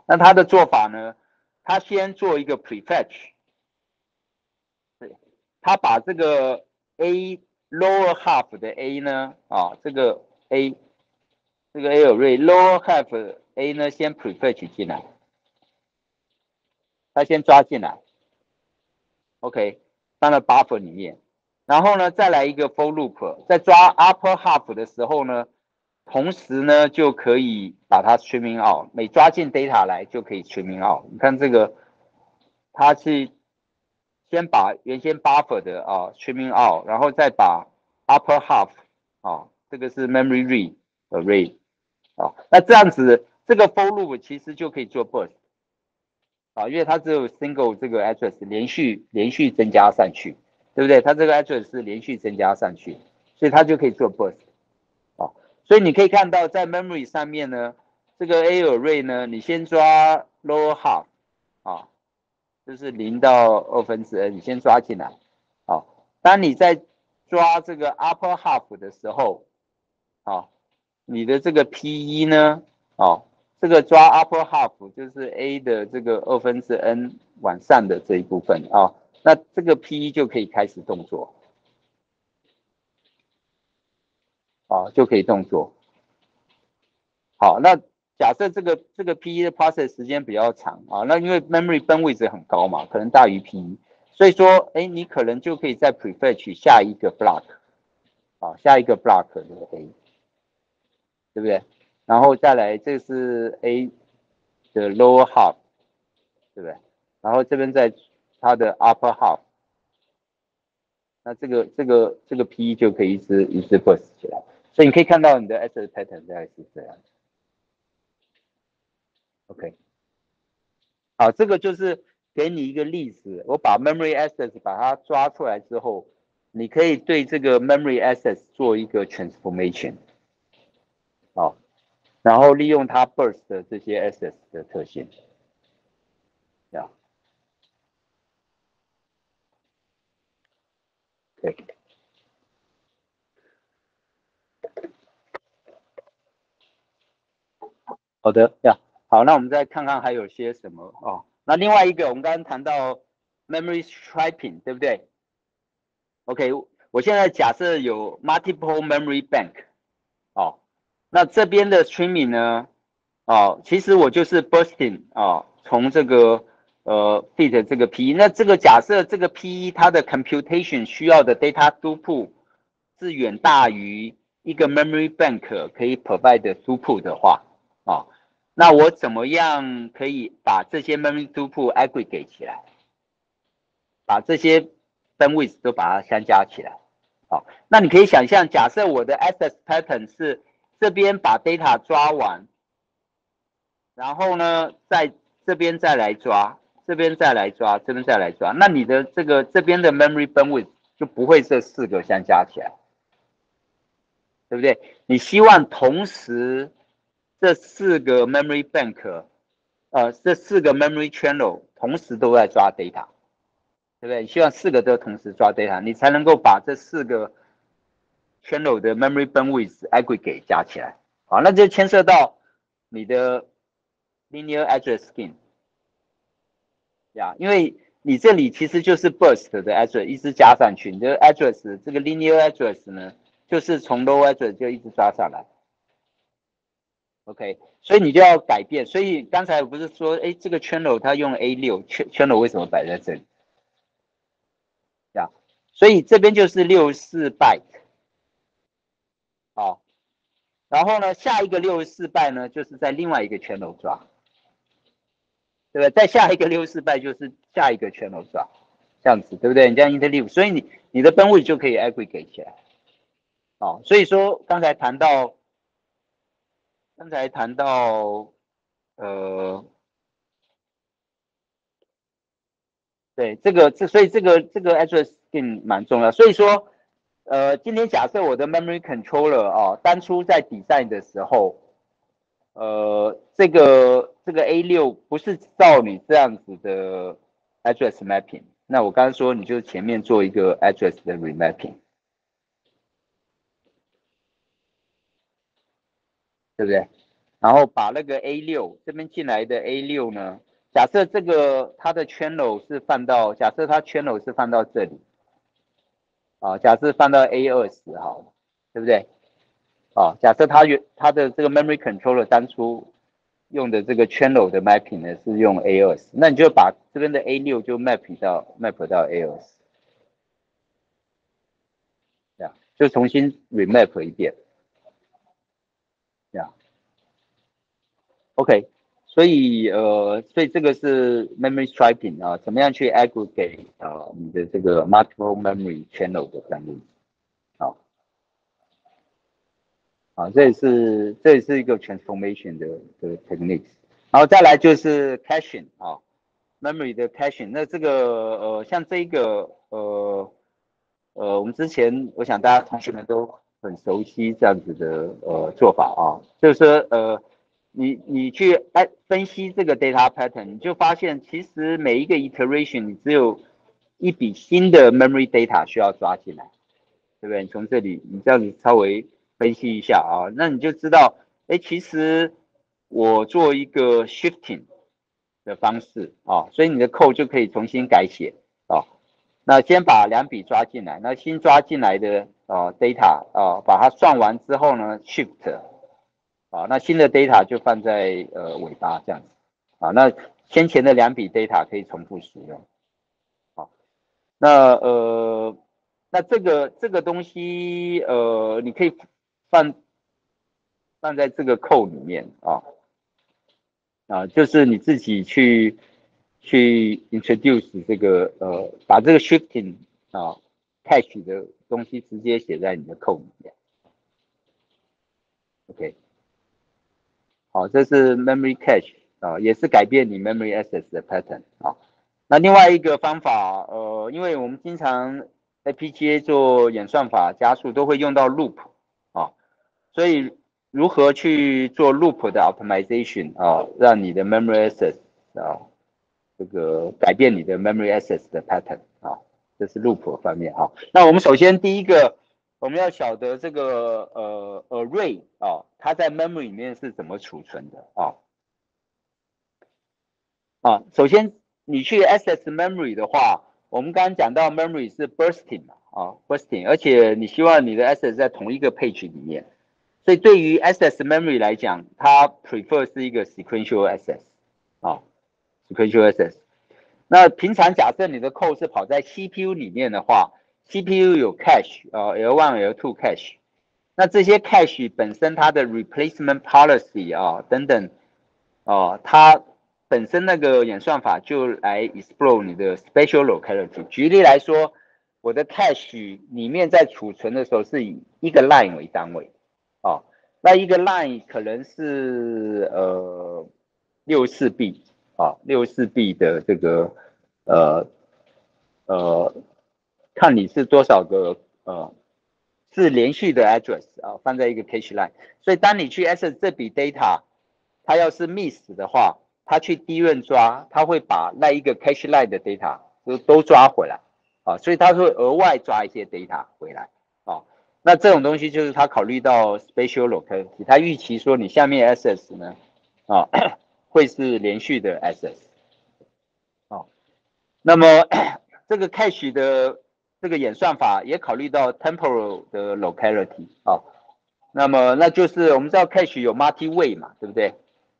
那它的做法呢，它先做一个 prefetch， 对，它把这个 A lower half 的 A 呢，啊，这个 A 这个 A array lower half A 呢先 prefetch 进来，它先抓进来 ，OK， 放到 buffer 里面，然后呢再来一个 for loop， 在抓 upper half 的时候呢，同时呢就可以把它 streaming out， 每抓进 data 来就可以 streaming out。你看这个，它是先把原先 buffer 的啊 streaming out， 然后再把 upper half 啊，这个是 memory read array 啊，那这样子这个 for loop 其实就可以做 burst 啊，因为它只有 single 这个 address 连续连续增加上去，对不对？它这个 address 是连续增加上去，所以它就可以做 burst 啊。所以你可以看到在 memory 上面呢，这个 A array 呢，你先抓 lower half 啊。就是零到二分之 n， 你先抓进来。好，当你在抓这个 upper half 的时候，好，你的这个 P 一 呢，哦，这个抓 upper half 就是 A 的这个二分之 n 往上的这一部分啊、哦，那这个 P 一 就可以开始动作，啊、哦，就可以动作。好，那假设这个这个 P 一 的 process 时间比较长啊，那因为 memory bandwidth 很高嘛，可能大于 P 一，所以说，哎，你可能就可以再 prefetch 下一个 block， 啊，下一个 block 的 A， 对不对？然后再来，这是 A 的 lower half， 对不对？然后这边在它的 upper half， 那这个这个这个 P 一 就可以一直一直 burst 起来，所以你可以看到你的 access pattern 大概是这样。OK。好，这个就是给你一个例子，我把 memory access 把它抓出来之后，你可以对这个 memory access 做一个 transformation， 好，然后利用它 burst 的这些 access 的特性，这样，对，好的，呀，好，那我们再看看还有些什么哦。那另外一个，我们刚刚谈到 memory striping， 对不对 ？OK， 我现在假设有 multiple memory bank， 哦，那这边的 streaming 呢？哦，其实我就是 bursting 啊，从这个呃 fit 这个 P 一，那这个假设这个 P 一 它的 computation 需要的 data throughput 是远大于一个 memory bank 可以 provide 的 throughput 的话，啊，那我怎么样可以把这些 memory throughput aggregate 起来，把这些 bandwidth 都把它相加起来？好，那你可以想象，假设我的 access pattern 是这边把 data 抓完。然后呢，在这边再来抓，这边再来抓，这边再来抓，那你的这个这边的 memory bandwidth 就不会这四个相加起来，对不对？你希望同时这四个 memory bank， 呃，这四个 memory channel 同时都在抓 data， 对不对？你希望四个都同时抓 data， 你才能够把这四个 channel 的 memory bandwidth aggregate 加起来。好，那就牵涉到你的 linear address scheme。呀，因为你这里其实就是 burst 的 address 一直加上去，你的 address 这个 linear address 呢，就是从 low address 就一直抓上来。OK， 所以你就要改变。所以刚才我不是说，哎，这个 channel 它用 A 六 channel 为什么摆在这里？呀，所以这边就是六十四 byte， 好，然后呢，下一个六十四 byte 呢，就是在另外一个 channel 抓。对不对？再下一个六四拜就是下一个 channel 是吧？这样子对不对？你这样 interleave， 所以你你的 bandwidth 就可以 aggregate 起来。哦，所以说刚才谈到，刚才谈到，呃，对这个这所以这个这个 address scheme 蛮重要。所以说，呃，今天假设我的 memory controller 哦，当初在 design 的时候，呃，这个这个 A 六不是照你这样子的 address mapping， 那我刚刚说你就前面做一个 address 的 remapping， 对不对？ 然后把那个 A 六这边进来的 A 六呢，假设这个它的 channel 是放到，假设它 channel 是放到这里，啊，假设放到 A 二十好了，对不对？啊，假设它原它的这个 memory controller 当初用的这个 channel 的 mapping 呢是用 A 二十，那你就把这边的 A 六就 map 到 map 到 A 二十，这样就重新 remap 一遍，这样 OK。所以呃，所以这个是 memory striping 啊，怎么样去 aggregate 啊你的这个 multiple memory channel 的分类，啊啊，这也是这也是一个 transformation 的的 techniques。然后再来就是 caching 啊。memory 的 caching，那这个呃，像这一个呃呃，我们之前我想大家同学们都很熟悉这样子的呃做法啊，就是说呃，你你去哎分析这个 data pattern，你就发现其实每一个 iteration 你只有一笔新的 memory data 需要抓进来，对不对？你从这里你这样子稍微分析一下啊，那你就知道，哎，其实我做一个 shifting。的方式啊，所以你的 code 就可以重新改写啊。那先把两笔抓进来，那新抓进来的啊 data 啊，把它算完之后呢，shift 啊，那新的 data 就放在呃尾巴这样子啊。那先前的两笔 data 可以重复使用啊。那呃，那这个这个东西呃，你可以放放在这个 code 里面啊。啊，就是你自己去去 introduce 这个呃，把这个 shifting 啊 cache 的东西直接写在你的 code 里面。OK， 好，这是 memory cache 啊，也是改变你 memory access 的 pattern 啊。那另外一个方法，呃，因为我们经常 A P G A 做演算法加速都会用到 loop 啊，所以如何去做 loop 的 optimization 啊，让你的 memory access 啊这个改变你的 memory access 的 pattern 啊，这是 loop 方面哈。那我们首先第一个，我们要晓得这个呃 array 啊，它在 memory 里面是怎么储存的啊啊。首先你去 access memory 的话，我们刚刚讲到 memory 是 bursting 啊 bursting，而且你希望你的 access 在同一个 page 里面，所以对于 access memory 来讲，它 prefer 是一个 sequential access 啊 sequential access。那平常假设你的 code 是跑在 C P U 里面的话 ，C P U 有 cache，呃 L 一 L 二 cache，那这些 cache 本身它的 replacement policy 啊等等，哦，它本身那个演算法就来 explore 你的 spatial locality。举例来说，我的 cache 里面在储存的时候是以一个 line 为单位，哦，那一个 line 可能是呃六四 B。啊，六四 B 的这个呃呃，看你是多少个呃是连续的 address 啊，放在一个 cache line。所以当你去 access 这笔 data，它要是 miss 的话，它去 D 润抓，它会把那一个 cache line 的 data 都都抓回来啊，所以它会额外抓一些 data 回来啊。那这种东西就是它考虑到 spatial locality，它预期说你下面 access 呢啊。会是连续的 access， 哦，那么这个 cache 的这个演算法也考虑到 temporal 的 locality 哦，那么那就是我们知道 cache 有 multi way 嘛，对不对？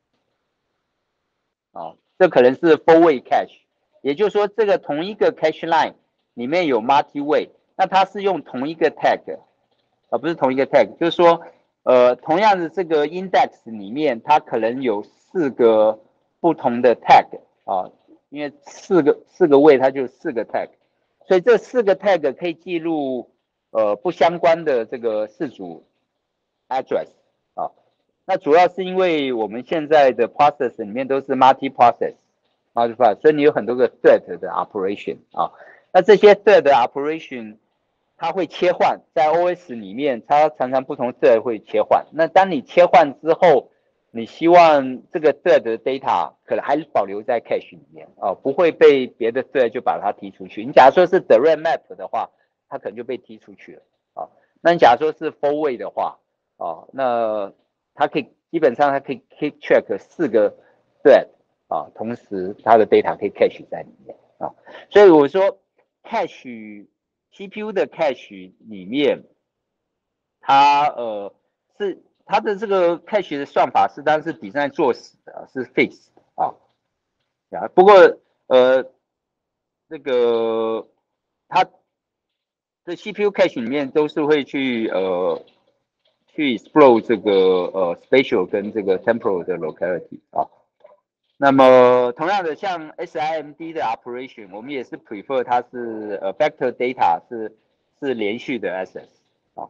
哦，这可能是 four way cache， 也就是说这个同一个 cache line 里面有 multi way， 那它是用同一个 tag， 啊不是同一个 tag， 就是说呃同样的这个 index 里面它可能有四个不同的 tag 啊，因为四个四个位它就四个 tag， 所以这四个 tag 可以记录呃不相关的这个四组 address 啊。那主要是因为我们现在的 process 里面都是 multi process multi process， 所以你有很多个 thread 的 operation 啊。那这些 thread 的 operation 它会切换，在 O S 里面它常常不同 thread 会切换。那当你切换之后，你希望这个 thread 的 data 可能还保留在 cache 里面啊，不会被别的 thread 就把它踢出去。你假如说是 direct map 的话，它可能就被踢出去了啊。那你假如说是 four way 的话，哦，那它可以基本上它可以 keep track 四个 thread 啊，同时它的 data 可以 cache 在里面啊，所以我说 cache C P U 的 cache 里面，它呃是它的这个 cache 的算法是当然是 design 做死的，是 fix 啊，啊，不过呃那个它这 C P U cache 里面都是会去呃去 explore 这个呃 spatial 跟这个 temporal 的 locality 啊。那么同样的，像 S I M D 的 operation， 我们也是 prefer 它是呃 vector data 是是连续的 access 啊。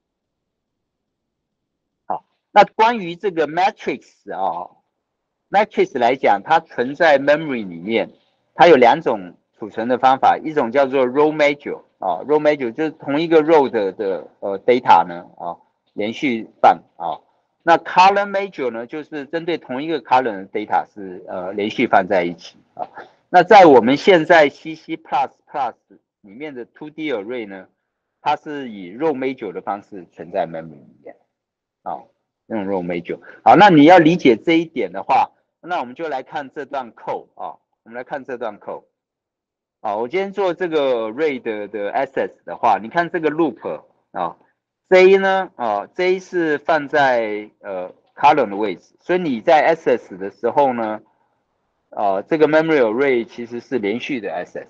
好，那关于这个 matrix 啊 ，matrix 来讲，它存在 memory 里面，它有两种储存的方法，一种叫做 row module 啊 ，row module 就是同一个 row 的的呃 data 呢啊连续放啊。那 column module 呢，就是针对同一个 column 的 data 是呃连续放在一起啊。那在我们现在 C C plus plus 里面的 two D array 呢，它是以 row module 的方式存在 memory 里面啊，那种 row module。好，那你要理解这一点的话，那我们就来看这段 code 啊，我们来看这段 code。好，我今天做这个 array 的的 access 的话，你看这个 loop 啊 ，J 呢啊 J 是放在呃 column 的位置，所以你在 access 的时候呢，啊这个 memory array 其实是连续的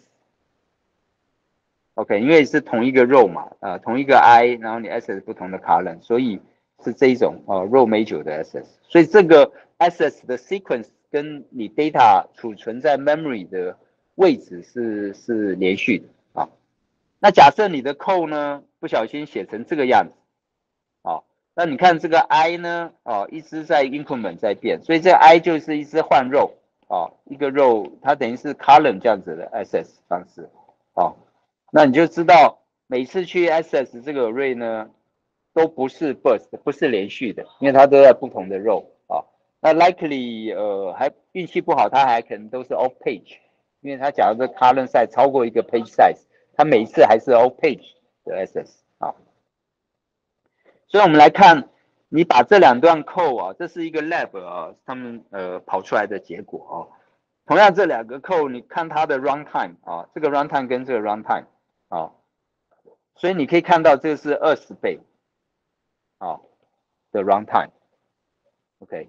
access。OK， 因为是同一个 row 嘛，啊同一个 I， 然后你 access 不同的 column， 所以是这一种啊 row module 的 access。所以这个 access 的 sequence 跟你 data 储存在 memory 的位置是是连续的啊。那假设你的 code 呢不小心写成这个样子，啊，那你看这个 I 呢，啊一直在 increment 在变，所以这个 I 就是一直换 row 啊，一个 row 它等于是 column 这样子的 access 方式啊。那你就知道每次去 access 这个 array 呢都不是 burst， 不是连续的，因为它都在不同的 row 啊。那 likely 呃还运气不好，它还可能都是 off page， 因为它假如这 column size 超过一个 page size， 它每一次还是 off page 的 access 啊。所以我们来看，你把这两段 code 啊，这是一个 lab 啊，他们呃跑出来的结果啊。同样这两个 code， 你看它的 runtime 啊，这个 runtime 跟这个 runtime 啊，所以你可以看到这个是二十倍啊的 runtime。OK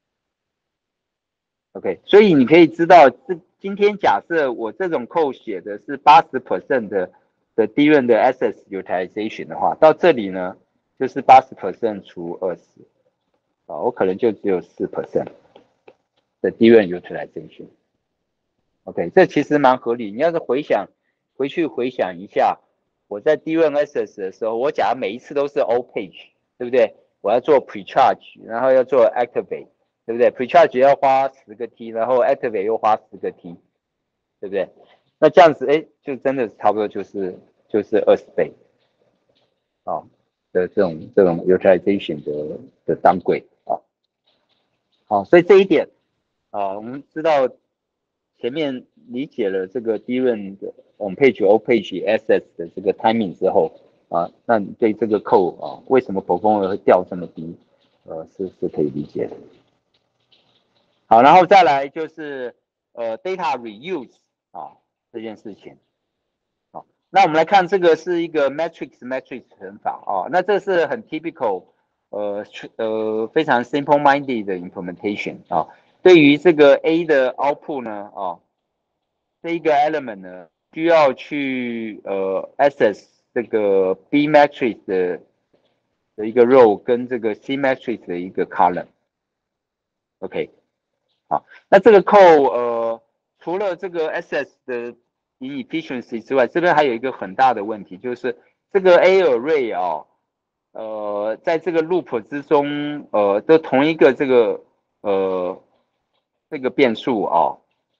OK， 所以你可以知道，这今天假设我这种 code 写的是 百分之八十 的的 D R A M 的 access utilization 的话，到这里呢就是 百分之八十 除二十啊，我可能就只有 百分之四 的 D R A M utilization。OK， 这其实蛮合理。你要是回想回去回想一下，我在 D R A M access 的时候，我假如每一次都是 all page， 对不对？我要做 precharge， 然后要做 activate， 对不对 ？precharge 要花十个 T， 然后 activate 又花十个 T， 对不对？那这样子，哎，就真的差不多就是就是二十倍啊、哦、的这种这种 utilization 的的单轨啊。好、哦，所以这一点啊、哦，我们知道。前面理解了这个 D R A M 的 on page off page access 的这个 timing 之后啊，那你对这个 code 啊为什么 performance 会掉这么低，呃是是可以理解的。好，然后再来就是呃 data reuse 啊这件事情。好，那我们来看这个是一个 matrix matrix 乘法啊，那这是很 typical 呃呃非常 simple minded 的 implementation 啊。对于这个 A 的 output 呢，啊，这一个 element 呢，需要去呃 access 这个 B matrix 的的一个 row 跟这个 C matrix 的一个 column。OK， 好，那这个 code 呃，除了这个 access 的 inefficiency 之外，这边还有一个很大的问题，就是这个 A array 啊，呃，在这个 loop 之中，呃，都同一个这个呃。这个变数啊，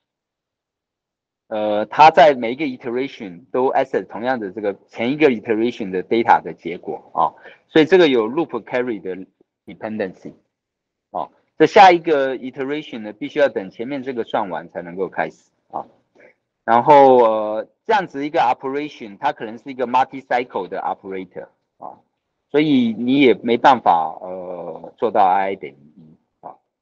呃，它在每一个 iteration 都 access 同样的这个前一个 iteration 的 data 的结果啊，所以这个有 loop carry 的 dependency 啊，这下一个 iteration 呢，必须要等前面这个算完才能够开始啊，然后呃，这样子一个 operation， 它可能是一个 multi cycle 的 operator 啊，所以你也没办法呃做到 I 等于一。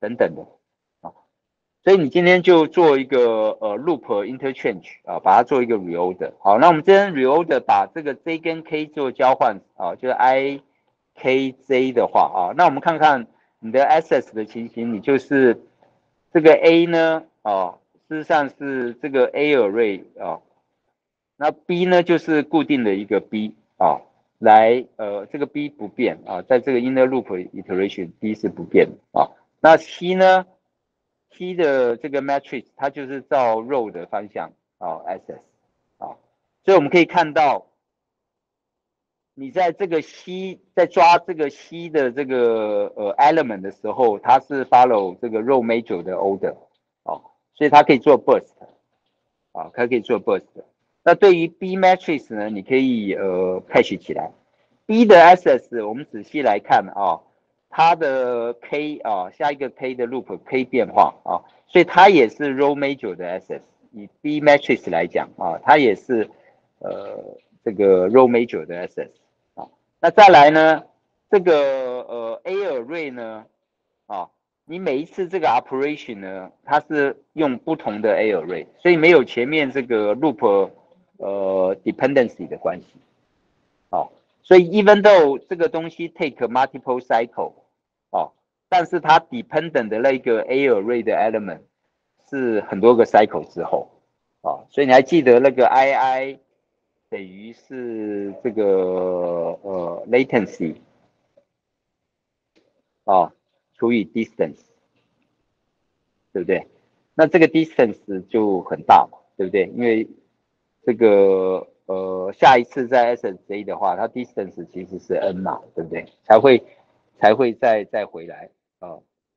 等等的啊。所以你今天就做一个呃 loop interchange 啊，把它做一个 reorder。好，那我们今天 reorder 把这个 J 跟 K 做交换啊，就是 I K J 的话啊，那我们看看你的 access 的情形，你就是这个 A 呢啊，事实上是这个 A array 啊，那 B 呢就是固定的一个 B 啊，来呃这个 B 不变啊，在这个 inner loop iteration B 是不变的啊。那 C 呢 ，C 的这个 matrix 它就是照 row 的方向啊 access 啊，所以我们可以看到。你在这个 C 在抓这个 C 的这个呃 element 的时候，它是 follow 这个 row major 的 order 哦，所以它可以做 burst 啊，它可以做 burst。那对于 B matrix 呢，你可以呃 cache 起来。B 的 access 我们仔细来看啊，它的 K 啊下一个 K 的 loop K 变化啊，所以它也是 row major 的 access。以 B matrix 来讲啊，它也是呃这个 row major 的 access。那再来呢，这个呃 A array 呢，啊，你每一次这个 operation 呢，它是用不同的 A array，所以没有前面这个 loop 呃 dependency 的关系，哦，所以 even though 这个东西 take multiple cycle，哦，但是它 dependent 的那个 A array 的 element 是很多个 cycle 之后，啊，所以你还记得那个 I I 等于是这个呃 latency 啊除以 distance， 对不对？那这个 distance 就很大嘛，对不对？因为这个呃下一次在 S S J 的话，它 distance 其实是 n 嘛，对不对？才会才会再再回来啊，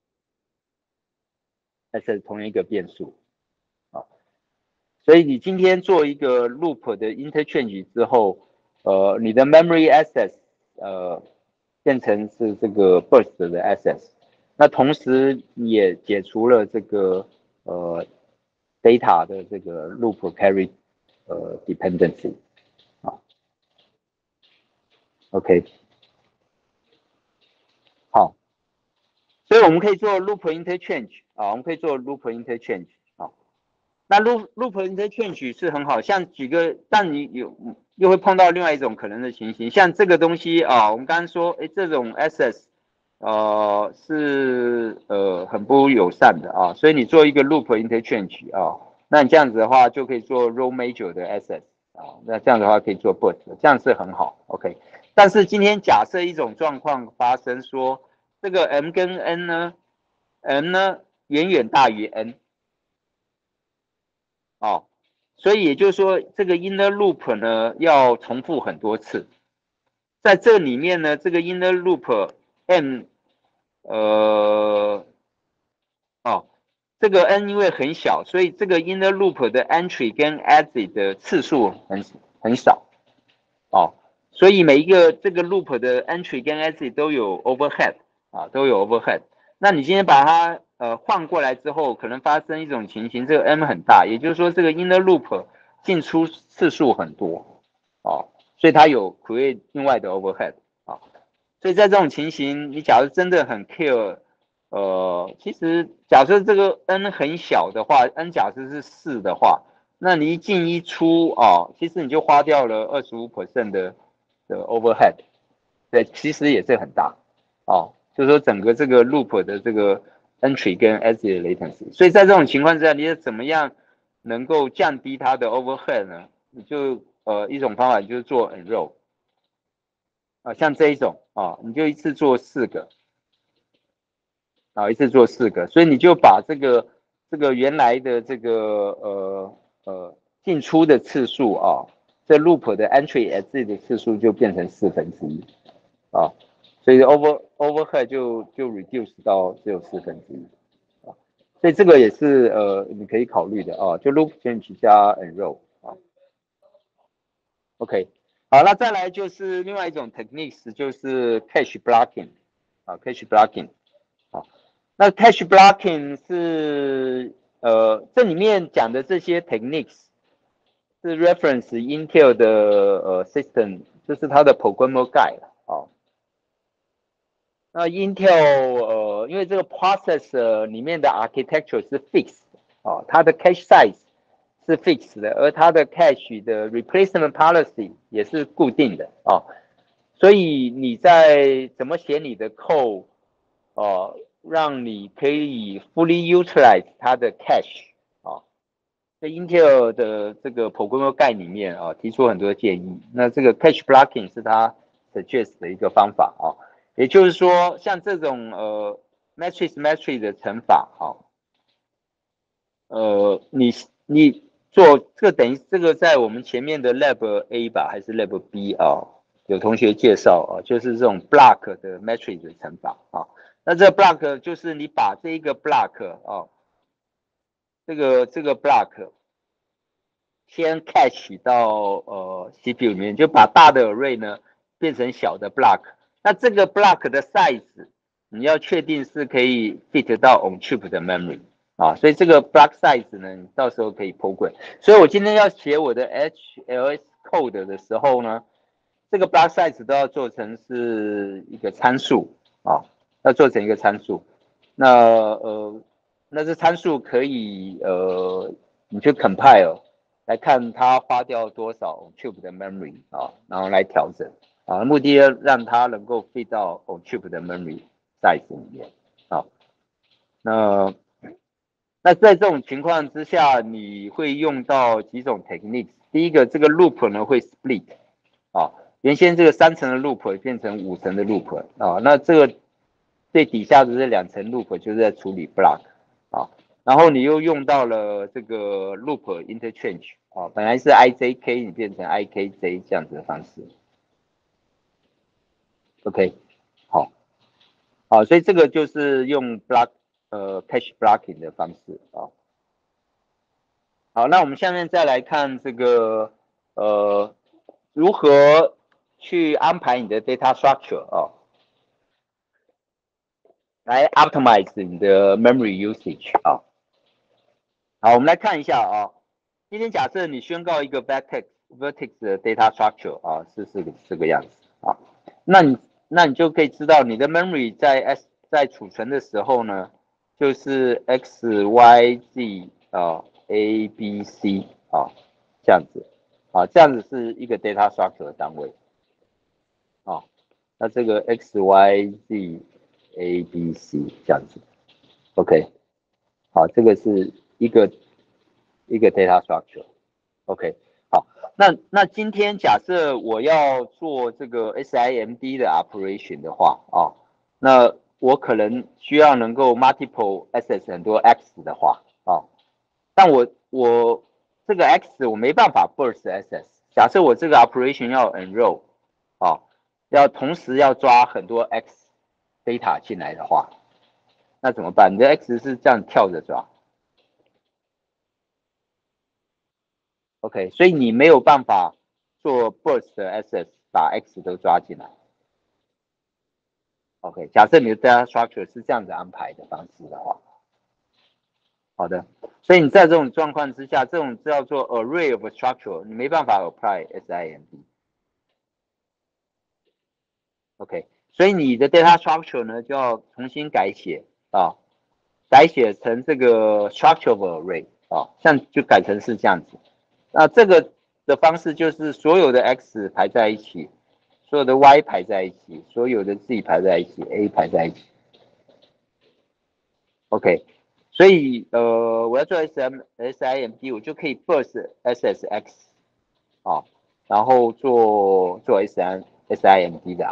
那是同一个变数啊。所以你今天做一个 loop 的 interchange 之后，呃，你的 memory access 呃变成是这个 burst 的 access，那同时也解除了这个呃 data 的这个 loop carry 呃 dependency 啊 ，OK， 好，所以我们可以做 loop interchange 啊，我们可以做 loop interchange 啊。那 loop loop interchange 是很好，像几个，但你有又会碰到另外一种可能的情形，像这个东西啊，我们刚刚说，哎，这种 access 呃是呃很不友善的啊，所以你做一个 loop interchange 啊，那你这样子的话就可以做 row major 的 access 啊，那这样的话可以做 burst，这样是很好 ，OK。但是今天假设一种状况发生说，这个 m 跟 n 呢，m 呢远远大于 n。哦，所以也就是说，这个 inner loop 呢要重复很多次，在这里面呢，这个 inner loop n 呃哦，这个 n 因为很小，所以这个 inner loop 的 entry 跟 exit 的次数很很少哦，所以每一个这个 loop 的 entry 跟 exit 都有 overhead 啊，都有 overhead。那你今天把它呃换过来之后，可能发生一种情形，这个 n 很大，也就是说这个 inner loop 进出次数很多哦，所以它有 create 另外的 overhead 啊。所以在这种情形，你假如真的很 care，呃，其实假设这个 n 很小的话 ，n 假设是四的话，那你一进一出啊，其实你就花掉了 百分之二十五 的的 overhead， 对，其实也是很大哦。就是说整个这个 loop 的这个 entry 跟 exit latency，所以在这种情况之下，你怎么样能够降低它的 overhead 呢？你就呃一种方法就是做 enroll 啊，像这一种啊，你就一次做四个啊，一次做四个，所以你就把这个这个原来的这个呃呃进出的次数啊，这 loop 的 entry exit 的次数就变成四分之一啊。所以 over overhead 就就 reduce 到只有四分之一啊，所以这个也是呃你可以考虑的啊，就 loop change 加 enroll 啊 ，OK， 好，那再来就是另外一种 techniques 就是 cache blocking 啊 cache blocking 啊，那 cache blocking 是呃这里面讲的这些 techniques 是 reference Intel 的呃 system， 这是它的 programmable guide 啊。那 Intel 呃呃，因为这个 processor 里面的 architecture 是 fixed 哦，它的 cache size 是 fixed 的，而它的 cache 的 replacement policy 也是固定的哦，所以你在怎么写你的 code 哦，让你可以 fully utilize 它的 cache 哦，在 Intel 的这个 programmable guide 里面啊、哦，提出很多建议。那这个 cache blocking 是它 suggest 的一个方法啊、哦，也就是说，像这种呃 matrix matrix 的乘法啊、哦，呃，你你做这个等于这个在我们前面的 lab A 吧，还是 lab B 啊、哦？有同学介绍啊、哦，就是这种 block 的 matrix 的乘法啊、哦。那这个 block 就是你把这一个 block 啊、哦，这个这个 block 先 cache 到呃 C P U 里面，就把大的 array 呢变成小的 block。那这个 block 的 size 你要确定是可以 fit 到 on chip 的 memory 啊，所以这个 block size 呢，你到时候可以 program。所以我今天要写我的 H L S code 的时候呢，这个 block size 都要做成是一个参数啊，要做成一个参数。那呃，那这参数可以呃，你去 compile 来看它花掉多少 chip 的 memory 啊，然后来调整啊，目的要让它能够 fit 到 chip 的 memory size 里面啊。那那在这种情况之下，你会用到几种 techniques。第一个，这个 loop 呢会 split 啊，原先这个三层的 loop 变成五层的 loop 啊，那这个最底下的这两层 loop 就是在处理 block 啊，然后你又用到了这个 loop interchange 啊，本来是 I J K 你变成 I K J 这样子的方式 ，OK， 好，好，所以这个就是用 block 呃 cache blocking 的方式啊。好，那我们下面再来看这个呃如何去安排你的 data structure 啊，来 optimize 你的 memory usage 啊。好，我们来看一下啊，今天假设你宣告一个 vertex vertex 的 data structure 啊，是这个这个样子啊，那你那你就可以知道你的 memory 在 S 在储存的时候呢，就是 x y z 啊 a b c 啊这样子啊，这样子是一个 data structure 的单位啊，那这个 x y z a b c 这样子 ，OK， 好，这个是一个一个 data structure，OK， 好，那那今天假设我要做这个 S I M D 的 operation 的话啊，那我可能需要能够 multiple access 很多 x 的话啊，但我我这个 x 我没办法 burst access， 假设我这个 operation 要 enroll 啊，要同时要抓很多 x data 进来的话，那怎么办？你的 x 是这样跳着抓。OK， 所以你没有办法做 burst 的 access 把 X 都抓进来。OK， 假设你的 data structure 是这样子安排的方式的话，好的，所以你在这种状况之下，这种叫做 array of structure， 你没办法 apply S I M D。OK， 所以你的 data structure 呢就要重新改写啊，改写成这个 structure of array 啊，像就改成是这样子。那这个的方式就是所有的 x 排在一起，所有的 y 排在一起，所有的 z 排在一起 ，a 排在一起。OK， 所以呃，我要做 S M S I M D， 我就可以 burst S S X 啊，然后做做 S M S I M D 的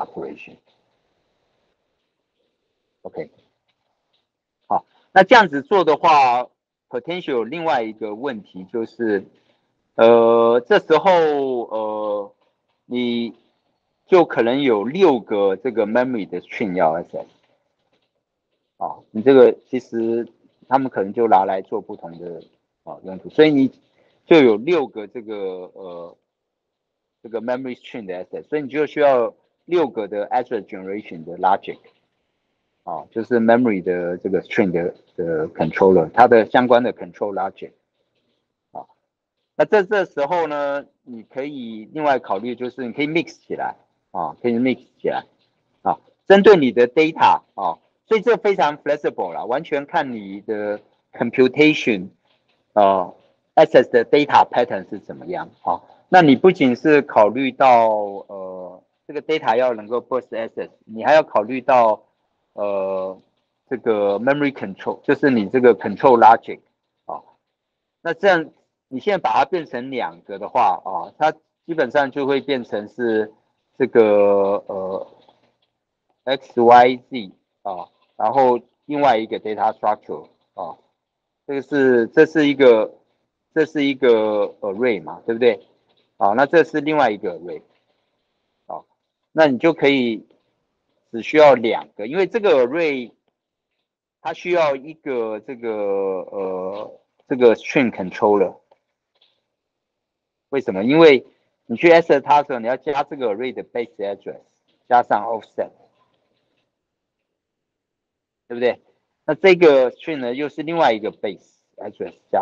operation。OK， 好，那这样子做的话 ，potential 另外一个问题就是。呃，这时候呃，你就可能有六个这个 memory 的 string 要 access 啊，你这个其实他们可能就拿来做不同的啊用途，所以你就有六个这个呃这个 memory string 的 access，所以你就需要六个的 access generation 的 logic 啊，就是 memory 的这个 string 的的 controller， 它的相关的 control logic。那在这时候呢，你可以另外考虑，就是你可以 mix 起来啊，可以 mix 起来啊，针对你的 data 啊， 所以这非常 flexible 啦，完全看你的 computation 哦 access 的 data pattern 是怎么样啊、哦？那你不仅是考虑到呃这个 data 要能够 burst access， 你还要考虑到呃这个 memory control， 就是你这个 control logic 啊、哦。那这样你现在把它变成两个的话啊、哦，它基本上就会变成是这个呃 X Y Z 啊，然后另外一个 data structure 啊，这个是这是一个这是一个 array 嘛，对不对？啊，那这是另外一个 array 啊，那你就可以只需要两个，因为这个 array 它需要一个这个呃这个 string controller， 为什么？因为你去 access 它的时候，你要加这个 array 的 base address 加上 offset。对不对？那这个 string 呢，又是另外一个 base address 加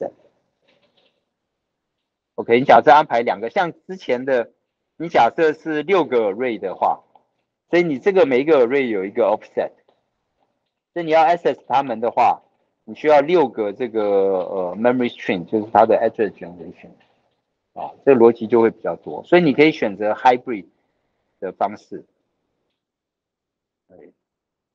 offset。OK， 你假设安排两个，像之前的，你假设是六个 array 的话，所以你这个每一个 array 有一个 offset，所以你要 access 它们的话，你需要六个这个呃 memory string， 就是它的 address generation 啊，这个逻辑就会比较多，所以你可以选择 hybrid 的方式。对。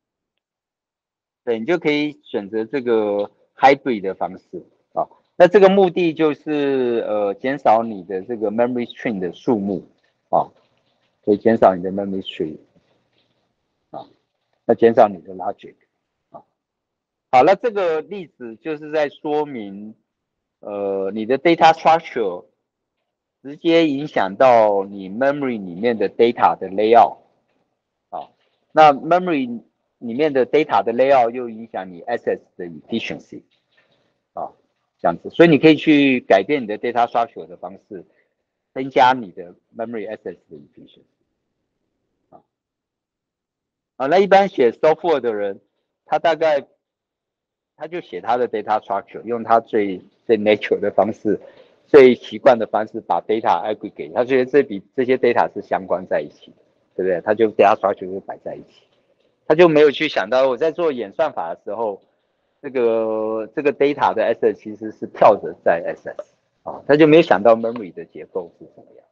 对，你就可以选择这个 hybrid 的方式啊。那这个目的就是呃减少你的这个 memory string 的数目啊，可以减少你的 memory string 啊，那减少你的 logic 啊。好了，这个例子就是在说明呃你的 data structure 直接影响到你 memory 里面的 data 的 layout 啊。那 memory 里面的 data 的 layout 又影响你 access 的 efficiency 啊，这样子，所以你可以去改变你的 data structure 的方式，增加你的 memory access 的 efficiency 啊。啊，那一般写 software 的人，他大概他就写他的 data structure，用他最最 natural 的方式，最习惯的方式把 data aggregate，他觉得这比这些 data 是相关在一起的，对不对？他就 data structure 就摆在一起。他就没有去想到我在做演算法的时候，这个这个 data 的 access 其实是跳着在 access 啊，他就没有想到 memory 的结构是怎么样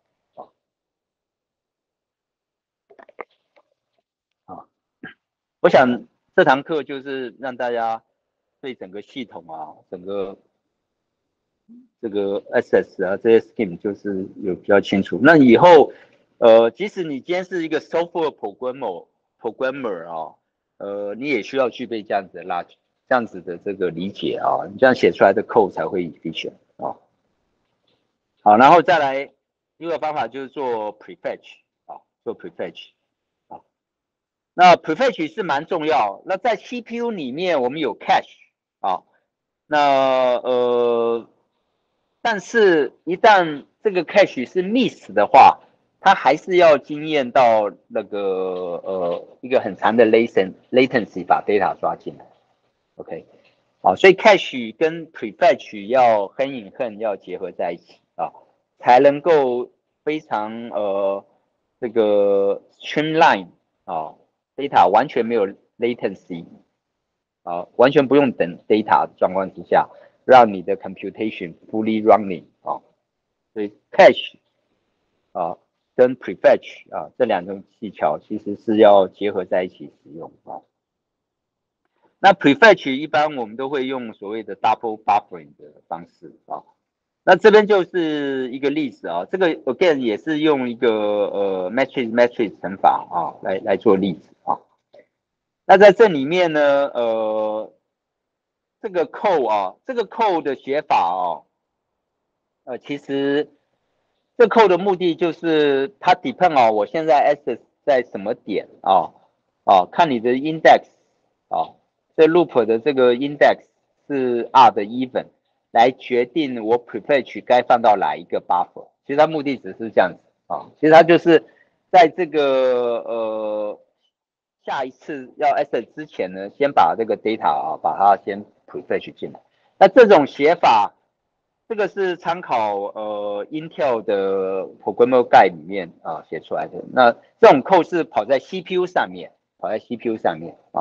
啊啊。我想这堂课就是让大家对整个系统啊，整个这个 access 啊这些 scheme 就是有比较清楚。那以后呃，即使你今天是一个 software programmer programmer 啊，呃，你也需要具备这样子的 logic， 这样子的这个理解啊，你这样写出来的 code 才会 efficient 啊。好，然后再来一个方法就是做 prefetch 啊，做 prefetch 啊。那 prefetch 是蛮重要。那在 C P U 里面我们有 cache 啊，那呃，但是一旦这个 cache 是 miss 的话，它还是要经验到那个呃一个很长的 laten latency 把 data 抓进来。OK， 好，所以 cache 跟 prefetch 要 hand in hand 要结合在一起啊，才能够非常呃这个 streamline 啊 data 完全没有 latency 啊，完全不用等 data 的状况之下，让你的 computation fully running 啊，所以 cache 啊跟 prefetch 啊这两种技巧其实是要结合在一起使用啊。那 prefetch 一般我们都会用所谓的 double buffering 的方式啊。那这边就是一个例子啊，这个 again 也是用一个呃 matrix matrix 乘法啊来来做例子啊。那在这里面呢，呃，这个 code 啊，这个 code 的写法哦，呃，其实这 code 的目的就是它 depend 哦，我现在 access 在什么点啊？啊，看你的 index 啊，这 loop 的这个 index 是 r 的 even，来决定我 prefetch 该放到哪一个 buffer。其实它目的只是这样子啊，其实它就是在这个呃下一次要 access 之前呢，先把这个 data 啊，把它先 prefetch 进来。那这种写法，这个是参考呃 Intel 的 Programmer Guide 里面啊写出来的。那这种 code 是跑在 C P U 上面，跑在 C P U 上面啊。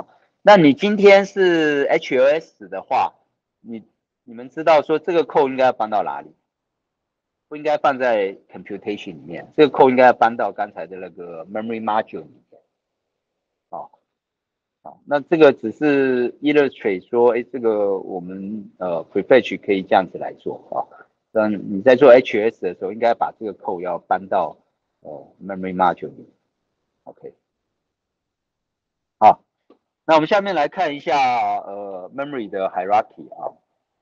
那你今天是 H L S 的话，你你们知道说这个 code 应该要搬到哪里？不应该放在 computation 里面，这个 code 应该要搬到刚才的那个 memory module 里面。好，好，那这个只是 illustrate 说，哎，这个我们呃 prefetch 可以这样子来做啊。但你在做 H S 的时候，应该把这个 code 要搬到呃 memory module 里面。OK， 好，那我们下面来看一下呃 memory 的 hierarchy 啊。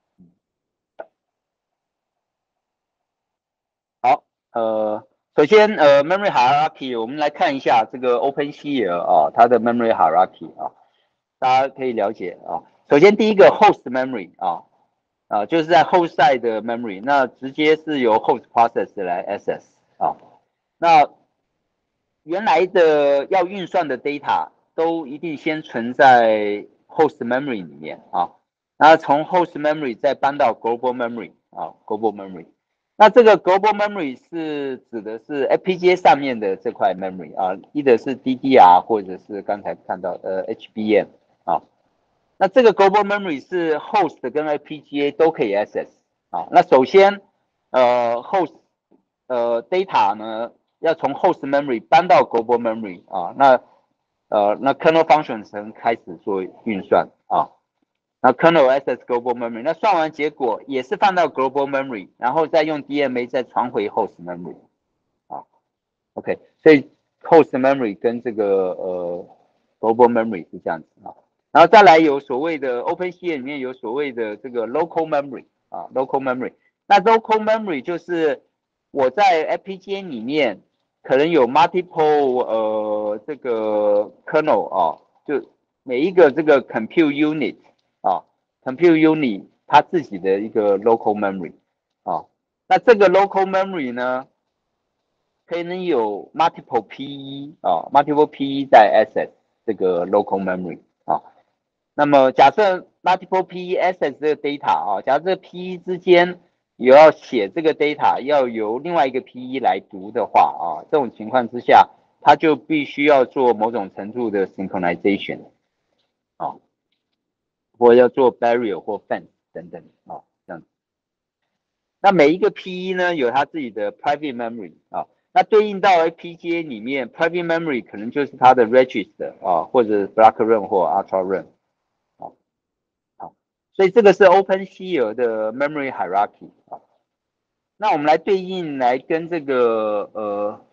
好，呃，首先呃 memory hierarchy， 我们来看一下这个 OpenShift 啊，它的 memory hierarchy 啊，大家可以了解啊。首先第一个 host memory 啊，啊就是在 host side 的 memory， 那直接是由 host process 来 access 啊。那原来的要运算的 data 都一定先存在 host memory 里面啊，然后从 host memory 再搬到 global memory 啊 global memory。那这个 global memory 是指的是 F P G A 上面的这块 memory 啊，一的是 D D R 或者是刚才看到呃 H B M 啊。那这个 global memory 是 host 跟 F P G A 都可以 access 啊。那首先呃 host 呃 data 呢要从 host memory 搬到 global memory 啊，那呃那 kernel function 层开始做运算啊。那 kernel access global memory， 那算完结果也是放到 global memory， 然后再用 D M A 再传回 host memory 啊。OK， 所以 host memory 跟这个呃 global memory 是这样子啊。然后再来有所谓的 OpenShift 里面有所谓的这个 local memory 啊 local memory， 那 local memory 就是我在 F P G A 里面可能有 multiple 呃这个 kernel 啊，就每一个这个 compute unit 啊 compute unit 它自己的一个 local memory 啊。那这个 local memory 呢可能有 multiple P E 啊 multiple P E 在 access 这个 local memory 啊。那么假设 multiple P E access 这个 data 啊，假设 P E 之间有要写这个 data 要由另外一个 P E 来读的话啊，这种情况之下，它就必须要做某种程度的 synchronization 啊，或要做 barrier 或 fence 等等啊，这样。那每一个 P E 呢有它自己的 private memory 啊，那对应到 F P G A 里面 private memory 可能就是它的 register 啊，或者 block run 或 ultra run 啊。好，所以这个是 OpenShift 的 memory hierarchy 啊。那我们来对应来跟这个呃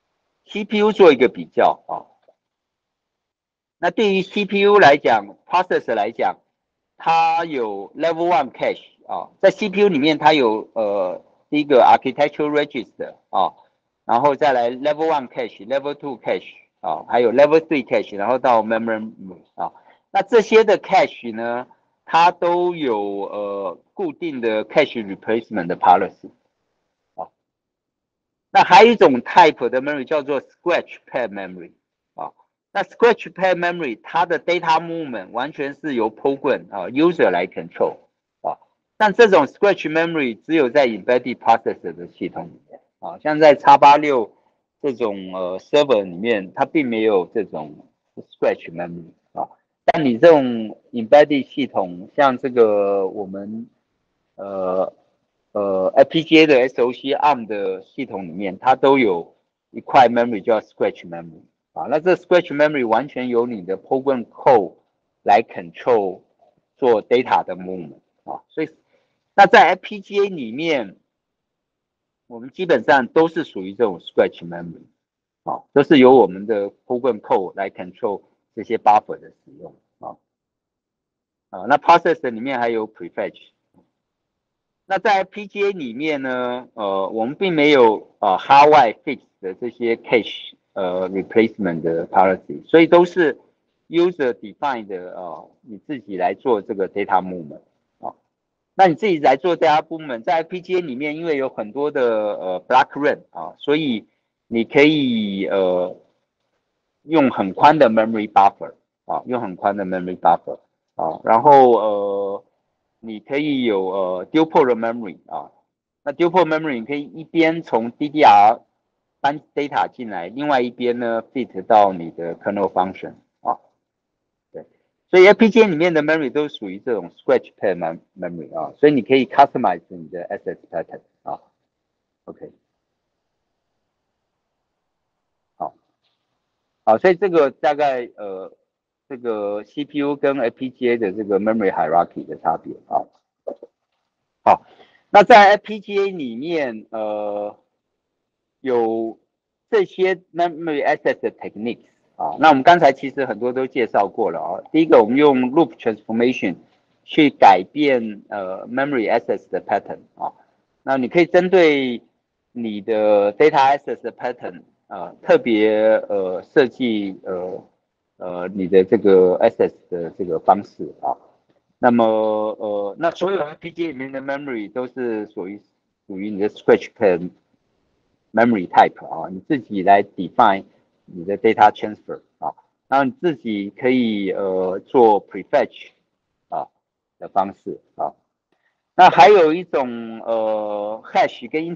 C P U 做一个比较啊。那对于 C P U 来讲 ，processor 来讲，它有 level one cache 啊，在 C P U 里面它有呃第一个 architectural register 啊，然后再来 level one cache、level two cache 啊，还有 level three cache，然后到 memory 啊。那这些的 cache 呢，它都有呃固定的 cache replacement 的 policy 啊。那还有一种 type 的 memory 叫做 scratch pad memory 啊。那 scratch pad memory 它的 data movement 完全是由 program 啊 user 来 control 啊。但这种 scratch memory 只有在 embedded processor 的系统里面啊，像在 x 八六这种呃 server 里面，它并没有这种 scratch memory 啊。但你这种 embedded 系统，像这个我们呃呃 F P G A 的 S O C A R M 的系统里面，它都有一块 memory 叫 scratch memory 啊。那这 scratch memory 完全由你的 program code 来 control 做 data 的 movement 啊。所以那在 F P G A 里面，我们基本上都是属于这种 scratch memory 啊，都是由我们的 program code 来 control 这些 buffer 的使用啊。啊，那 processor 里面还有 prefetch。那在 P G A 里面呢，呃，我们并没有呃 hardware fix 的这些 cache 呃 replacement 的 policy， 所以都是 user defined 的呃你自己来做这个 data movement 啊。那你自己来做 data movement，在 P G A 里面，因为有很多的呃 block run 啊，所以你可以呃用很宽的 memory buffer 啊，用很宽的 memory buffer 啊，然后呃。你可以有呃 dual port 的 memory 啊，那 dual port memory 你可以一边从 D D R 搬 data 进来，另外一边呢 fit 到你的 kernel function 啊，对， 所以 F P G A 里面的 memory 都属于这种 scratch pad memory 啊，所以你可以 customize 你的 access pattern 啊。OK， 好，好，所以这个大概呃这个 C P U 跟 F P G A 的这个 memory hierarchy 的差别啊。好，那在 F P G A 里面呃有这些 memory access 的 techniques。啊，那我们刚才其实很多都介绍过了啊。第一个，我们用 loop transformation 去改变呃 memory access 的 pattern 啊。那你可以针对你的 data access 的 pattern 啊，特别呃设计呃呃你的这个 access 的这个方式啊。那么呃那所有 F P G A 里面的 memory 都是属于属于你的 scratch pad memory type 啊，你自己来 define。你的 data transfer 啊，然后你自己可以呃做 prefetch 啊的方式啊。那还有一种呃 hash 跟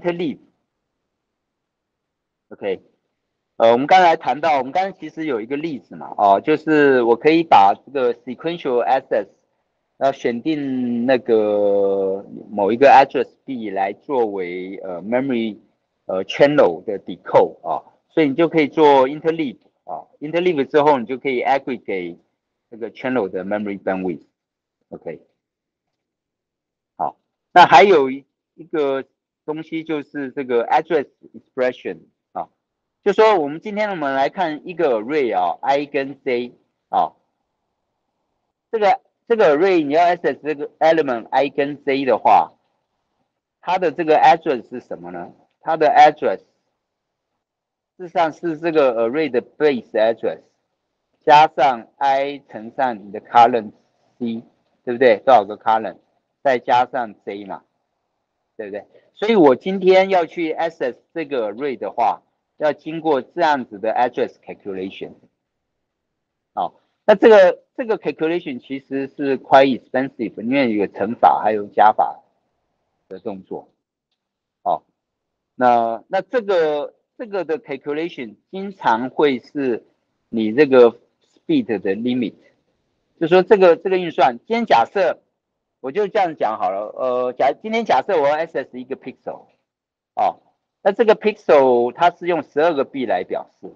interleave。OK， 呃，我们刚才谈到，我们刚才其实有一个例子嘛，哦、啊，就是我可以把这个 sequential access， 要选定那个某一个 address B 来作为呃 memory 呃 channel 的 decode 啊，所以你就可以做 interleave。啊 ，interleave 之后，你就可以 aggregate 这个 channel 的 memory bandwidth。OK， 好，那还有一个东西就是这个 address expression 啊，就说我们今天我们来看一个 array 啊 ，i 跟 j 啊，这个这个 array 你要 access 这个 element i 跟 j 的话，它的这个 address 是什么呢？它的 address 事实上是这个 array 的 base address。加上 i 乘上你的 column c， 对不对？多少个 column？ 再加上 j 嘛，对不对？所以我今天要去 access 这个 array 的话，要经过这样子的 address calculation。好，那这个这个 calculation 其实是 quite expensive， 因为有乘法还有加法的动作。好，那那这个这个的 calculation 经常会是你这个 speed 的 limit。就说这个这个运算，今天假设我就这样讲好了，呃，假今天假设我要 access 一个 pixel， 哦，那这个 pixel 它是用十二个 B 来表示，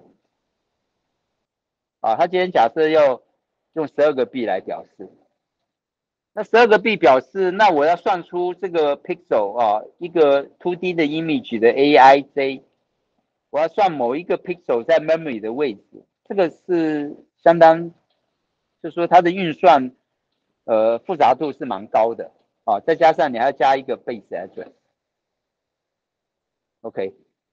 啊，它今天假设要用十二个 B 来表示，那十二个 B 表示，那我要算出这个 pixel 啊，一个 two D 的 image 的 A I J， 我要算某一个 pixel 在 memory 的位置，这个是相当，就是说它的运算。呃，复杂度是蛮高的啊，再加上你还要加一个 base address。OK，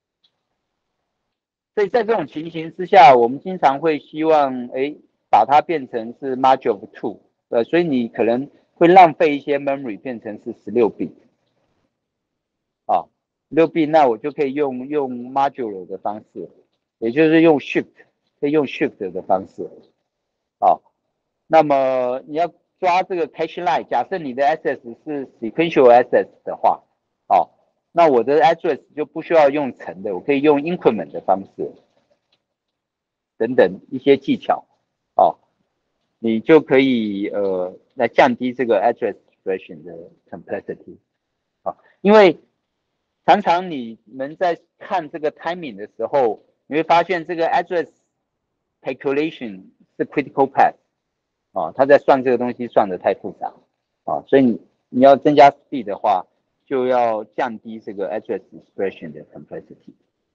所以在这种情形之下，我们经常会希望，哎，把它变成是 module of two， 呃，所以你可能会浪费一些 memory， 变成是十六 bit。啊，六 bit， 那我就可以用用 modular 的方式，也就是用 shift， 可以用 shift 的方式。啊，那么你要抓这个 cache line， 假设你的 access 是 sequential access 的话，哦，那我的 address 就不需要用乘的，我可以用 increment 的方式，等等一些技巧，哦，你就可以呃来降低这个 address expression 的 complexity。啊，因为常常你们在看这个 timing 的时候，你会发现这个 address calculation 是 critical path。啊，他在算这个东西算的太复杂啊，所以你你要增加 speed 的话，就要降低这个 address expression 的 complexity。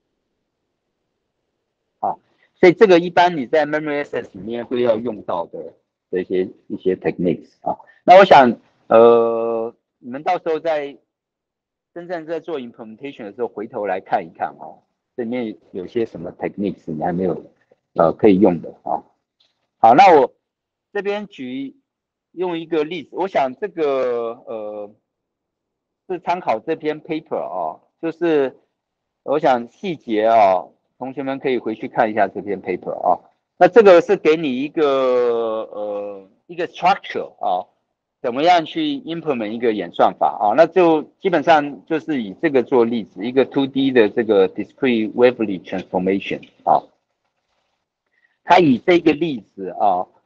啊，所以这个一般你在 memory access 里面会要用到的这些一些 techniques 啊。那我想呃，你们到时候在真正在做 implementation 的时候，回头来看一看哦，这里面有些什么 techniques 你还没有呃可以用的啊。好，那我这边举用一个例子，我想这个呃是参考这篇 paper 啊，就是我想细节啊，同学们可以回去看一下这篇 paper 啊。那这个是给你一个呃一个 structure 啊，怎么样去 implement 一个演算法啊？那就基本上就是以这个做例子，一个 two D 的这个 discrete Waverly transformation 啊，它以这个例子啊。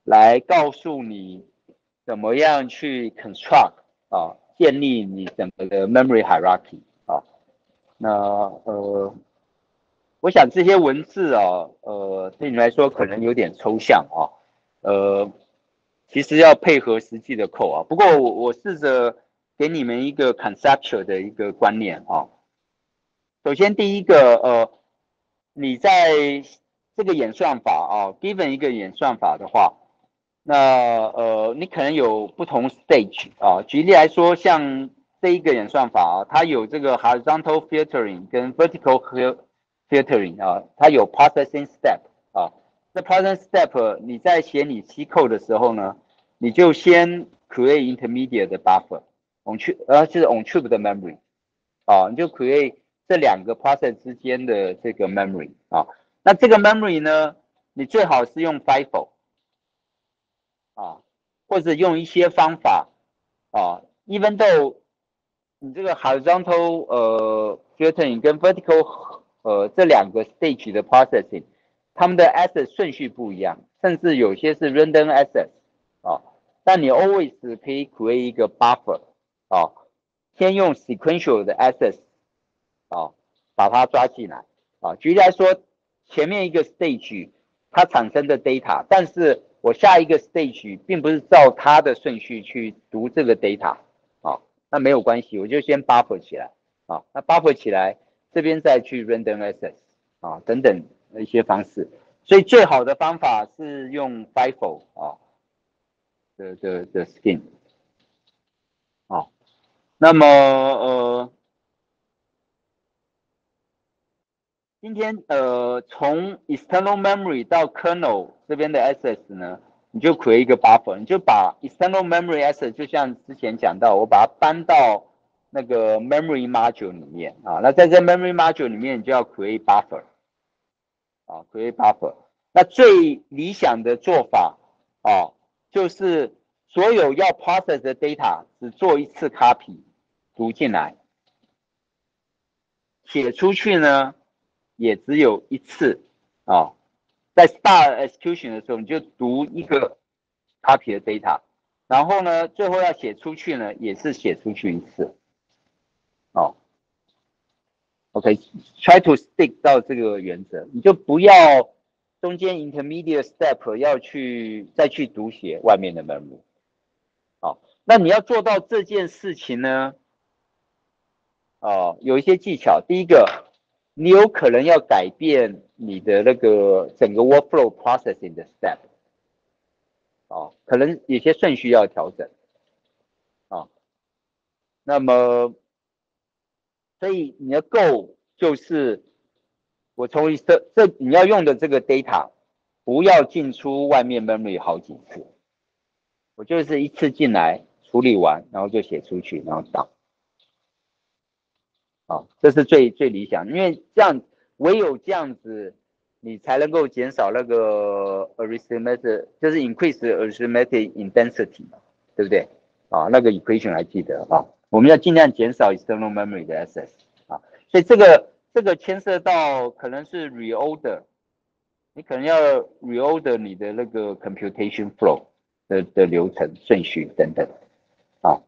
来告诉你怎么样去 construct 啊，建立你整个的 memory hierarchy 啊。那呃，我想这些文字啊，呃，对你来说可能有点抽象啊，呃，其实要配合实际的 code 啊。不过我我试着给你们一个 conceptual 的一个观念啊。首先第一个，呃，你在这个演算法啊 ，given 一个演算法的话，那呃，你可能有不同 stage 啊。举例来说，像这一个演算法啊，它有这个 horizontal filtering 跟 vertical filtering 啊，它有 processing step 啊。那 processing step 你在写你 C code 的时候呢，你就先 create intermediate 的 buffer on chip，呃，就是 on chip 的 memory 啊，你就 create 这两个 process 之间的这个 memory 啊。那这个 memory 呢，你最好是用 FIFO 啊，或者用一些方法啊，even though 你这个 horizontal 呃 filtering 跟 vertical 呃这两个 stage 的 processing， 它们的 access 顺序不一样，甚至有些是 random access 啊，但你 always 可以 create 一个 buffer 啊，先用 sequential 的 access 啊把它抓进来啊。举例来说，前面一个 stage 它产生的 data， 但是我下一个 stage 并不是照它的顺序去读这个 data 啊，那没有关系，我就先 buffer 起来啊，那 buffer 起来，这边再去 random access 啊等等一些方式，所以最好的方法是用 FIFO 啊的的的 scheme 啊，那么呃。今天呃，从 external memory 到 kernel 这边的 access 呢，你就 create 一个 buffer， 你就把 external memory access 就像之前讲到，我把它搬到那个 memory module 里面啊，那在这 memory module 里面，你就要 create buffer 啊，create buffer。那最理想的做法啊，就是所有要 process 的 data 只做一次 copy 读进来，写出去呢。也只有一次啊，在 start execution 的时候，你就读一个 copy 的 data， 然后呢，最后要写出去呢，也是写出去一次，哦 ，OK，try to stick 到这个原则，你就不要中间 intermediate step 要去再去读写外面的 memory， 好，那你要做到这件事情呢，哦，有一些技巧，第一个。你有可能要改变你的那个整个 workflow processing 的 step， 哦，可能有些顺序要调整，啊，那么，所以你的 goal 就是我从这这你要用的这个 data 不要进出外面 memory 好几次，我就是一次进来处理完，然后就写出去，然后倒，啊，这是最最理想，因为这样唯有这样子。你才能够减少那个 arithmetic， 就是 increase arithmetic intensity， 对不对？啊，那个 equation 还记得啊？我们要尽量减少 external memory 的 access 啊，所以这个这个牵涉到可能是 reorder， 你可能要 reorder 你的那个 computation flow 的的流程顺序等等啊。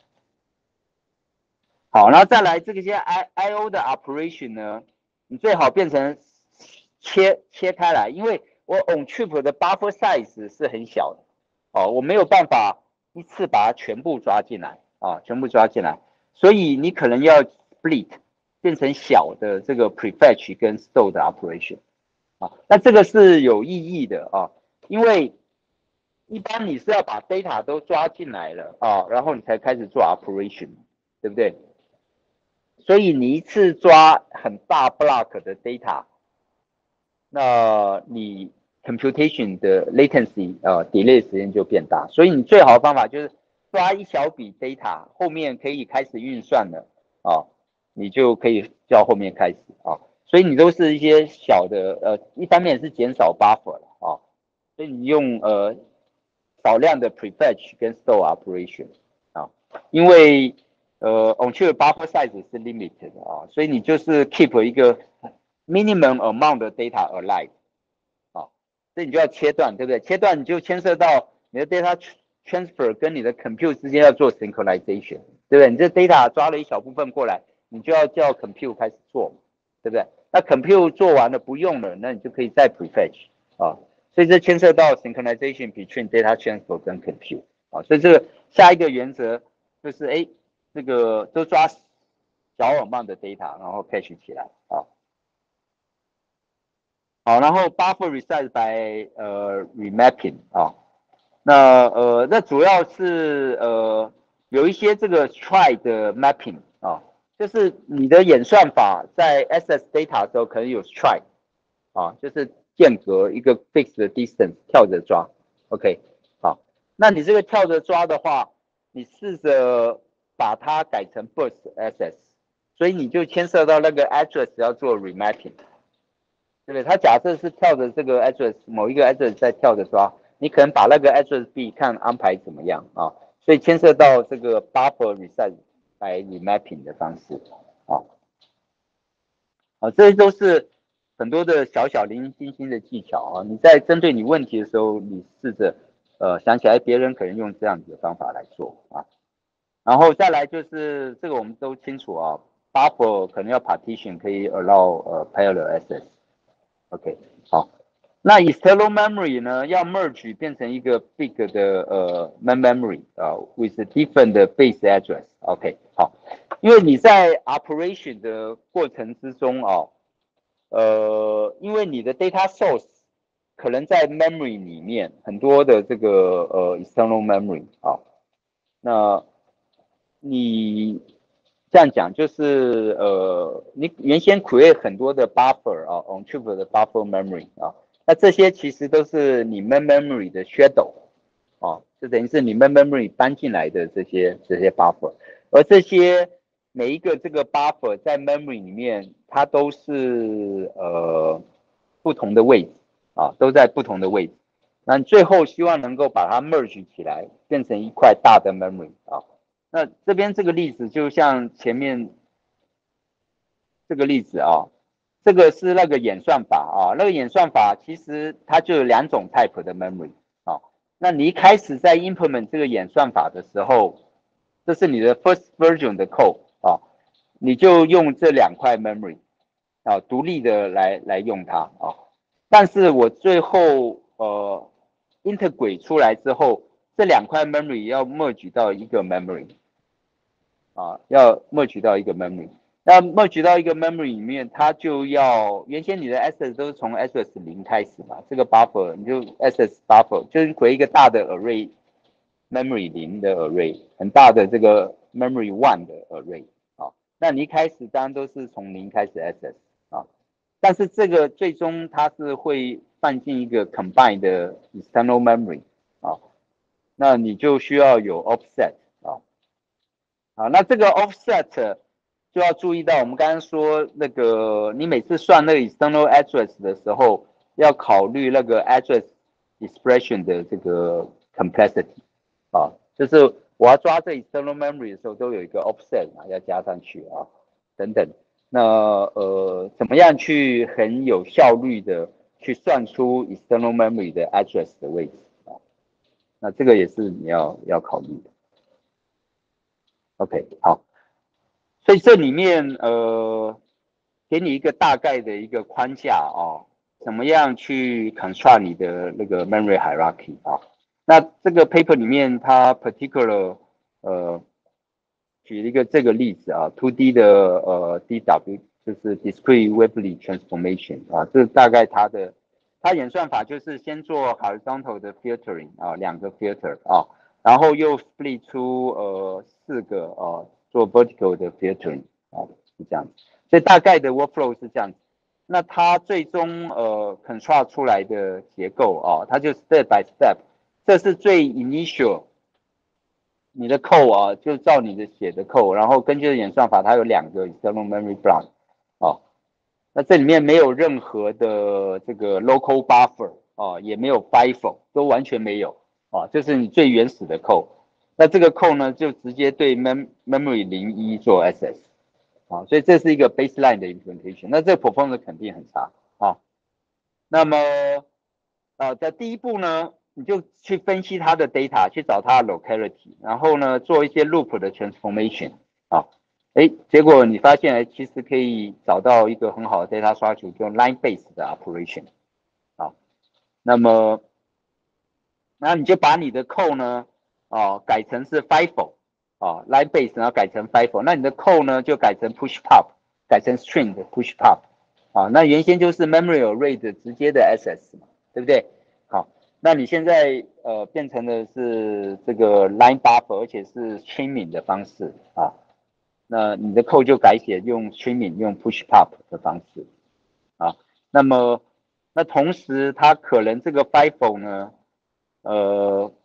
好，然后再来这些 I I O 的 operation 呢，你最好变成切切开来，因为我 on chip 的 buffer size 是很小的，哦，我没有办法一次把它全部抓进来啊，全部抓进来，所以你可能要 split 变成小的这个 prefetch 跟 store 的 operation 啊，那这个是有意义的啊，因为一般你是要把 data 都抓进来了啊，然后你才开始做 operation， 对不对？所以你一次抓很大 block 的 data。那你 computation 的 latency 呃 delay 时间就变大，所以你最好的方法就是抓一小笔 data， 后面可以开始运算了啊，你就可以叫后面开始啊，所以你都是一些小的呃，一方面是减少 buffer 了啊，所以你用呃少量的 prefetch 跟 store operation 啊，因为呃 on chip buffer size 是 limited 的啊，所以你就是 keep 一个minimum amount 的 data alive 啊， 所以你就要切断，对不对？切断你就牵涉到你的 data transfer 跟你的 compute 之间要做 synchronization， 对不对？你这 data 抓了一小部分过来，你就要叫 compute 开始做，对不对？那 compute 做完了不用了，那你就可以再 prefetch 啊。所以这牵涉到 synchronization between data transfer 跟 compute 啊。所以这个下一个原则就是，哎，这个都抓小 amount 的 data， 然后 cache 起来啊。好，然后 buffer resize by 呃 remapping 啊。那呃，那主要是呃有一些这个 try 的 mapping 啊，就是你的演算法在 access data 的时候可能有 try 啊，就是间隔一个 fixed 的 distance 跳着抓 ，OK， 好，那你这个跳着抓的话，你试着把它改成 burst access， 所以你就牵涉到那个 address 要做 remapping， 对不对？它假设是跳着这个 address 某一个 address 在跳着抓。你可能把那个 address B 看安排怎么样啊，所以牵涉到这个 buffer resize 来 remapping 的方式啊，啊，这些都是很多的小小零零星星的技巧啊。你在针对你问题的时候，你试着呃想起来别人可能用这样子的方法来做啊，然后再来就是这个我们都清楚啊 ，buffer 可能要 partition 可以 allow 呃 parallel access，OK， 好。那 external memory 呢，要 merge 变成一个 big 的呃 main memory 啊、呃、，with different base address。OK， 好，因为你在 operation 的过程之中啊，呃，因为你的 data source 可能在 memory 里面很多的这个呃 external memory 啊，那你这样讲就是呃，你原先 create 很多的 buffer 啊 on chip 的 buffer memory 啊。那这些其实都是你 main memory 的 shadow 哦，就等于是你 main memory 搬进来的这些这些 buffer， 而这些每一个这个 buffer 在 memory 里面，它都是呃不同的位置啊，都在不同的位置。那最后希望能够把它 merge 起来，变成一块大的 memory 啊。那这边这个例子就像前面这个例子啊。这个是那个演算法啊，那个演算法其实它就有两种 type 的 memory 啊。那你一开始在 implement 这个演算法的时候，这是你的 first version 的 code 啊，你就用这两块 memory 啊，独立的来来用它啊。但是我最后呃 integrate 出来之后，这两块 memory 要 merge 到一个 memory 啊，要 merge 到一个 memory。那 merge 到一个 memory 里面，它就要原先你的 access 都是从 access 零开始嘛，这个 buffer 你就 access buffer 就是回一个大的 array memory 零的 array， 很大的这个 memory one 的 array 啊。那你一开始当然都是从零开始 access 啊，但是这个最终它是会放进一个 combined 的 external memory 啊，那你就需要有 offset 啊。好，那这个 offset 就要注意到，我们刚刚说那个，你每次算那个 external address 的时候，要考虑那个 address expression 的这个 complexity 啊，就是我要抓这 external memory 的时候，都有一个 offset 嘛，要加上去啊，等等。那呃，怎么样去很有效率的去算出 external memory 的 address 的位置啊？那这个也是你要要考虑的。OK， 好。所以这里面呃，给你一个大概的一个框架哦，怎么样去 construct 你的那个 memory hierarchy 啊？那这个 paper 里面它 particular 呃举一个这个例子啊 ，two D 的呃 D W 就是 discrete Wavelet transformation 啊，这大概它的它演算法就是先做 horizontal 的 filtering 啊，两个 filter 啊，然后又 split 出呃四个呃做 vertical 的 filtering 啊，是这样子，所以大概的 workflow 是这样子。那它最终呃 construct 出来的结构啊，它就 step by step，这是最 initial 你的 code 啊，就照你的写的 code，然后根据演算法，它有两个 external memory block 啊，那这里面没有任何的这个 local buffer 啊，也没有 FIFO， 都完全没有啊，这是你最原始的 code。那这个 code 呢，就直接对 mem memory 零一做 access 啊，所以这是一个 baseline 的 implementation。那这个 performance 肯定很差啊。那么啊，在第一步呢，你就去分析它的 data，去找它的 locality，然后呢，做一些 loop 的 transformation 啊，哎，结果你发现，哎，其实可以找到一个很好的 data structure，叫 line based 的 operation 啊。那么，那你就把你的 code 呢，啊，改成是 FIFO 啊，line based，然后改成 FIFO，那你的 code 呢就改成 push pop，改成 string 的 push pop 啊，那原先就是 memory array 的直接的 access 嘛，对不对？好，那你现在呃变成的是这个 line buffer，而且是 streaming 的方式啊，那你的 code 就改写用 streaming 用 push pop 的方式啊，那么那同时它可能这个 FIFO 呢，呃，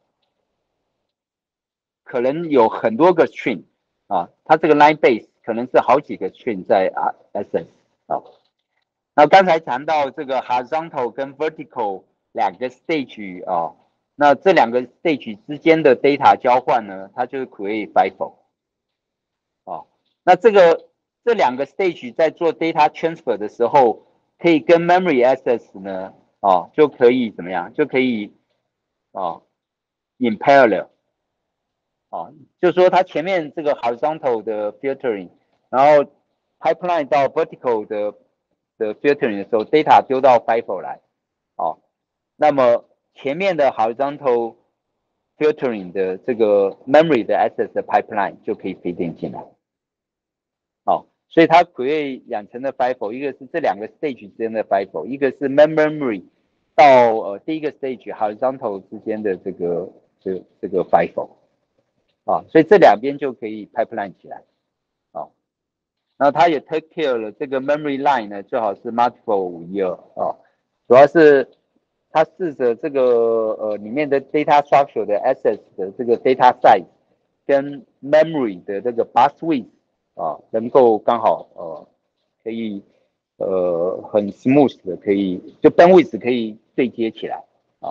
可能有很多个 string 啊，它这个 line base 可能是好几个 string 在啊 essence 啊。那刚才谈到这个 horizontal 跟 vertical 两个 stage 啊，那这两个 stage 之间的 data 交换呢，它就是 create FIFO 啊。那这个这两个 stage 在做 data transfer 的时候，可以跟 memory access 呢，啊，就可以怎么样？就可以啊 in parallel 啊，就是说它前面这个 horizontal 的 filtering，然后 pipeline 到 vertical 的的 filtering 的时候，data 丢到 FIFO 来，哦，那么前面的 horizontal filtering 的这个 memory 的 access 的 pipeline 就可以 feed 进来，哦，所以它 create 养成的 FIFO，一个是这两个 stage 之间的 FIFO，一个是 memory 到呃第一个 stage horizontal 之间的这个这这个 FIFO。啊，所以这两边就可以 pipeline 起来，啊，然后它也 take care 了这个 memory line 呢，最好是 multiple 五一二啊，主要是它试着这个呃里面的 data structure 的 access 的这个 data size 跟 memory 的这个 bus width 啊，能够刚好呃可以呃很 smooth 的可以就 bandwidth 可以对接起来，啊。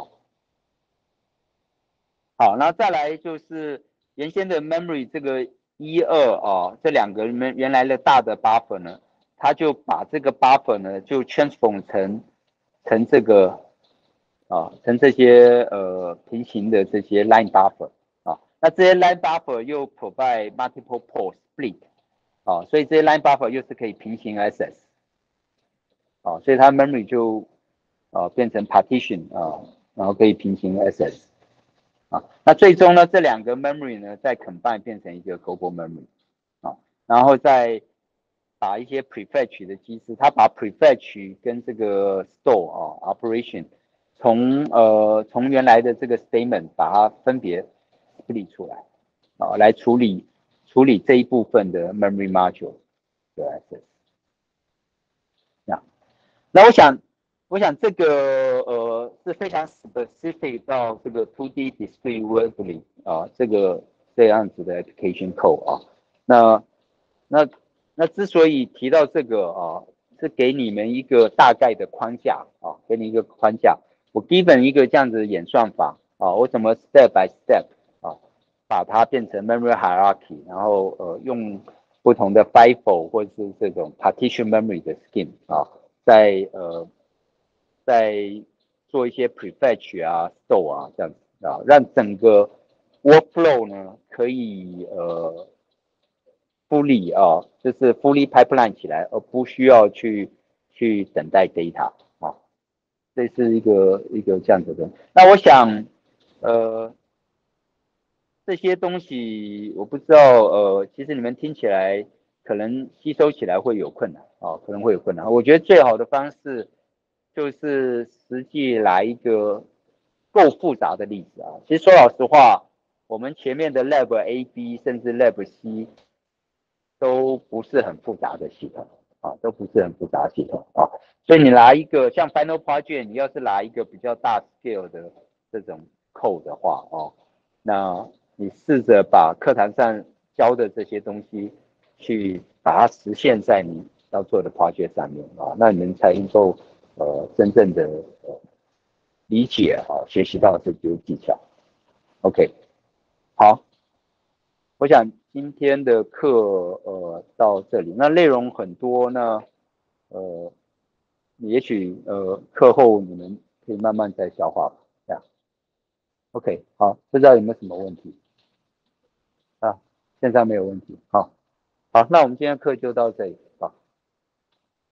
好，那再来就是原先的 memory 这个一二啊，这两个原原来的大的 buffer 呢，它就把这个 buffer 呢就 transform 成成这个啊，成这些呃平行的这些 line buffer 啊，那这些 line buffer 又 provide multiple port split 啊，所以这些 line buffer 又是可以平行 access 啊，所以它 memory 就啊变成 partition 啊，然后可以平行 access。啊，那最终呢，这两个 memory 呢，再 combine 变成一个 global memory 啊，然后再把一些 prefetch 的机制，它把 prefetch 跟这个 store 啊 operation 从呃从原来的这个 statement 把它分别 split 出来啊，来处理处理这一部分的 memory module 的 access。那我想，我想这个呃是非常 specific 到这个 two D discrete verbally 啊，这个这样子的 application code 啊。那那那之所以提到这个啊，是给你们一个大概的框架啊，给你一个框架。我 given 一个这样子的演算法啊，我怎么 step by step 啊，把它变成 memory hierarchy，然后呃用不同的 FIFO 或者是这种 partition memory 的 scheme 啊。在呃在做一些 prefetch 啊、store 啊这样子啊，让整个 workflow 呢可以呃 fully 啊，就是 fully pipeline 起来，而不需要去去等待 data 啊，这是一个一个这样子的。那我想呃这些东西我不知道呃，其实你们听起来可能吸收起来会有困难啊，可能会有困难。我觉得最好的方式就是实际来一个够复杂的例子啊。其实说老实话，我们前面的 Lab A、B 甚至 Lab C 都不是很复杂的系统啊，都不是很复杂的系统啊。所以你拿一个像 Final Project，你要是拿一个比较大 scale 的这种 code 的话哦，那你试着把课堂上教的这些东西，去把它实现在你要做的 project 上面啊，那你们才能够呃真正的呃理解啊，学习到这些技巧。OK，好，我想今天的课呃到这里，那内容很多呢，呃，也许呃课后你们可以慢慢再消化吧。这样 ，OK， 好，不知道有没有什么问题啊？线上没有问题，好，好，那我们今天的课就到这里。